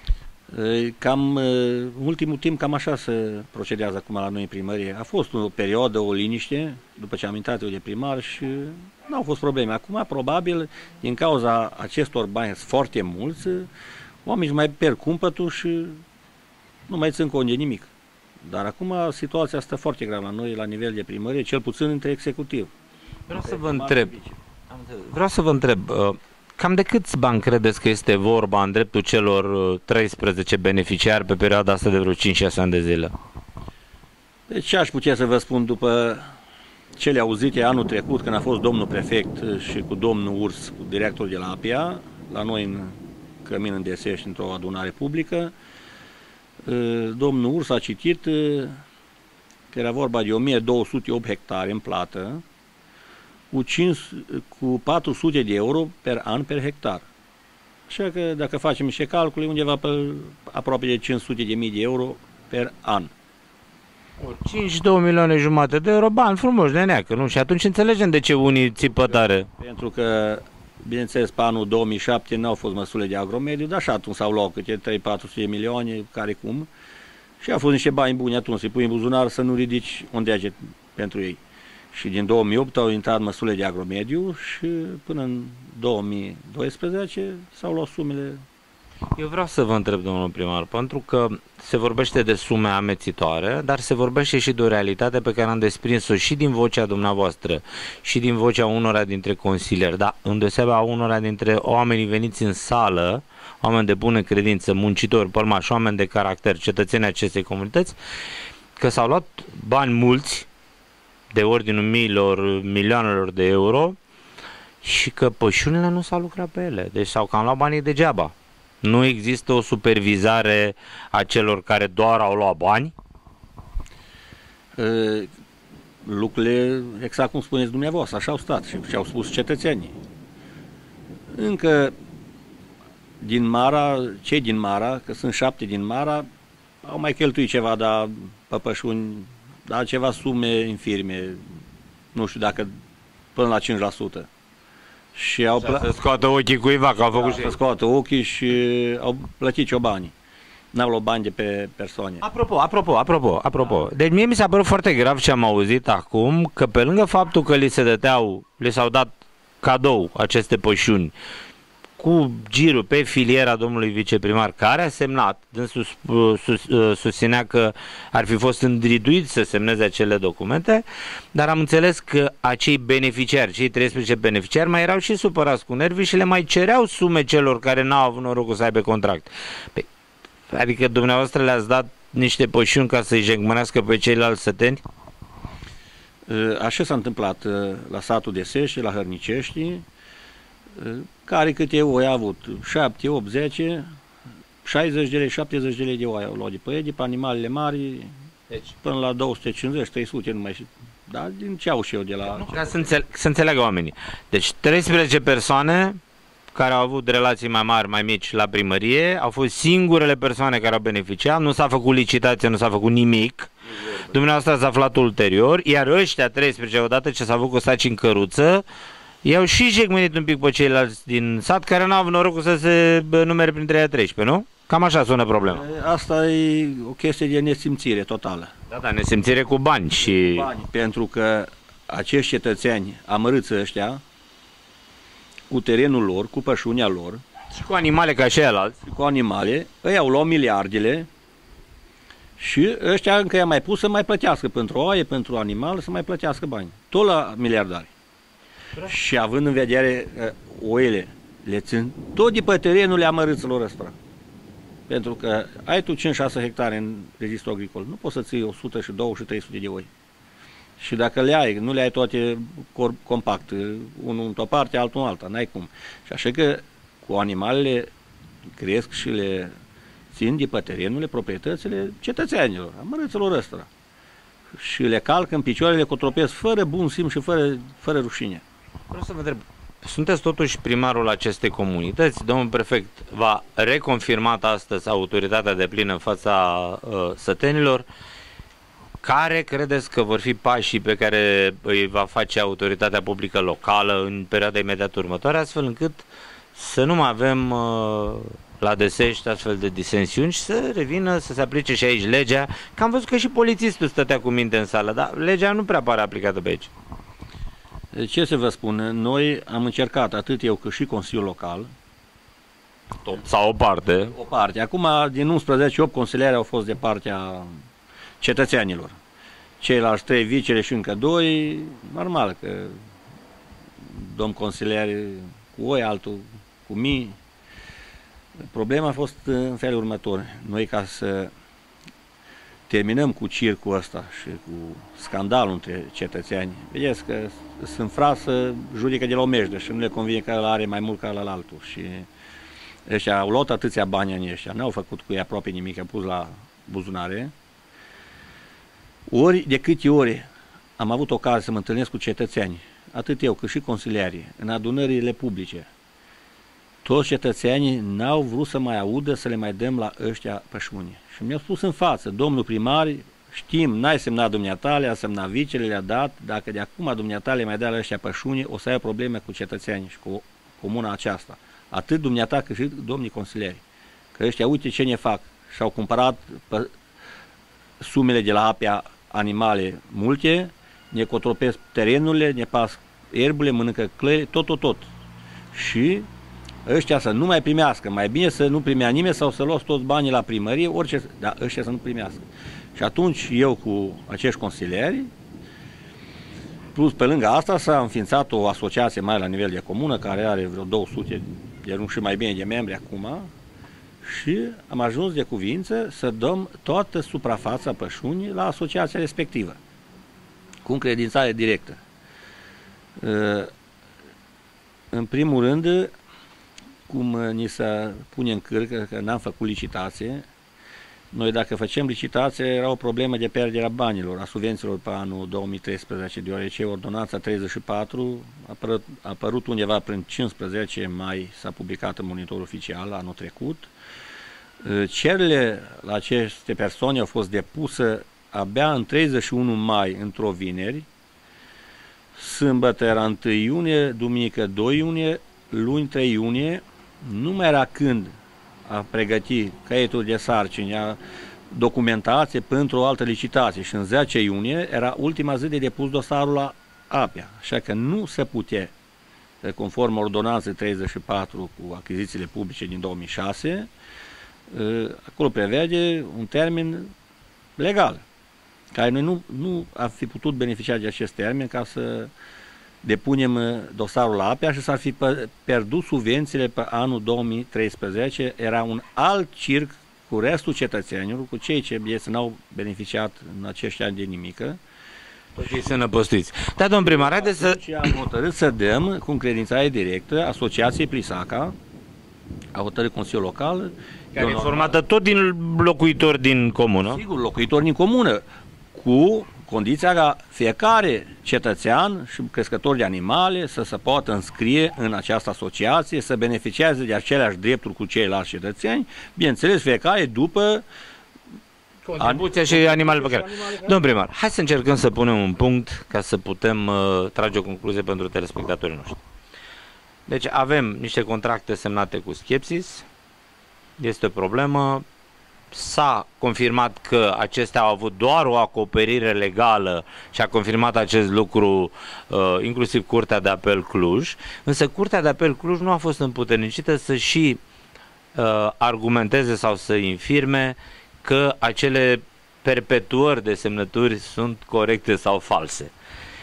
Cam, în ultimul timp, cam așa se procedează acum la noi în primărie. A fost o perioadă, o liniște, după ce am intrat eu de primar și nu au fost probleme. Acum, probabil, din cauza acestor bani foarte mulți, oamenii își mai pierd cumpătul și nu mai țin cont de nimic. Dar acum situația stă foarte gravă la noi, la nivel de primărie, cel puțin între executiv. Vreau să vă întreb, vreau să vă întreb, cam de câți bani credeți că este vorba în dreptul celor treisprezece beneficiari pe perioada asta de vreo cinci șase ani de zile? Deci ce aș putea să vă spun după cele auzite anul trecut, când a fost domnul prefect și cu domnul Urs, cu directorul de la A P I A, la noi în Cămin, în Desești, într-o adunare publică. Domnul Urs a citit că era vorba de o mie două sute opt hectare în plată, cu, cinci, cu patru sute de euro per an per hectar. Așa că dacă facem niște calcule, undeva pe aproape de cinci sute de mii de euro per an. cinci două milioane jumate de euro, bani frumoși de neacă, nu? Și atunci înțelegem de ce unii țipă tare. Pentru că, bineînțeles, pe anul două mii șapte n-au fost măsurile de agromediu, dar și atunci s-au luat câte trei patru sute de milioane, care cum. Și au fost niște bani buni atunci, să-i pui în buzunar să nu ridici un deget pentru ei. Și din două mii opt au intrat măsurile de agromediu și până în două mii doisprezece s-au luat sumele. Eu vreau să vă întreb, domnul primar, pentru că se vorbește de sume amețitoare, dar se vorbește și de o realitate pe care am desprins-o și din vocea dumneavoastră și din vocea unora dintre consilieri, dar îndeosebi a unora dintre oamenii veniți în sală, oameni de bună credință, muncitori, pălmași, oameni de caracter, cetățenii acestei comunități, că s-au luat bani mulți, de ordinul miilor, milioanelor de euro, și că pășunile nu s-au lucrat pe ele. Deci s-au cam luat banii degeaba. Nu există o supervizare a celor care doar au luat bani? Lucrurile, exact cum spuneți dumneavoastră, așa au stat și ce au spus cetățenii. Încă din Mara, cei din Mara, că sunt șapte din Mara, au mai cheltuit ceva, dar pe pășuni, dar ceva sume infirme, nu știu dacă până la cinci la sută. Și au plătit. Să scoată ochii cuiva, că au făcut da, să scoată ochii și au plătit ciobanii. N-au luat bani de pe persoane. Apropo, apropo, apropo, apropo. Deci mie mi s-a părut foarte grav ce am auzit acum, că pe lângă faptul că li se dăteau, li s-au dat cadou aceste pășuni, cu girul pe filiera domnului viceprimar, care a semnat, dânsul sus, susținea că ar fi fost îndrituit să semneze acele documente, dar am înțeles că acei beneficiari, cei treisprezece beneficiari, mai erau și supărați cu nervii și le mai cereau sume celor care n-au avut norocul să aibă contract. Pe, adică dumneavoastră le-ați dat niște pășuni ca să-i jengmănească pe ceilalți săteni? Așa s-a întâmplat la satul Desești, la Hărnicești, care câte oi a avut, șapte, opt, zece, șaizeci de lei, șaptezeci de lei de oi au luat de pe ei, de pe animalele mari, deci, până la două sute cincizeci, trei sute, nu mai știu, dar din ce au și eu de la... Nu, ca să, înțeleg, să înțeleagă oamenii. Deci treisprezece persoane care au avut relații mai mari, mai mici la primărie, au fost singurele persoane care au beneficiat, nu s-a făcut licitație, nu s-a făcut nimic, dumneavoastră ați aflat ulterior, iar ăștia treisprezece, odată ce s-a făcut staci în căruță, i-au și jegmenit un pic pe ceilalți din sat care n-au avut norocul să se numere printre ea treisprezece, nu? Cam așa sună problema. Asta e o chestie de nesimțire totală. Da, da, nesimțire cu bani și... Cu bani, pentru că acești cetățeni amărâți ăștia, cu terenul lor, cu pășunia lor... Și cu animale ca și alți. Cu animale, ei au luat miliardele și ăștia încă i-a mai pus să mai plătească pentru oaie, pentru animal, să mai plătească bani. Tot la miliardari. Și având în vedere uh, oile, le țin tot de pe terenul amărâților ăstora. Pentru că ai tu cinci șase hectare în registru agricol, nu poți să ții o sută și două și trei sute de oi. Și dacă le ai, nu le ai toate compact, unul într-o parte, altul în alta, n-ai cum. Și așa că cu animalele cresc și le țin de pe terenurile, proprietățile cetățenilor, a mărăților ăstora. Și le calcă în picioare, le cotropesc fără bun simț și fără, fără rușine. Vreau să vă întreb, sunteți totuși primarul acestei comunități, domnul prefect v-a reconfirmat astăzi autoritatea deplină în fața uh, sătenilor. Care credeți că vor fi pașii pe care îi va face autoritatea publică locală în perioada imediat următoare, astfel încât să nu mai avem uh, la Desești astfel de disensiuni și să revină să se aplice și aici legea, că am văzut că și polițistul stătea cu minte în sală, dar legea nu prea pare aplicată pe aici. Ce să vă spun, noi am încercat, atât eu cât și Consiliul Local, sau o parte. O parte. Acum, din unsprezece, opt consilieri au fost de partea cetățenilor. Ceilalți trei vicele și încă doi, normal că domn consilieri cu oi, altul cu mii. Problema a fost în felul următor. Noi, ca să terminăm cu circul ăsta și cu scandalul între cetățeni, vedeți că sunt frasă, judecă de la o mejdă și nu le convine că ăla are mai mult ca la altul. Și ăștia au luat atâția bani în ăștia, n-au făcut cu ei aproape nimic, au pus la buzunare. Ori de câte ori am avut ocazia să mă întâlnesc cu cetățeni, atât eu cât și consilierii, în adunările publice, toți cetățenii n-au vrut să mai audă să le mai dăm la ăștia pășuni. Și mi-au spus în față, domnul primar, știm, n-ai semnat dumneata, le-a semnat vicele, le-a dat, dacă de acum dumneata le mai dea la ăștia pășuni, o să ai probleme cu cetățenii și cu comuna aceasta. Atât dumneata cât și domnii consilieri. Că ăștia, uite ce ne fac. Și-au cumpărat sumele de la apea animale multe, ne cotropesc terenurile, ne pas erbule, mănâncă clăi, tot, tot, tot. Și ăștia să nu mai primească, mai bine să nu primea nimeni sau să luați toți banii la primărie, orice, dar ăștia să nu primească. Și atunci eu cu acești consilieri, plus pe lângă asta s-a înființat o asociație mai la nivel de comună, care are vreo două sute de nu și mai bine de membri acum, și am ajuns de cuvință să dăm toată suprafața pășunii la asociația respectivă, cu încredințare directă. În primul rând, cum ni se pune în cârcă că n-am făcut licitație, noi dacă facem licitație era o problemă de pierderea banilor, a subvențiilor pe anul două mii treisprezece, deoarece ordonanța treizeci și patru a apărut, a apărut undeva prin cincisprezece mai, s-a publicat în monitorul oficial anul trecut. Cererile la aceste persoane au fost depuse abia în treizeci și unu mai, într-o vineri, sâmbătă era întâi iunie, duminică doi iunie, luni trei iunie, nu mai era când a pregăti caietul de sarcini, a documentație pentru o altă licitație și în zece iunie era ultima zi de depus dosarul la apea, așa că nu se putea, conform ordonanței treizeci și patru cu achizițiile publice din două mii șase, acolo prevede un termen legal, care noi nu, nu am fi putut beneficia de acest termen ca să depunem dosarul la apea și s-ar fi pierdut subvențiile pe anul două mii treisprezece. Era un alt circ cu restul cetățenilor, cu cei ce bieți n-au beneficiat în acești ani de nimică. Toți să năpostuiți. Da, domn primar, haideți să... am hotărât să dăm cu încredințare directă Asociației Plisaca, a hotărât Consiliul Local, care e formată tot din locuitori din comună. Sigur, locuitori din comună, cu condiția ca fiecare cetățean și crescător de animale să se poată înscrie în această asociație, să beneficieze de aceleași drepturi cu ceilalți cetățeni, bineînțeles fiecare după contribuția și animalele pe care... Domnul primar, hai să încercăm să punem un punct ca să putem uh, trage o concluzie pentru telespectatorii noștri. Deci avem niște contracte semnate cu Schepsis, este o problemă. S-a confirmat că acestea au avut doar o acoperire legală și a confirmat acest lucru uh, inclusiv Curtea de Apel Cluj, însă Curtea de Apel Cluj nu a fost împuternicită să și uh, argumenteze sau să infirme că acele perpetuări de semnături sunt corecte sau false.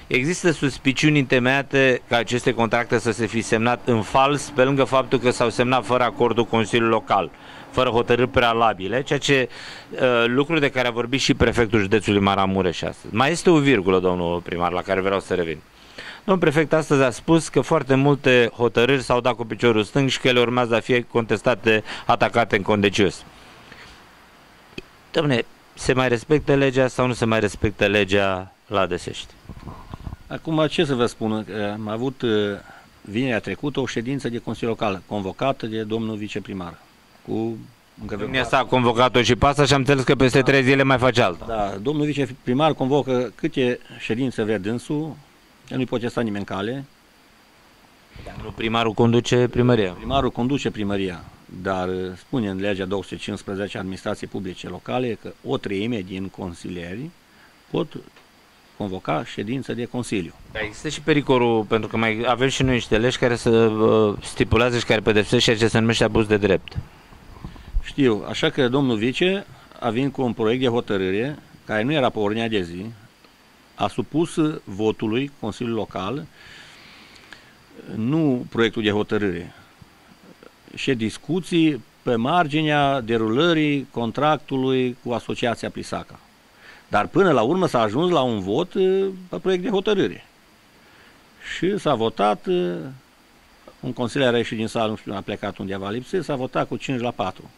Există suspiciuni întemeiate ca aceste contracte să se fi semnat în fals, pe lângă faptul că s-au semnat fără acordul Consiliului Local, fără hotărâri prealabile, ceea ce uh, lucruri de care a vorbit și prefectul județului Maramureș astăzi. Mai este o virgulă, domnul primar, la care vreau să revin. Domnul prefect astăzi a spus că foarte multe hotărâri s-au dat cu piciorul stâng și că ele urmează a fi contestate, atacate în condecios. Dom'le, se mai respectă legea sau nu se mai respectă legea la Desești? Acum, ce să vă spun? Am avut vinerea trecută o ședință de Consiliu Local, convocată de domnul viceprimar. Cu Domnia s-a convocat-o și pe asta și am înțeles că peste trei zile mai face alta. Da, domnul viceprimar convocă câte ședințe vrea dânsul, nu-i poate sta nimeni în cale. Primarul conduce primăria. Primarul conduce primăria, dar spune în legea două sute cincisprezece administrații publice locale că o treime din consilieri pot convoca ședință de consiliu. Dar există și pericolul, pentru că mai avem și noi niște legi care să uh, stipulează și care pedepsesc ceea ce se numește abuz de drept. Știu, așa că domnul vice a venit cu un proiect de hotărâre care nu era pe ordinea de zi, a supus votului Consiliului Local, nu proiectul de hotărâre, și discuții pe marginea derulării contractului cu Asociația Plisaca. Dar până la urmă s-a ajuns la un vot pe proiect de hotărâre. Și s-a votat, un consilier a ieșit din sală, nu știu, a plecat undeva lipsit, s-a votat cu cinci la patru.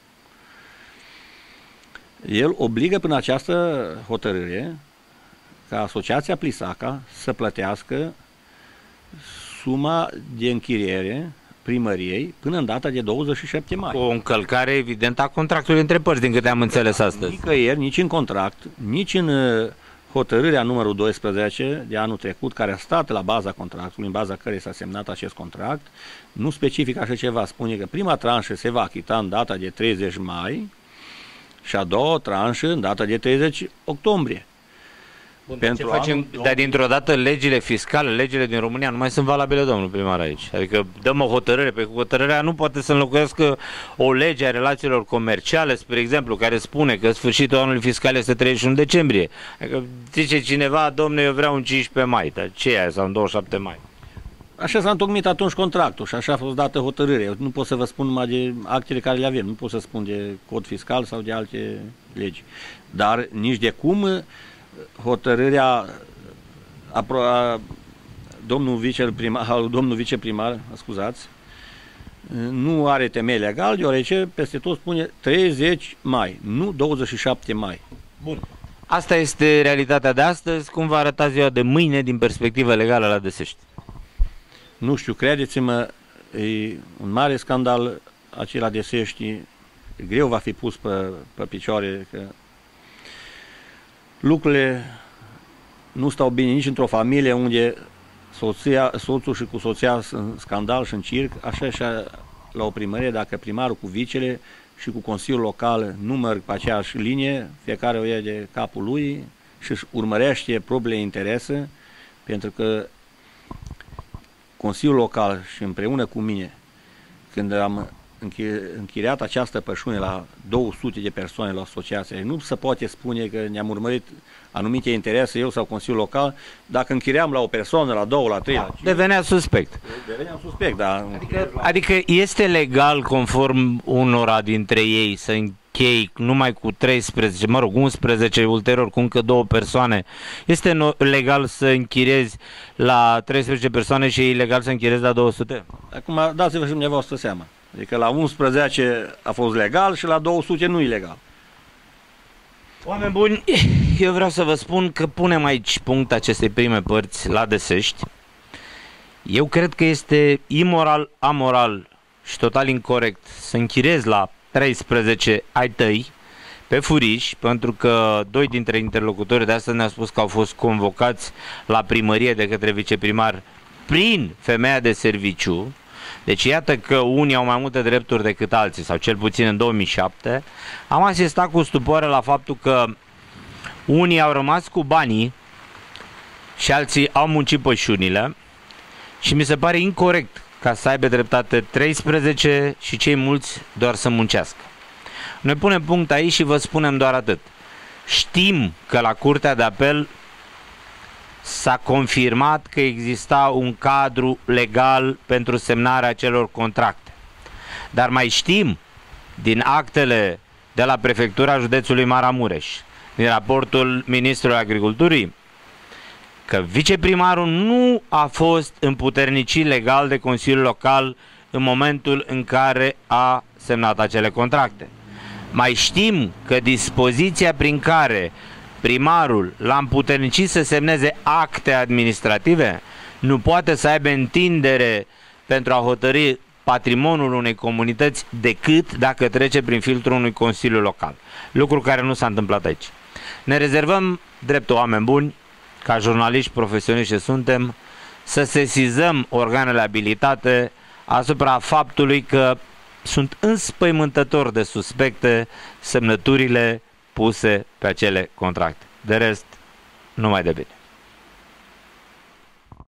El obligă până această hotărâre ca Asociația Plisaca să plătească suma de închiriere primăriei până în data de douăzeci și șapte mai. O încălcare evidentă a contractului între părți, din câte am înțeles astăzi. Nicăieri, nici în contract, nici în hotărârea numărul doisprezece de anul trecut, care a stat la baza contractului, în baza cărei s-a semnat acest contract, nu specifică așa ceva. Spune că prima tranșă se va achita în data de treizeci mai și a doua tranșă în data de treizeci octombrie. Bun, pentru ce facem, anul, dar dintr-o dată legile fiscale, legile din România nu mai sunt valabile, domnul primar, aici. Adică dăm o hotărâre, pe hotărârea nu poate să înlocuiască o lege a relațiilor comerciale, spre exemplu, care spune că sfârșitul anului fiscal este treizeci și unu decembrie. Adică zice cineva, domnule, eu vreau un cincisprezece mai, dar ce e aia, sau un douăzeci și șapte mai? Așa s-a întocmit atunci contractul și așa a fost dată hotărârea. Eu nu pot să vă spun numai de actele care le avem, nu pot să spun de cod fiscal sau de alte legi. Dar nici de cum hotărârea a, a domnul viceprimar, domnul viceprimar, scuzați, nu are temei legal, deoarece peste tot spune treizeci mai, nu douăzeci și șapte mai. Bun. Asta este realitatea de astăzi. Cum va arăta ziua de mâine din perspectivă legală la Desești? Nu știu, credeți-mă, e un mare scandal acela Desești, greu va fi pus pe, pe picioare, că lucrurile nu stau bine nici într-o familie unde soția, soțul și cu soția sunt scandal și în circ, așa și la o primărie, dacă primarul cu vicele și cu Consiliul Local nu merg pe aceeași linie, fiecare o ia de capul lui și își urmărește propriile interese, pentru că Consiliul Local și împreună cu mine, când am închiriat această pășune la două sute de persoane la asociație, nu se poate spune că ne-am urmărit anumite interese, eu sau Consiliul Local, dacă închiriam la o persoană, la două, la trei, la cinci. Devenea suspect. Deveneam suspect, da. Adică, adică este legal, conform unora dintre ei, să închei numai cu treisprezece, mă rog, unsprezece, ulterior cu încă două persoane. Este legal să închiriezi la treisprezece persoane și e ilegal să închiriezi la două sute? Acum dați-vă și dumneavoastră seama. Adică la unsprezece a fost legal și la două sute nu ilegal. Oameni buni, eu vreau să vă spun că punem aici punct acestei prime părți la Desești. Eu cred că este imoral, amoral și total incorect să închiriezi la treisprezece ai tăi pe furiș, pentru că doi dintre interlocutorii de astăzi ne-au spus că au fost convocați la primărie de către viceprimar prin femeia de serviciu. Deci iată că unii au mai multe drepturi decât alții, sau cel puțin în două mii șapte. Am asistat cu stupoare la faptul că unii au rămas cu banii și alții au muncit pășunile și mi se pare incorect ca să aibă dreptate treisprezece și cei mulți doar să muncească. Noi punem punct aici și vă spunem doar atât. Știm că la Curtea de Apel s-a confirmat că exista un cadru legal pentru semnarea acelor contracte. Dar mai știm din actele de la Prefectura Județului Maramureș, din raportul Ministrului Agriculturii, că viceprimarul nu a fost împuternicit legal de Consiliul Local în momentul în care a semnat acele contracte. Mai știm că dispoziția prin care primarul l-a împuternicit să semneze acte administrative nu poate să aibă întindere pentru a hotărî patrimoniul unei comunități decât dacă trece prin filtrul unui Consiliu Local. Lucru care nu s-a întâmplat aici. Ne rezervăm dreptul oameni buni, ca jurnaliști profesioniști ce suntem, să sesizăm organele abilitate asupra faptului că sunt înspăimântător de suspecte semnăturile puse pe acele contracte. De rest, numai de bine.